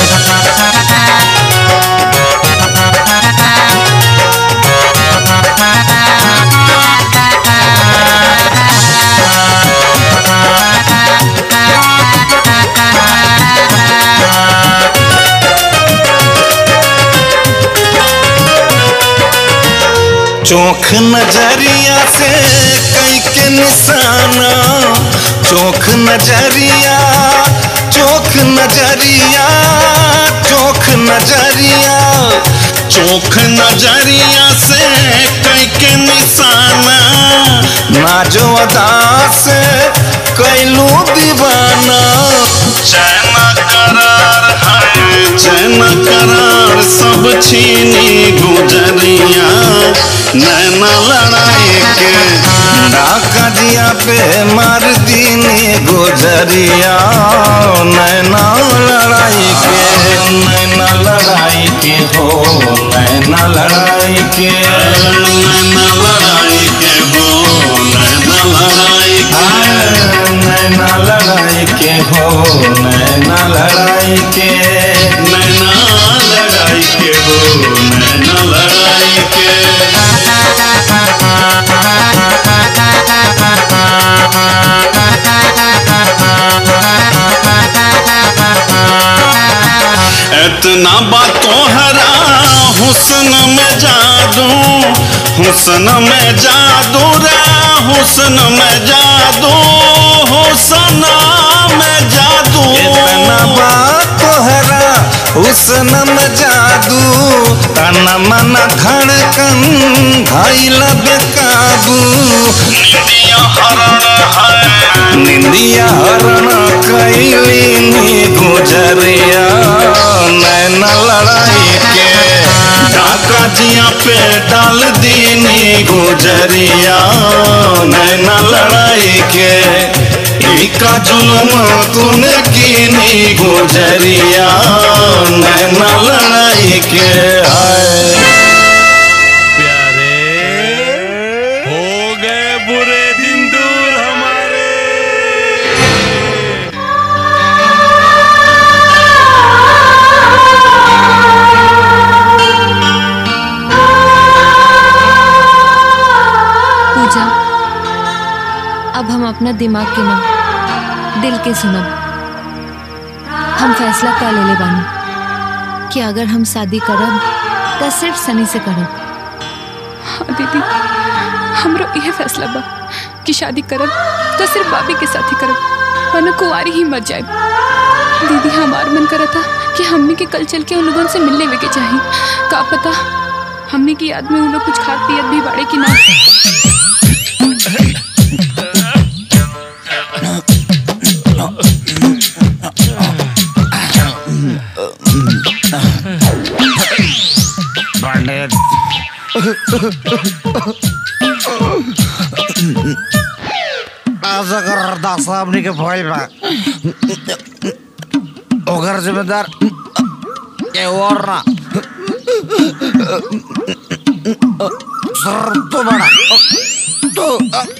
चौख नजरिया से कई के निशाना। चौख नजरिया चौख नजरिया चौख नजरिया चौख नजरिया से कई के निशाना। नाजो अदा से कैलू दीवाना। चैन करार है चैन करार सब छीनी गुजरिया नैना लड़ाई के। डाका जिया पे मार दीनी गुजरिया नैना लड़ाई के। नैना लड़ाई के हो नैना लड़ाई के। नैना लड़ाई के हो नैना लड़ाई के। नैना लड़ाई के हो नैना लड़ाई के। नैना लड़ाई के हो नैना लड़ाई के। इतना बातों हरा हुस्न में जादू हुस्न में जादू रे हुस्न में जादू हुस्न में जादू। इतना बातों हरा हुस्न में जादू। तन मन धड़कन भइल बेकाबू। निंदिया हरण है निंदिया हरण कैली नी गुजरिया पे डाल दीनी गुजरिया नैना लड़ाई के का जुल्म तूने कीनी गुजरिया नैना लड़ाई के आए हो गए बुरे दिन दूर हमारे। पूजा, अब हम अपना दिमाग के ना दिल के सुनब। हम फैसला कर ले ले बानी कि अगर हम शादी करब तो सिर्फ सनी से करब। हाँ दीदी, हमरो यह फैसला बा कि शादी करब तो सिर्फ बाबी के साथ ही करब, वरना कुंवारी ही मर जाए। दीदी हमार मन करा था कि हमने के कल चल के उन लोगों से मिलने वे के चाहिए। का पता हमने की याद में उन लोग कुछ खाद पियत भी बाड़े कि ना। ऐसा कर अरदास साहब ने के भइल बा ओकर जिम्मेदार के और ना सर तो बड़ा तो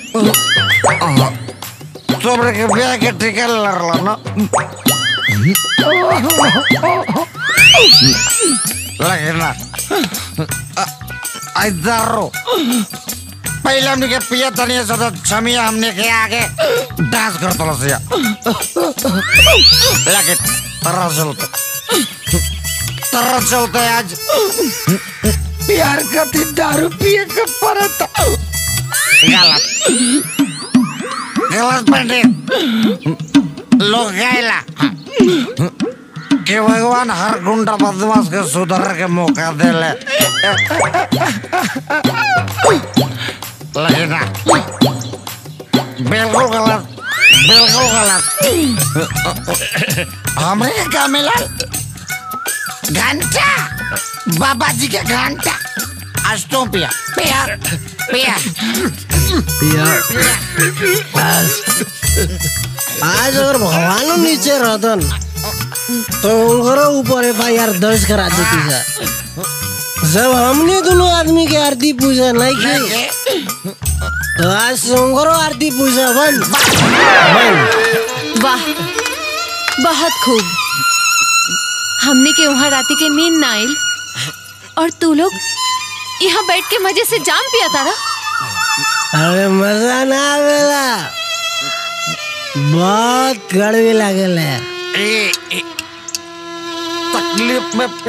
तोरे के ब्याह के टिका लड़ला ना लेकिन ना इधर पहले हमने के पिया तनिया सदा छमिया हमने के आगे डांस कर तो लसिया लेकिन तरह चलते तरह चलते आज प्यार करती दारू पिए के परत गलत गलत पंडित लोग गायला कि भगवान हर गुंडा बदमाश के सुधर के मौका दे ले लेकिन ना बिल्कुल गलत बिल्कुल गलत हमरे के क्या मिला घंटा बाबा जी के घंटा आज तो पिया पिया पिया पिया आज आज अगर भगवान नीचे रहतन तो उनका ऊपर एफ आई आर दर्ज करा देती सर। जब हमने दोनों आदमी की आरती पूजा नहीं की तो आज उनको आरती पूजा बन वाह, बहुत खूब। हमने के वहाँ राती के नींद ना आइल और तू लोग यहाँ बैठ के मजे से जाम पिया तारा। अरे मजा ना आवेला, बहुत कड़वी लागल है। ए, ए, तकलीफ में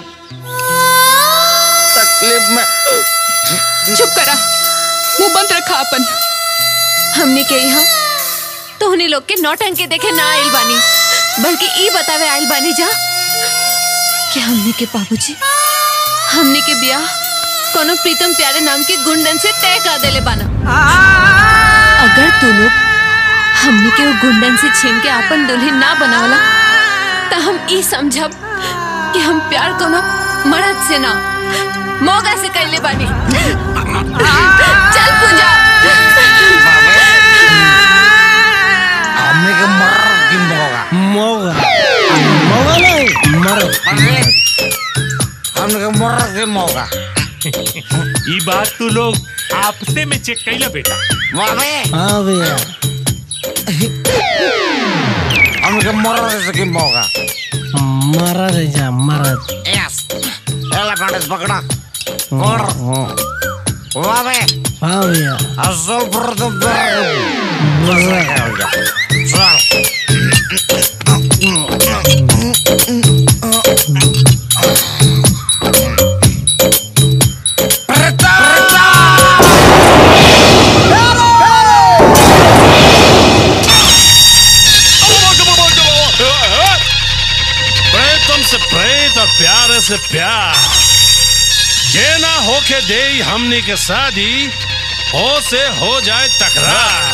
तकलीफ में चुप करा, मुंह बंद रखा अपन। हमने के यहाँ तो उन्हीं लोग के नौटंकी देखे ना आइल बानी, बल्कि ई बतावे आइल बानी जा कि हमने के बाबूजी हमने के ब्याह कोनो प्रीतम प्यारे नाम के गुंडन से तय कर देले बाना। अगर तू लोग हमने के वो गुंडन से छीन के अपन दुल्हन ना बनावला तो हम ई समझब कि हम प्यार कोनो मर्द से ना मोगा से कैले बानी। चल पूजा, हमने के मर्द की मोगा मोगा मोगा नहीं मर्द, हमने के मर्द की मोगा। ये बात तू लोग आपसे में चेक कैला बेटा। हाँ भैया, हमने के मर्द की मोगा मर्द है जा मर्द। यस, एलिफेंट पकड़ा और वाह बे, हाँ भैया, असल प्रथम प्रेतम से प्रेत और प्यार से प्यार जे ना होके दे हमनी के शादी हो से हो जाए तकरार।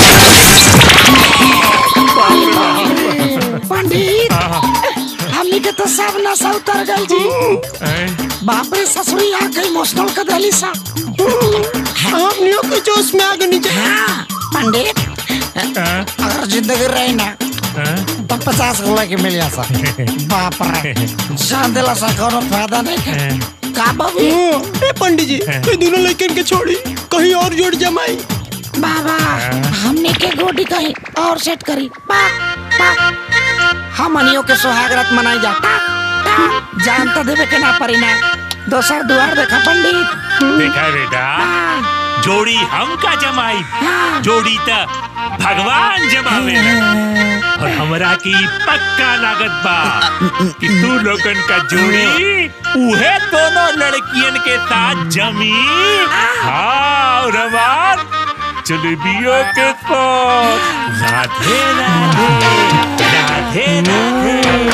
पंडित, हमने के तो सब नशा उतर गई जी। बाप रे ससुरी आ गई इमोशनल कर देली सा। हमनियों के जोश में आ गई। हाँ पंडित, अगर जिंदगी रही ना तो पचास गोला की मिल जा सा। बाप रे जान दिला सा कोनो फायदा नहीं है। का बाबू ए पंडित जी, ये दोनों लड़कन के छोड़ी कहीं और जोड़ जमाई। बाबा हमने के गोडी कहीं और सेट करी। पाक पाक हमनियों के सुहागरात मनाई जाता। जान तो देवे के ना परी ना। दोसर दुआर देखा पंडित। देखा बेटा, जोड़ी हम का जमाई, जोड़ी तो भगवान जमावे। और हमरा की पक्का लागत बा कि तू लोगन का जोड़ी उहे दोनों लड़कियन के साथ जमी। हाँ और हमार जलेबियों के साथ। राधे राधे राधे राधे।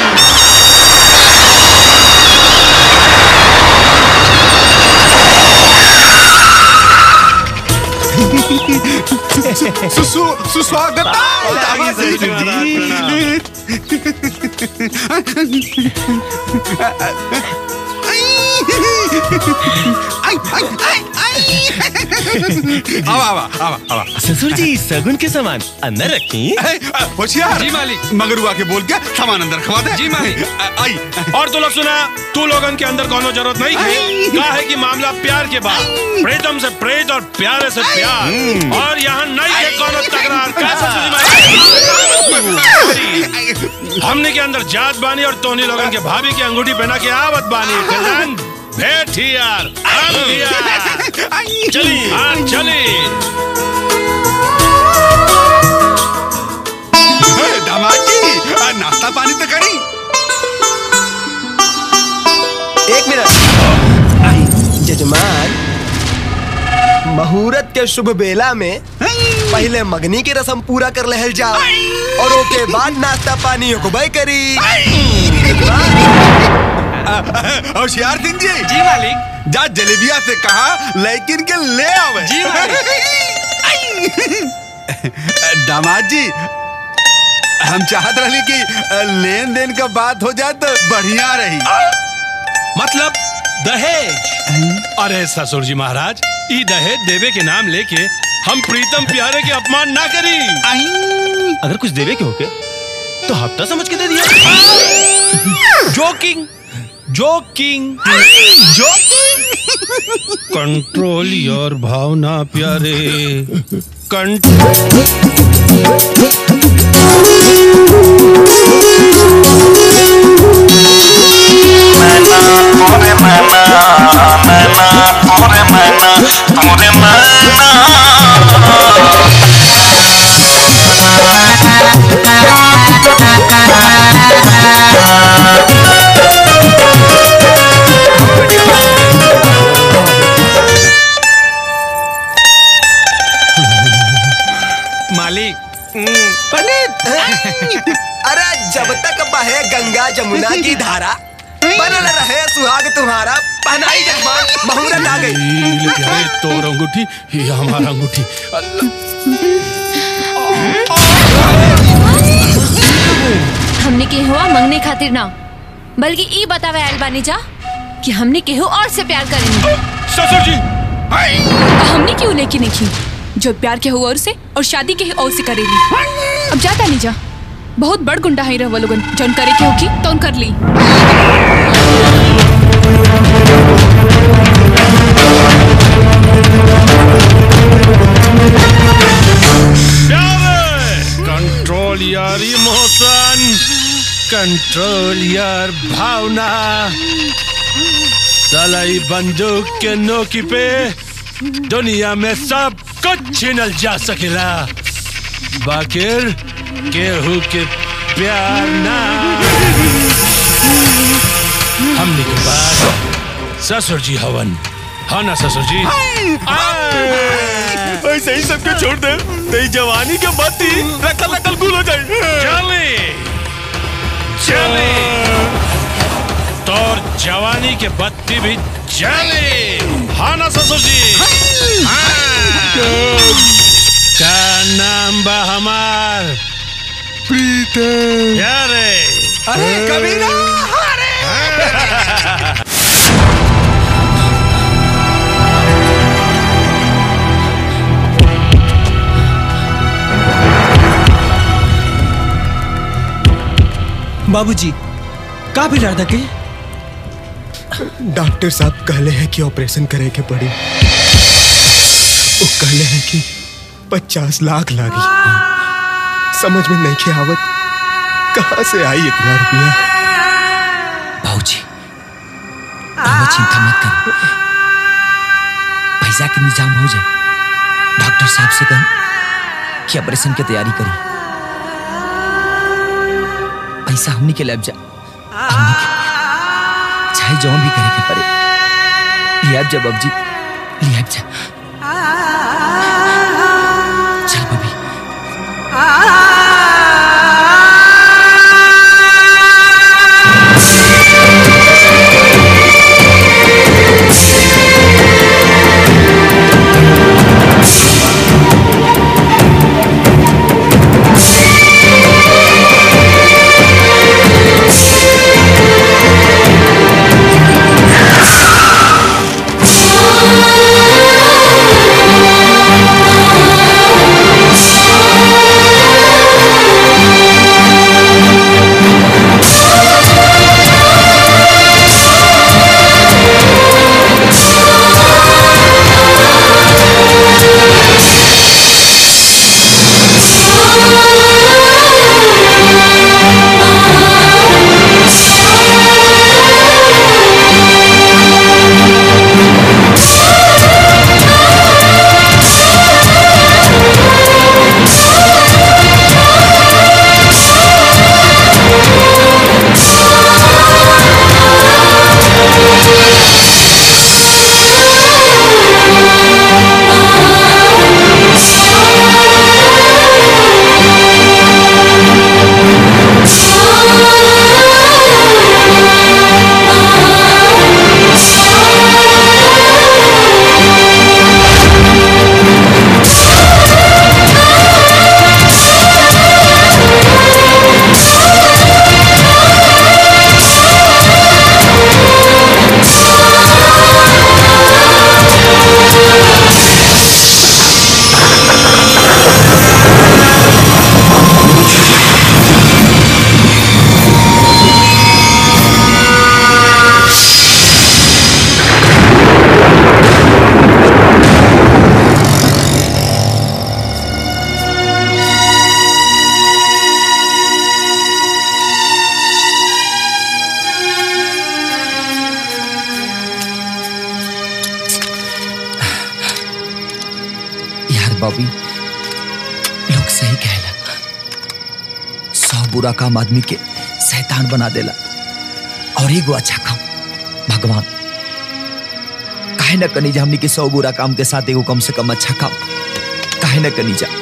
सुस्वागत आवा आवा आवा आवा। ससुर जी सगुन के सामान अंदर रखी। होशियार जी मालिक। मगरुआ के बोल के सामान अंदर खवा दे। जी मालिक। आई और तू लोग सुना, तू लोगन के अंदर कोनो जरूरत नहीं है। क्या है कि मामला प्यार के बाद, प्रीतम से प्रीत और प्यारे से प्यार। और यहाँ नहीं है कोनो तकरार। हमने के अंदर जात बानी और तोनी लोगन के भाभी की अंगूठी पहना के आवत बानी। भेट ही यार, हम चली हाँ चली। दामाद जी नाश्ता पानी तो करी। एक मिनट जजमान, मुहूर्त के शुभ बेला में पहले मगनी की रस्म पूरा कर लहल जाओ और ओके बाद नाश्ता पानी को भाई करी। होशियार सिंह जी। जी मालिक। जा जलेबिया से कहा लेकिन के ले आवे। जी मालिक। दामाद जी हम चाहत रही कि लेन देन का बात हो जाए तो बढ़िया रही। मतलब दहेज? अरे ससुर जी महाराज, ई दहेज देवे के नाम लेके हम प्रीतम प्यारे के अपमान ना करी। अगर कुछ देवे के होके तो हफ्ता समझ के दे दिया। जोकिंग जोकिंग कंट्रोल योर भावना प्यारे। मालिक पंडित अरे जब तक बहे गंगा जमुना की धारा बनल रहे सुहाग तुम्हारा पहनाई जजमान मुहूर्त आ गई। तोर अंगूठी ये हमारा अंगूठी। हमने के हुआ मंगने खातिर ना, बल्कि ई बतावे आयल बानी जा कि हमने केहू और से प्यार करेंगे। ससुर जी हमने क्यों लेके नहीं की जो प्यार के हुआ और से और शादी के और से करेगी। अब जाता नहीं जा, बहुत बड़ गुंडा है रहा लोगन जौन करे के होगी तो कर ली। कंट्रोल यार इमोशन, कंट्रोल यार भावना। सलाई बंदूक के नोकी पे दुनिया में सब कुछ छीनल जा सकेला, बाकिर केहू के प्यार ना। हमने के बाद ससुर जी हवन, हाँ ना ससुर जी? ऐसे ही सबके छोड़ दे, तेरी जवानी के बत्ती रखल रखल गुल हो जाए। चले चले तोर जवानी के बत्ती भी जले, हाँ ना ससुर जी? का नाम बा हमार? प्रीतम। यारे अरे कबीरा, अरे बाबूजी का भी लड़ के डॉक्टर साहब कहले हैं कि ऑपरेशन करे के पड़ी। वो कहले हैं कि पचास लाख लागी। समझ में नहीं के आवत कहाँ से आई इतना रुपया। बाबूजी आप चिंता मत करो, पैसा के इंतजाम हो जाए। डॉक्टर साहब से कहें कि ऑपरेशन की तैयारी करी। पैसा हमने के लग जा, हमने के चाहे जो भी करे के पड़े लिया जा बाबूजी, लिया जा। चल बबी। बॉबी लोग सही कहला, सौ बुरा काम आदमी के शैतान बना देला और एगो अच्छा काम भगवान। काहे न कनी जा हमनी के सौ बुरा काम के साथ एगो कम से कम अच्छा काम काहे न कनी जा।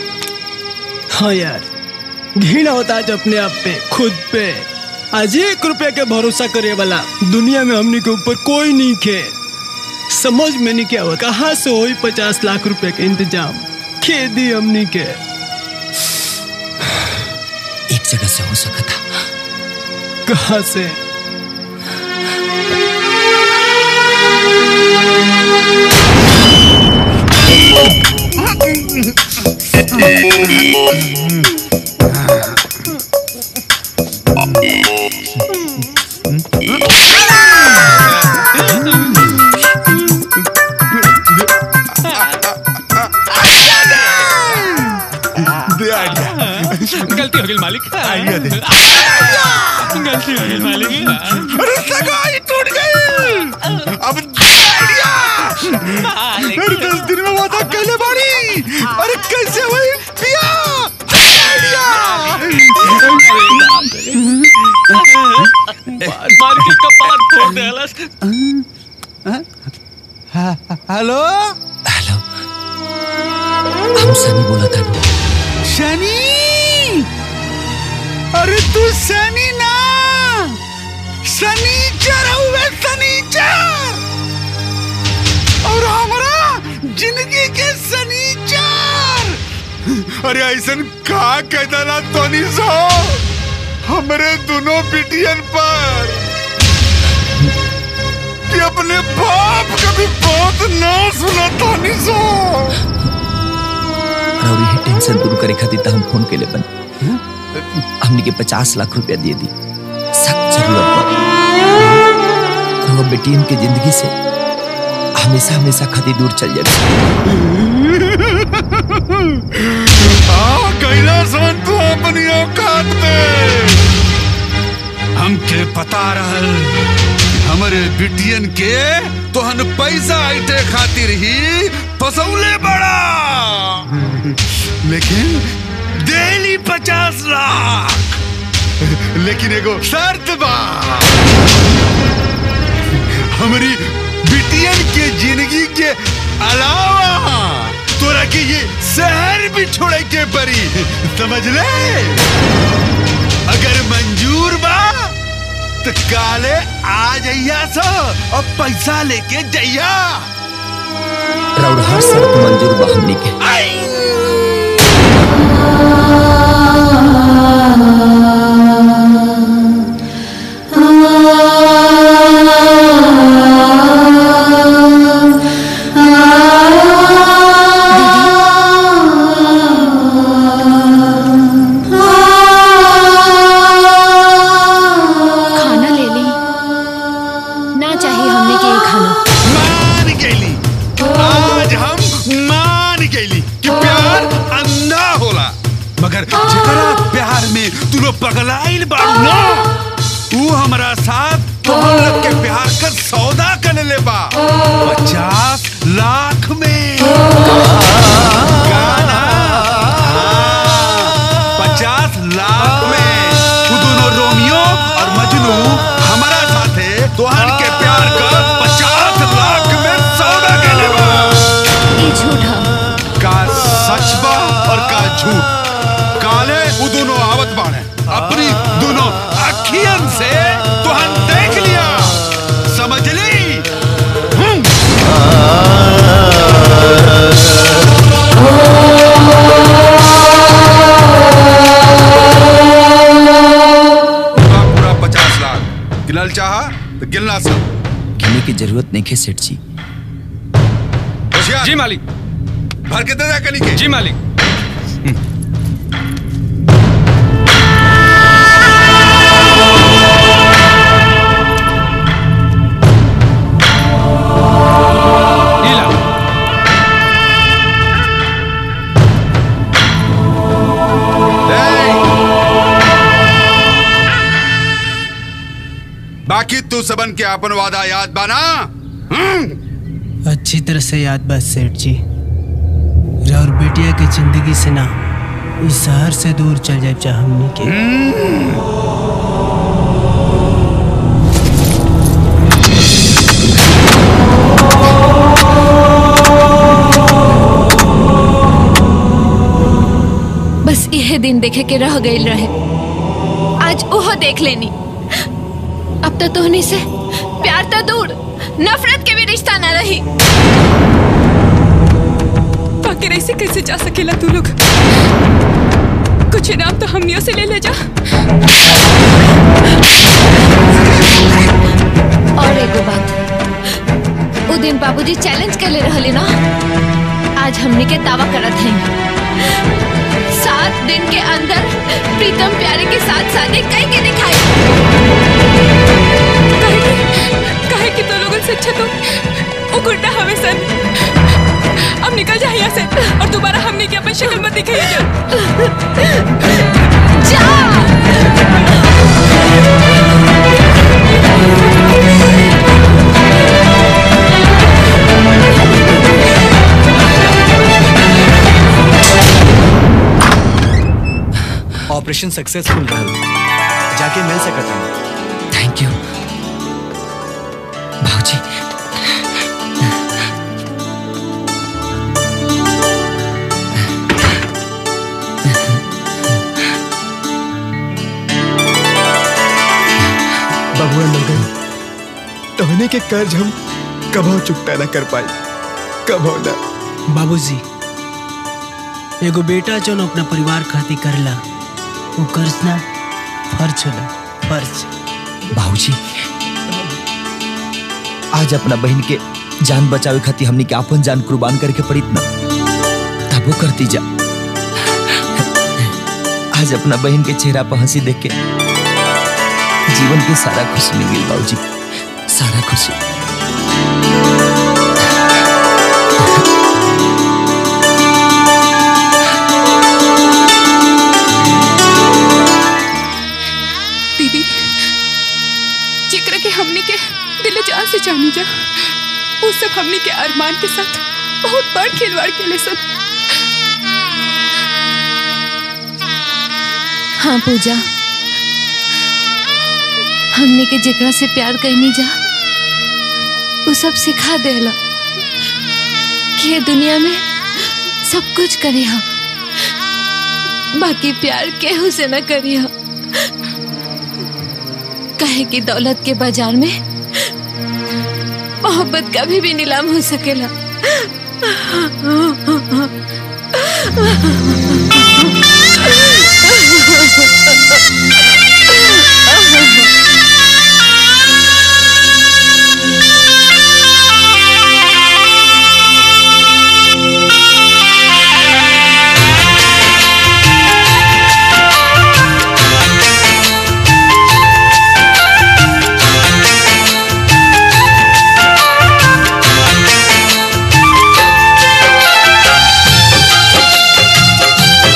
हाँ यार, घृणा होता है अपने आप पे, खुद पे। आज एक रुपए के भरोसा करे वाला दुनिया में हमनी के ऊपर कोई नहीं खे। समझ में नहीं क्या हुआ, कहाँ से हो पचास लाख रुपए के इंतजाम खेती हमनी के। एक जगह से हो सका था, कहाँ से? गलती हो गई मालिक। आइडिया दे। गलती हो गई मालिक। अरे सगाई टूट गई। अब आइडिया। अरे दस दिन में वादा कहले बाड़ी। अरे कैसे हुई पिया? मार के कपार फोड़ दे हलस। हेलो हेलो, हम सनी बोला था। शनि? अरे तू शनि ना, शनिचर हुए, शनिचर। और हमारा जिंदगी के शनिचर। अरे ऐसन का कहता तोनी सो हमरे दोनों बिटियन पर। कि अपने बाप का भी बात ना सुना तानी सो। और ये टेंशन दूर करे खातिर त हम फोन के ले बन हमनी के पचास लाख रुपया दिए दी सख्त जरूरत बा। वो बेटियन के जिंदगी से हमेशा हमेशा खातिर दूर चल जाए। हाँ कैलाशन तू अपनी औकात पे हमके पता रहल हमारे बिटियन के तोहन पैसा ऐठे खातिर ही फसौले बड़ा, लेकिन डेली पचास लाख। लेकिन एगो शर्त बा, हमारी बिटियन के जिंदगी के अलावा तोरा के ये शहर भी छोड़े के परी, समझ ले। अगर मंजूर बा तो काले आ जाइया सो और पैसा लेके जाइया। राउर हर शर्त मंजूर बा हमनी के। पगलाइल बाड़ू ना, तू हमारा साथ तोहन लोग के प्यार का सौदा कर ले बा पचास लाख में। गाना पचास लाख में तू दोनों रोमियो और मजनू हमारा साथे तोहन के प्यार का पचास लाख में सौदा कर ले बा। ये झूठा का सच बा और का झूठ। काले वो दोनों आवत बाड़े अपनी दोनों अखियन से तो हम देख लिया, समझ ली। पूरा पचास लाख गिनल चाहा तो गिनना सब। गिनने की जरूरत नहीं है सेठ जी। जी मालिक। भर के दे कनी के। जी मालिक। बाकी तू सबन के अपन वादा याद बाना? अच्छी तरह से याद बा सेठ जी। और बेटिया की जिंदगी से ना इस शहर से दूर चल जाए चाह हमनी के। बस यह दिन देखे के रह गई रहे, आज ओह देख लेनी। अब तो तोहनी से प्यार तो दूर नफरत के भी रिश्ता न रही। बाकी ऐसे कैसे जा सकेला तू लोग? कुछ इनाम तो हमनियों से ले ले जा। और एगो बात, वो दिन बाबूजी चैलेंज कर ले रहले ना, आज हमने के दावा करत हैं सात दिन के अंदर प्रीतम प्यारे के साथ शादी कई के दिखाई। कहे कि तो लोगों से अच्छा तो वो गुंडा हमें सन। अब निकल जा यहाँ से और दोबारा हमने की अपन शक्ल मत दिखाई। जा ऑपरेशन सक्सेसफुल रहा, जाके मिल सकते हैं। थैंक यू भाजी। बबुआ लगन तोहने के कर्ज हम कभी चुकता ना कर पाए, कभी ना। बाबूजी, एगो बेटा जो अपना परिवार खातिर करला वो कर्ज ना फर्ज होला, फर्ज। बाबूजी आज अपना बहन के जान बचावे खातिर हमनी के अपन जान कुर्बान करके पड़ित ना तब वो करती जा। आज अपना बहन के चेहरा पर हंसी देख के जीवन के सारा खुशी मिल गई बाबूजी, सारा खुशी। दीदी जिक्र के हमनी के दिल जान से जानी जा, वो सब हमनी के अरमान के साथ बहुत बड़ खिलवाड़ के ले सब। हाँ पूजा, हमने के जेकरा से प्यार करनी जा वो सब सिखा देला कि ये दुनिया में सब कुछ करी हम, बाकी प्यार केहू से न करी हम। कहे कि दौलत के बाजार में मोहब्बत कभी भी नीलाम हो सकेला। Thank you.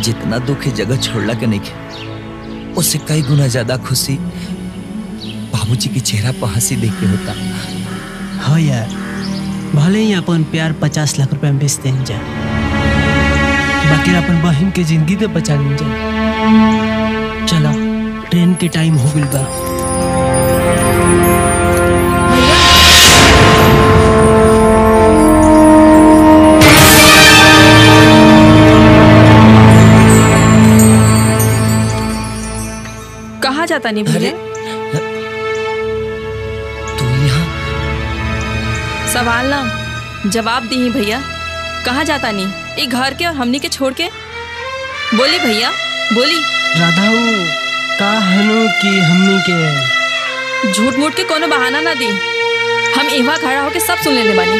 जितना दुख जगह छोड़ला के नहीं खे, उससे कई गुना ज्यादा खुशी बाबूजी के चेहरा पर हंसी देख के होता। हाँ यार, भले ही अपन प्यार पचास लाख रुपए में बेचते हैं जा, बाकी अपन बहन के जिंदगी तो बचा लें जा। चला ट्रेन के टाइम हो गई बा। कहाँ जाता नहीं भैया? तू यहाँ? सवाल ना जवाब दी ही भैया। कहाँ जाता नहीं? एक घर के और हमनी के छोड़ के? बोली भैया बोली। राधा का हनु की हमनी के झूठ मूठ के कोनो बहाना ना दी। हम इवा खड़ा होके सब सुन लेने वाली।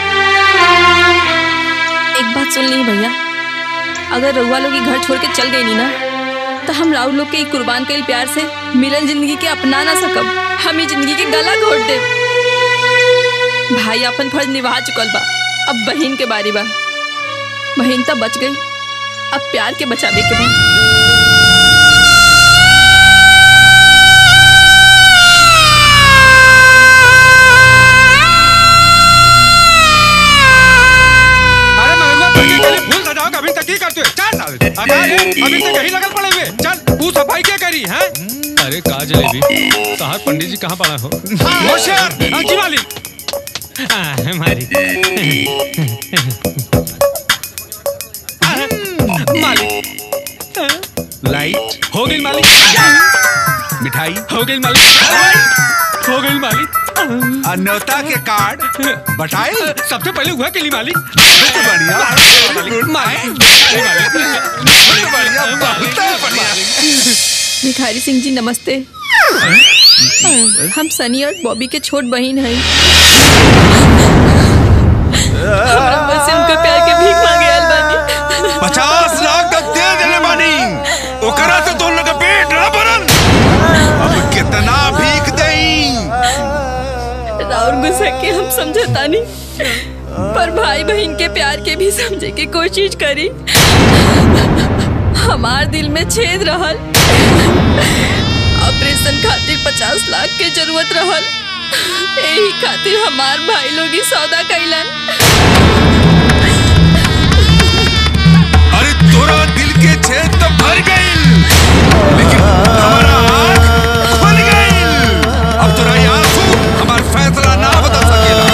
एक बात सुन ली भैया, अगर रउआ लोग घर छोड़ के चल गई नहीं ना तो हम राउर लोग के कुर्बान कईल प्यार से मिलन जिंदगी के अपना ना सकब। हम ही जिंदगी के गला घोट दे। भाई अपन फर्ज निभा चुकल बा, अब बहन के बारी बा। बहन तो बच गई, अब प्यार के बचावे के बा। अभी तक ही करते चल अभी तक यही लगल पड़े हुए। चल तू सफाई क्या करी है? अरे का जलेबी साहब, पंडित जी कहाँ पड़ा हो? होशियार जी मालिक। मालिक मालिक लाइट हो गई मालिक, मिठाई हो गई मालिक, हो गई मालिक। अन्योता के कार्ड बटाए सबसे पहले हुआ के लिए मालिक। बढ़िया भिखारी सिंह जी नमस्ते। हम सनी और बॉबी के छोट बहन हैं। हमरा बस से उनका प्यार के भीख मांगे आयल बानी। पचास लाख तक दे देने बानी, ओकरा से दोनों का पेट ना भरन। अब कितना भीख देई? राउर गुस्सा के हम समझता नहीं, पर भाई बहन के प्यार के भी समझे की कोशिश करी। हमार दिल में छेद रहल, ऑपरेशन खातिर पचास लाख के जरूरत रहल। यही खातिर हमार भाई लोग ही सौदा कैलन। अरे तोरा दिल के छेद तो भर गई, लेकिन हमारा आँख खुल गई। अब तोरा ये आंसू हमार फैसला ना बदल सकेला।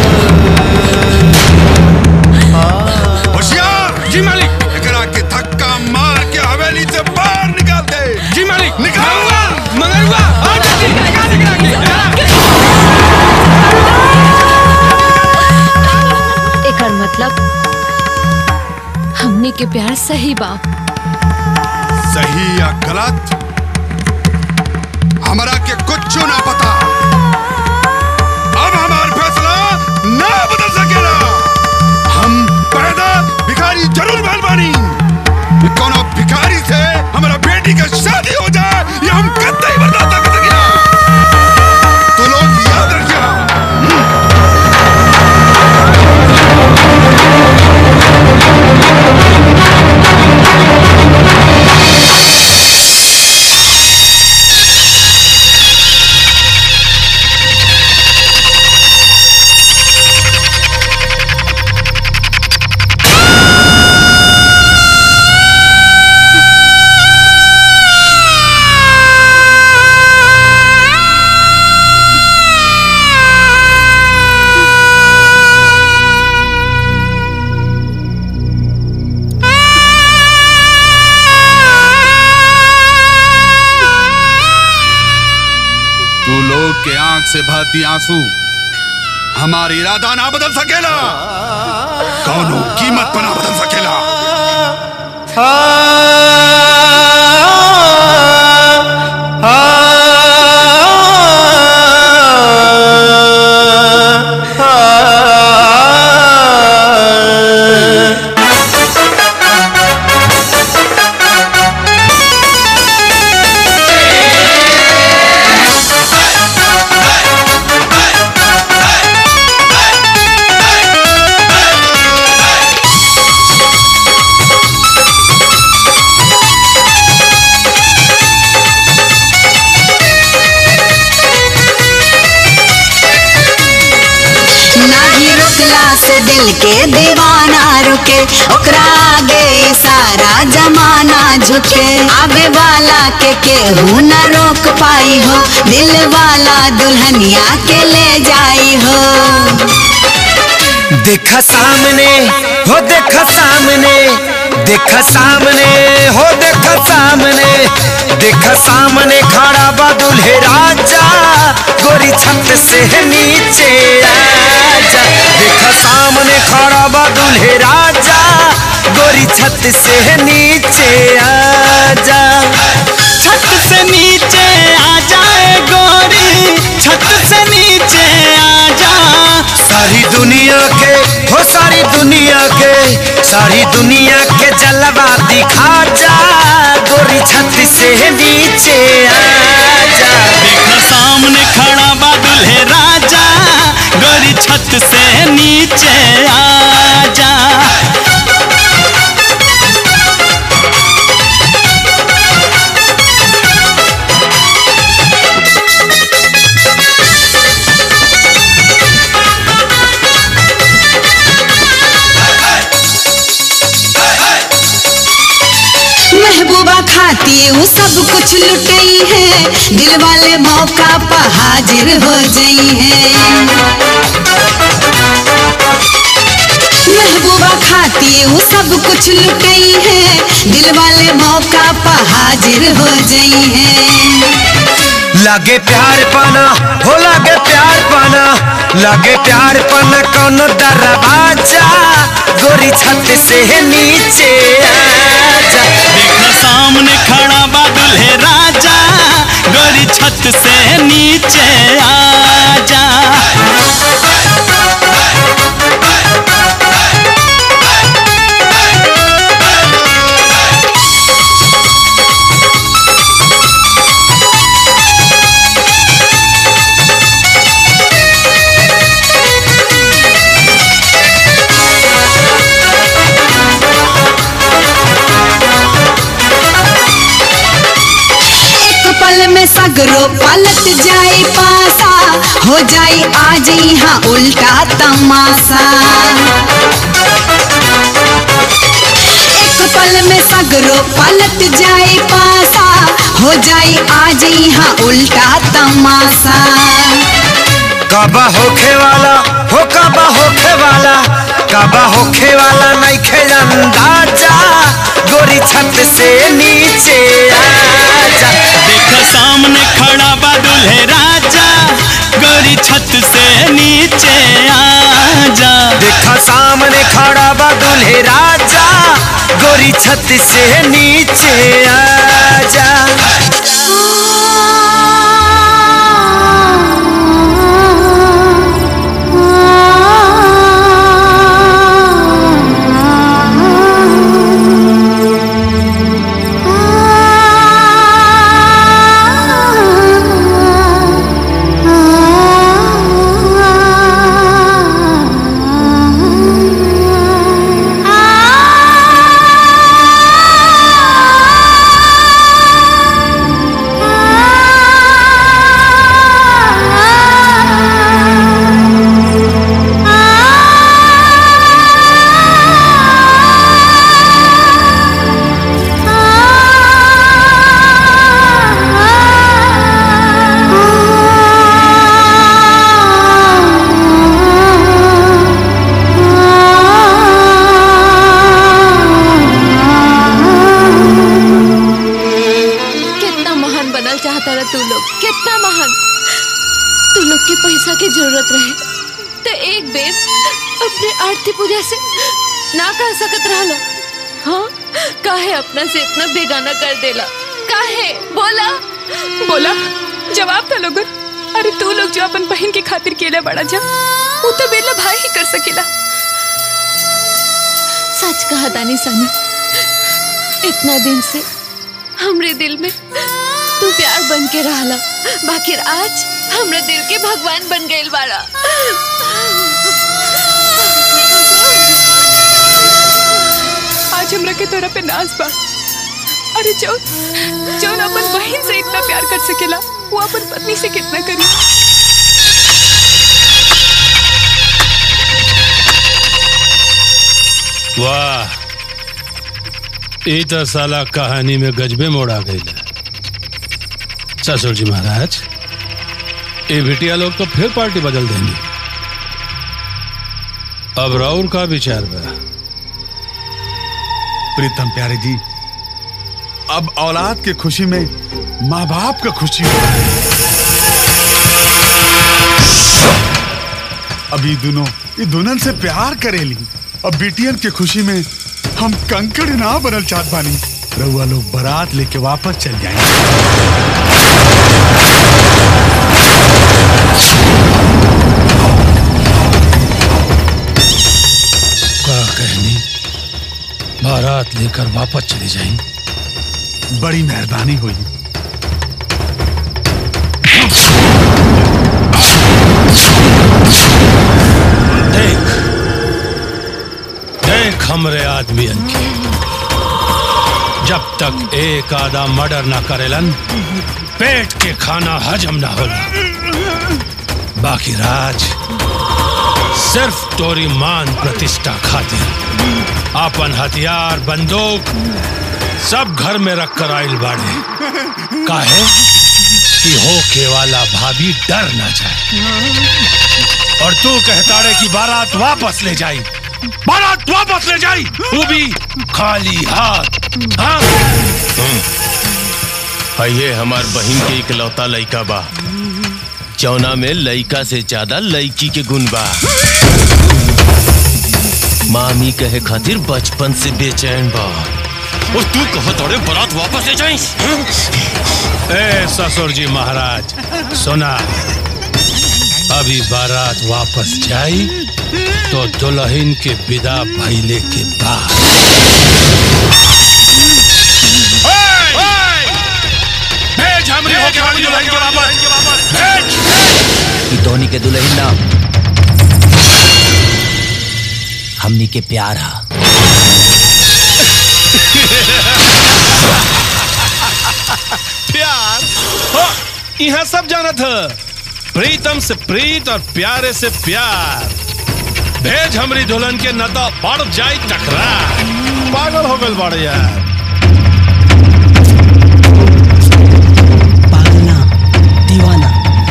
होशियार जी मालिक। एकरा के धक्का मार के हवेली से बाहर निकाल दे। जी मालिक। निकालूंगा मंगरुआ आ जल्दी निकाल निकाल। एकर मतलब हमने के प्यार सही बा। सही या गलत हमरा के कुछ ना पता। अब हमार फैसला ना बदल सकेला। हम पैदा भिखारी जरूर भइल बानी। कोनो भिखारी से हमारा बेटी का शादी हो जाए ये हम कतई बर्दाश्त ना कर सकेला। तो लोग याद रखिए। के आंख से बहती आंसू हमारी इरादा ना बदल सकेला। कौनो कीमत पर ना बदल सकेला। दिल के दीवाना रुके, ओकरा आगे सारा जमाना झुके। आवे वाला के केहू न रोक पाई हो, दिल वाला दुल्हनिया के ले जाई हो। देखा सामने हो देखा सामने, देखा सामने हो देखा सामने, देखा सामने खड़ा बा दुल्हे राजा, गोरी छत से नीचे आजा। देखा सामने खड़ा बा दुल्हे राजा, गोरी छत से नीचे आजा। छत से नीचे आ जाए गोरी, छत से नीचे आजा। सारी दुनिया के हो सारी दुनिया के, सारी दुनिया के जलवा दिखा जा, गोरी छत से नीचे आजा। देखा सामने खड़ा बा दुल्हे राजा, गोरी छत से नीचे आजा। महबूबा खाती वो सब कुछ लुटई है, दिल वाले मौका पर हाजिर हो गई है। महबूबा खाती वो सब कुछ लुटई है, दिल वाले मौका पर हाजिर हो गई है। लागे प्यार पाना हो लागे प्यार पाना, लागे प्यार पाना कौनो दरवाजा, गोरी छत से नीचे आजा। देखा सामने खड़ा बा दुल्हे राजा, गोरी छत से नीचे आजा। में सगरो पलट जाए पासा, हो जाए आज यहाँ उल्टा तमाशा। एक पल में सगरो पलट जाए पासा, हो जाए आज यहाँ उल्टा तमाशा। काबा होखे वाला हो काबा होखे वाला, काबा होखे वाला नहीं खेल अंदाजा, गोरी छत से नीचे आजा। देखा सामने खड़ा बा दुल्हे राजा, गोरी छत से नीचे आजा। देखा सामने खड़ा बा दुल्हे राजा, गोरी छत से नीचे आजा। की जरूरत रहे तो एक बेर अपने आरती पूजा से ना कह सकत रहला। हाँ काहे अपना से इतना बेगाना कर देला, काहे बोला बोला जवाब था लोगन। अरे तू लोग जो अपन बहन की खातिर केला बड़ा जा, वो तो बेला भाई ही कर सकेला। सच कहा दानी सानी, इतना दिन से हमरे दिल में तू प्यार बन के रहला, बाकी आज हमरे दिल के भगवान बन गइल बाड़ा। आज हमरा के तोरा पे नाज बा। अरे जो जो अपन बहन से इतना प्यार कर सकेला, वो अपन पत्नी से कितना करी। वाह, ई तो साला कहानी में गजबे मोड़ आ गई। ससुर जी महाराज, ये बिटिया लोग तो फिर पार्टी बदल देंगे। अब राउर का विचार बा? प्रीतम प्यारे जी, अब औलाद के खुशी में माँ बाप का खुशी हो रहा है। अब ये दोनों ये दुल्हन से प्यार करेली। अब बिटियन के खुशी में हम कंकड़ ना बनल चाहत बानी। रउआ लोग बारात लेके वापस चल जाएंगे। क्या कहनी? बारात लेकर वापस चली जाएंगे? बड़ी मेहरबानी हुई। देख देख हमरे आदमी के, जब तक एक आधा मर्डर ना करेलन पेट के खाना हजम ना होला। बाकी राज सिर्फ तोरी मान प्रतिष्ठा खातिर अपन हथियार बंदूक सब घर में रख कर आइल बाड़े। काहे कि होके वाला भाभी डर ना जाए। और तू कहता रे कि बारात वापस ले जाई, बारात वापस ले जाई, वो भी खाली हाथ। हाँ? ये हमार बहिन के इकलौता लइका बा, जौना में लइका से ज्यादा लइकी के गुण बा। मामी कहे खातिर बचपन से बेचैन बा, और तू कहो तोड़े बारात वापस ले जाई। ए ससुर जी महाराज सुना, अभी बारात वापस जाई तो दुल्हन के विदा भइले के बाद। भेज हमरी होके वाली दुल्हन के वापस भेज। ई धोनी के दुल्हन ना, हमनी के प्यार हा। प्यार? यहाँ सब जाना था, प्रीतम से प्रीत और प्यारे से प्यार। भेज हमरी दुल्हन के न तो पड़ जाए टकरार। पागल हो गए बाड़े यार। पागल दीवाना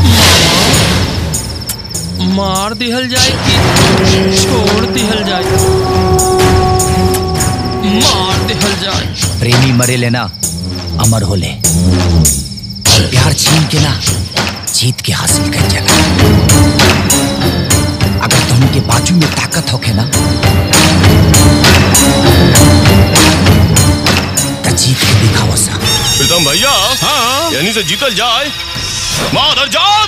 मार दिहल जाए कि छोड़ दिहल जाए? मार दिहल जाए। प्रेमी मरे लेना अमर होले, और प्यार छीन के ना जीत के हासिल कर चला। अगर तुम के बाजू में ताकत होके ना तो जीत के दिखाओ सा। प्रीतम भैया, हाँ यानी से जीतल जाए। माधर जात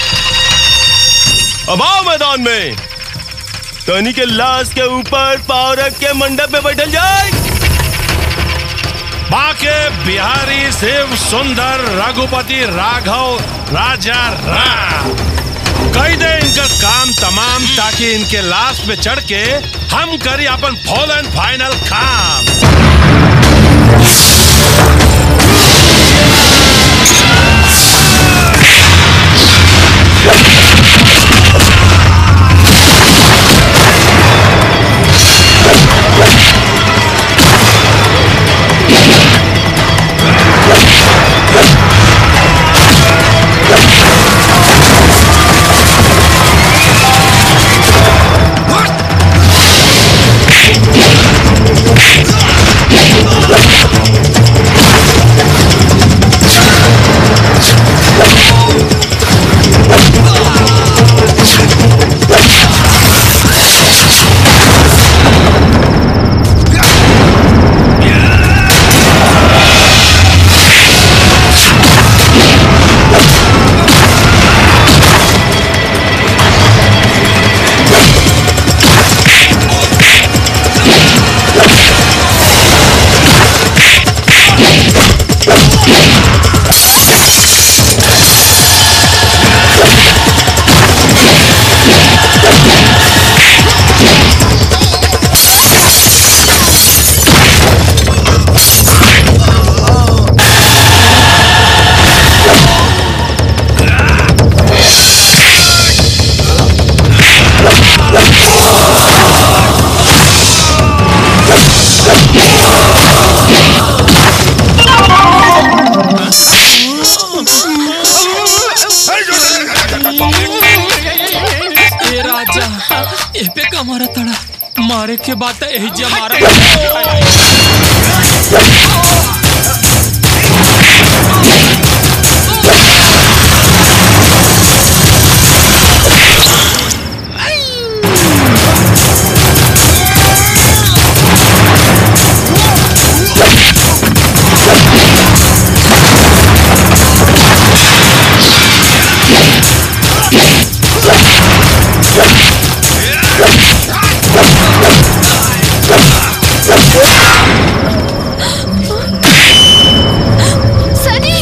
अब आओ मैदान में, तनी के लाश के ऊपर पाव रख के मंडप में बैठल जाए। बाके बिहारी शिव सुंदर रघुपति राघव राजा राम कही दे इनका काम तमाम, ताकि इनके लाश पे चढ़ के हम करी अपन फुल एंड फाइनल काम। What? मारे के बाद यही जे मारा सनी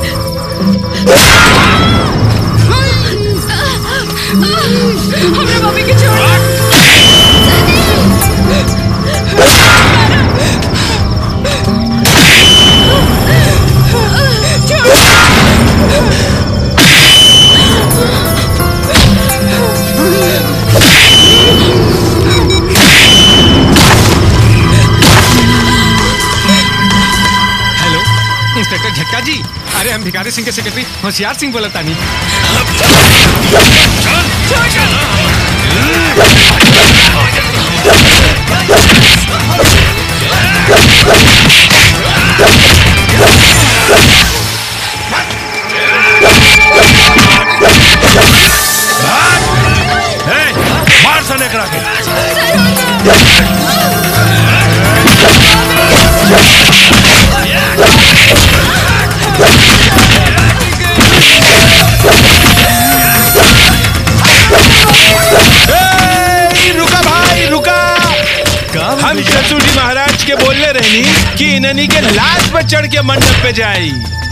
हमरा मम्मी के छोड़ इंस्पेक्टर झटका जी, अरे हम भिखारी सिंह के सेक्रेटरी होशियार सिंह बोला तानी। मार सने करा के रुका भाई रुका। हम चतुर्जी महाराज के बोलने रहनी कि इन्हनी के लाश पर चढ़ के मंडप पे जाई।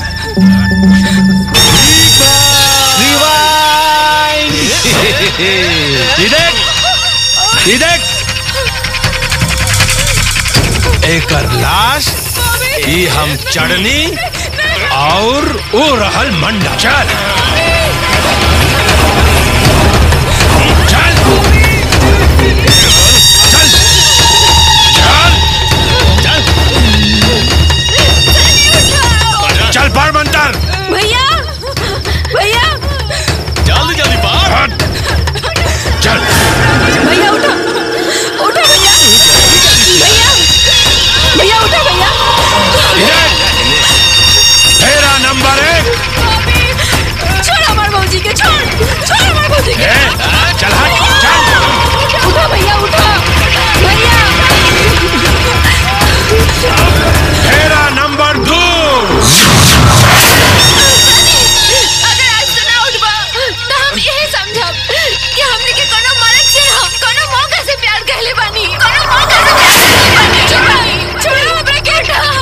एकर लाश ई हम चढ़नी और वो रहल मंडप। चल चल चल चल चल चल पार मंतर। भैया भैया जल्दी जल्दी पार चल भैया उठो उठो भैया भैया भैया उठो भैया फेरा नंबर एक। छोड़ हमारे भौजी के छोड़ छोड़ हमारे भौजी के चल हट चल उठो भैया उठो भैया फेरा नंबर दो। अगर आज तो ना उठबा तो हम यही समझब कि हमने के कोनो मर्द से हम कोनो मौका से प्यार कहले बानी कोनो मौका से प्यार कहले बानी। छोड़ छोड़ हमरा के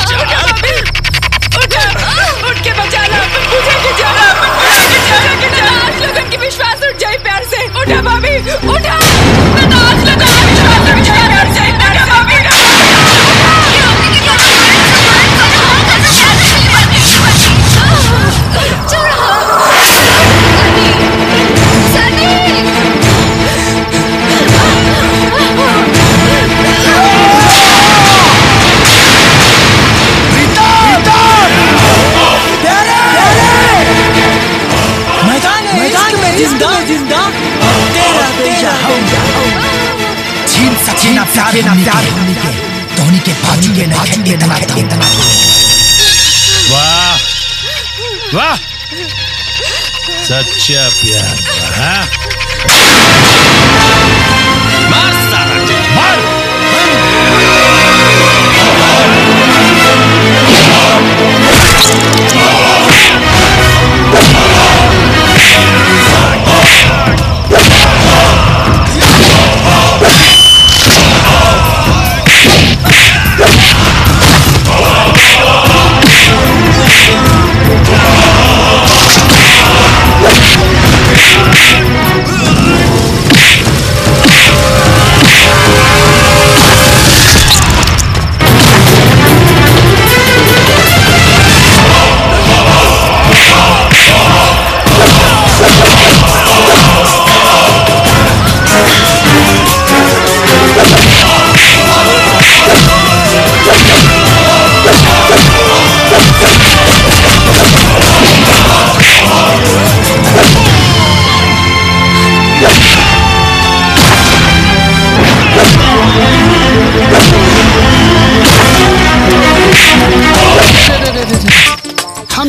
उठा उठा उठ के बचा ला मुझे के जाना मुझे के जाना के जाना आज लोगन की विश्वास उठ जाए प्यार से। उठा भाभी उठा मैं तो आज लोगन का विश्वास उठ जाए प्यार से। उठा भाभी मैदान में जिंदा जिंदा तेरा तेरा छीन सके ना प्यार ना प्यार होने के धोनी के बाजू के ना के इतना इतना। वाह वाह सच्चा प्यार हाँ? मार सारा जी मार।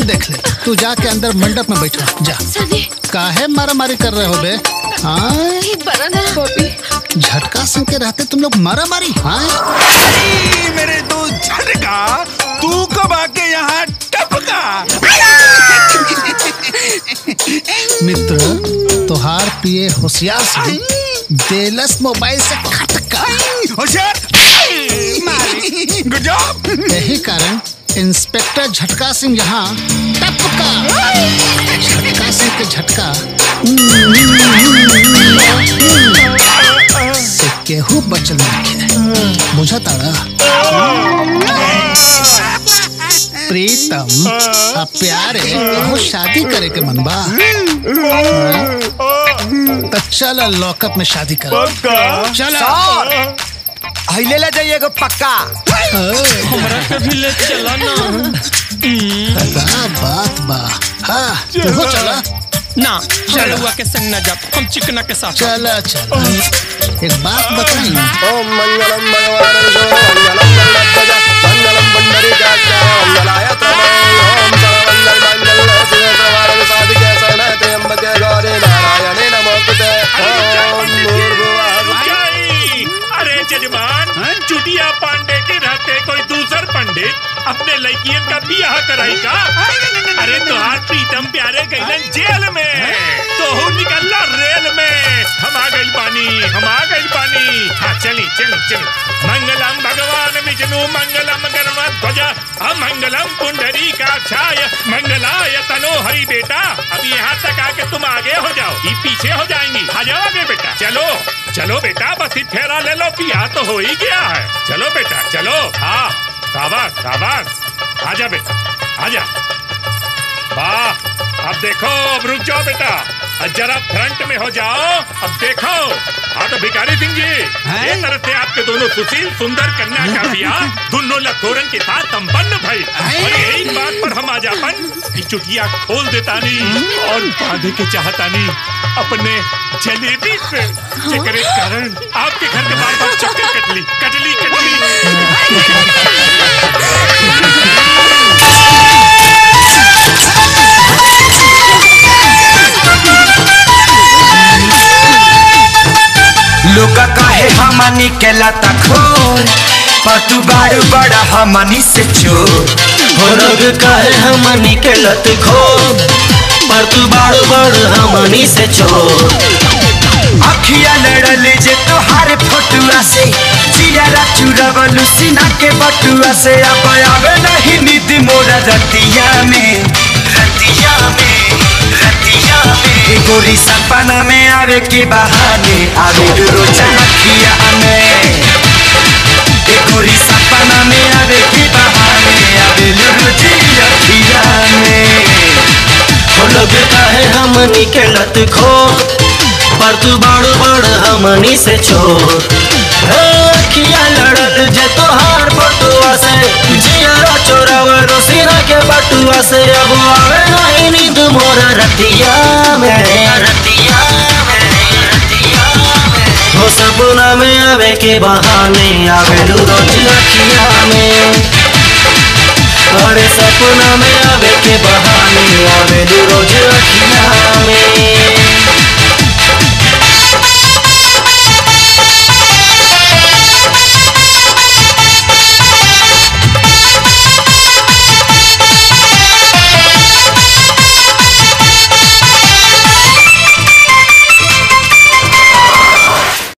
देख ले। तू जाके अंदर मंडप में बैठा जा। काहे मारा मारी कर रहे हो बे? हाँ झटका सिंह के रहते तुम लोग मारा मारी? हाँ मेरे दो झटका, तू कब आके यहाँ टपका? मित्र तोहार पिए होशियार से देलस मोबाइल से खटका। होशियार गुड जॉब। यही कारण इंस्पेक्टर झटका सिंह यहाँ टपका। झटका सिंह के झटका से केहू बचल नहीं। बुझा ताड़ा? प्रीतम अब प्यारे हो शादी करे के मन बा तो चल लॉकअप में शादी कर। चल ले ले जाइए को पक्का। हमरा कभी ले चला ना। क्या बात बा। हाँ तू चला ना चलुआ के संग न जा, हम चिकना के साथ। चला चला एक बात बताई। ओम मंगलम भगवान मंगलम मंगलम मंगलम पुंडरीकाक्षाय मंगलाय तनय ओम सर्वमंगल मंगल शिवे सर्वार्थ साधिके शरण्ये त्र्यंबके गौरी नारायणे नमोस्तुते ओम भूर्भुवः। अरे जजमान, चुटिया पांडे के रहते कोई दूसर पंडित अपने लड़कियन का बियाह कराई का? अरे तुहार प्रीतम प्यारे गईलन जेल में, तो हूँ निकलना रेल में। हम आ गई पानी, हम आ गई पानी। हाँ चली चली चली। मंगलम भगवान विष्णु मंगलम गणध्वज अमंगलम पुंडरीकाक्षाय मंगलाय तनो हरि। बेटा अब यहाँ तक आके तुम आगे हो जाओ, ये पीछे हो जाएंगी। आ जाओ आगे बेटा। चलो चलो बेटा, बस ही फेरा ले लो, बियाह तो हो ही गया है। चलो बेटा चलो। हाँ शाबाश शाबाश। आजा बेटा आजा। वाह अब देखो, अब रुक जाओ बेटा, जरा फ्रंट में हो जाओ। अब देखो। हाँ तो भिखारी सिंह जी, ये तरह से आपके दोनों सुशील सुंदर कन्या का बियाह दोनों लखोरन के साथ संपन्न भई। और यही बात पर हम आजापन की चुटिया खोल देता नहीं और बांधे के चाहता नहीं अपने जलेबी से, जेकरे कारण आपके घर के बार बार चक्कर कटली कटली कटली। लोग कहे हमनी के लता खोर, पर तू बारू बड़ा हमनी से चोर। हो लोग कहे हमनी के लत खोर, पर तू बारू बड़ हमनी से चोर। अखिया लड़ल जे तोहार फोटुआ से, चियारा चुरावलू सीना के बटुआ से। अब आवे नहीं नींद मोरा रतिया में, रतिया में, रतिया में। गोरी सपना में आवे के बहाने आवे रोज अखिया में। गोरी सपना में आवे के बहाने आवे रोज अखिया में। हो लोग कहे हमनी के लत खोर, पर तू बड़ बड़ हमनी से चोर। अखिया लड़ल जे तोहार बटुआ से, जियारा चोरावलो सीना के बटुआ से। अब आवे नहीं नींद मोरा रतिया में, रतिया में, रतिया में। हो सपना में आवे के बहाने आवे रोज अखिया में। अरे सपना में आवे के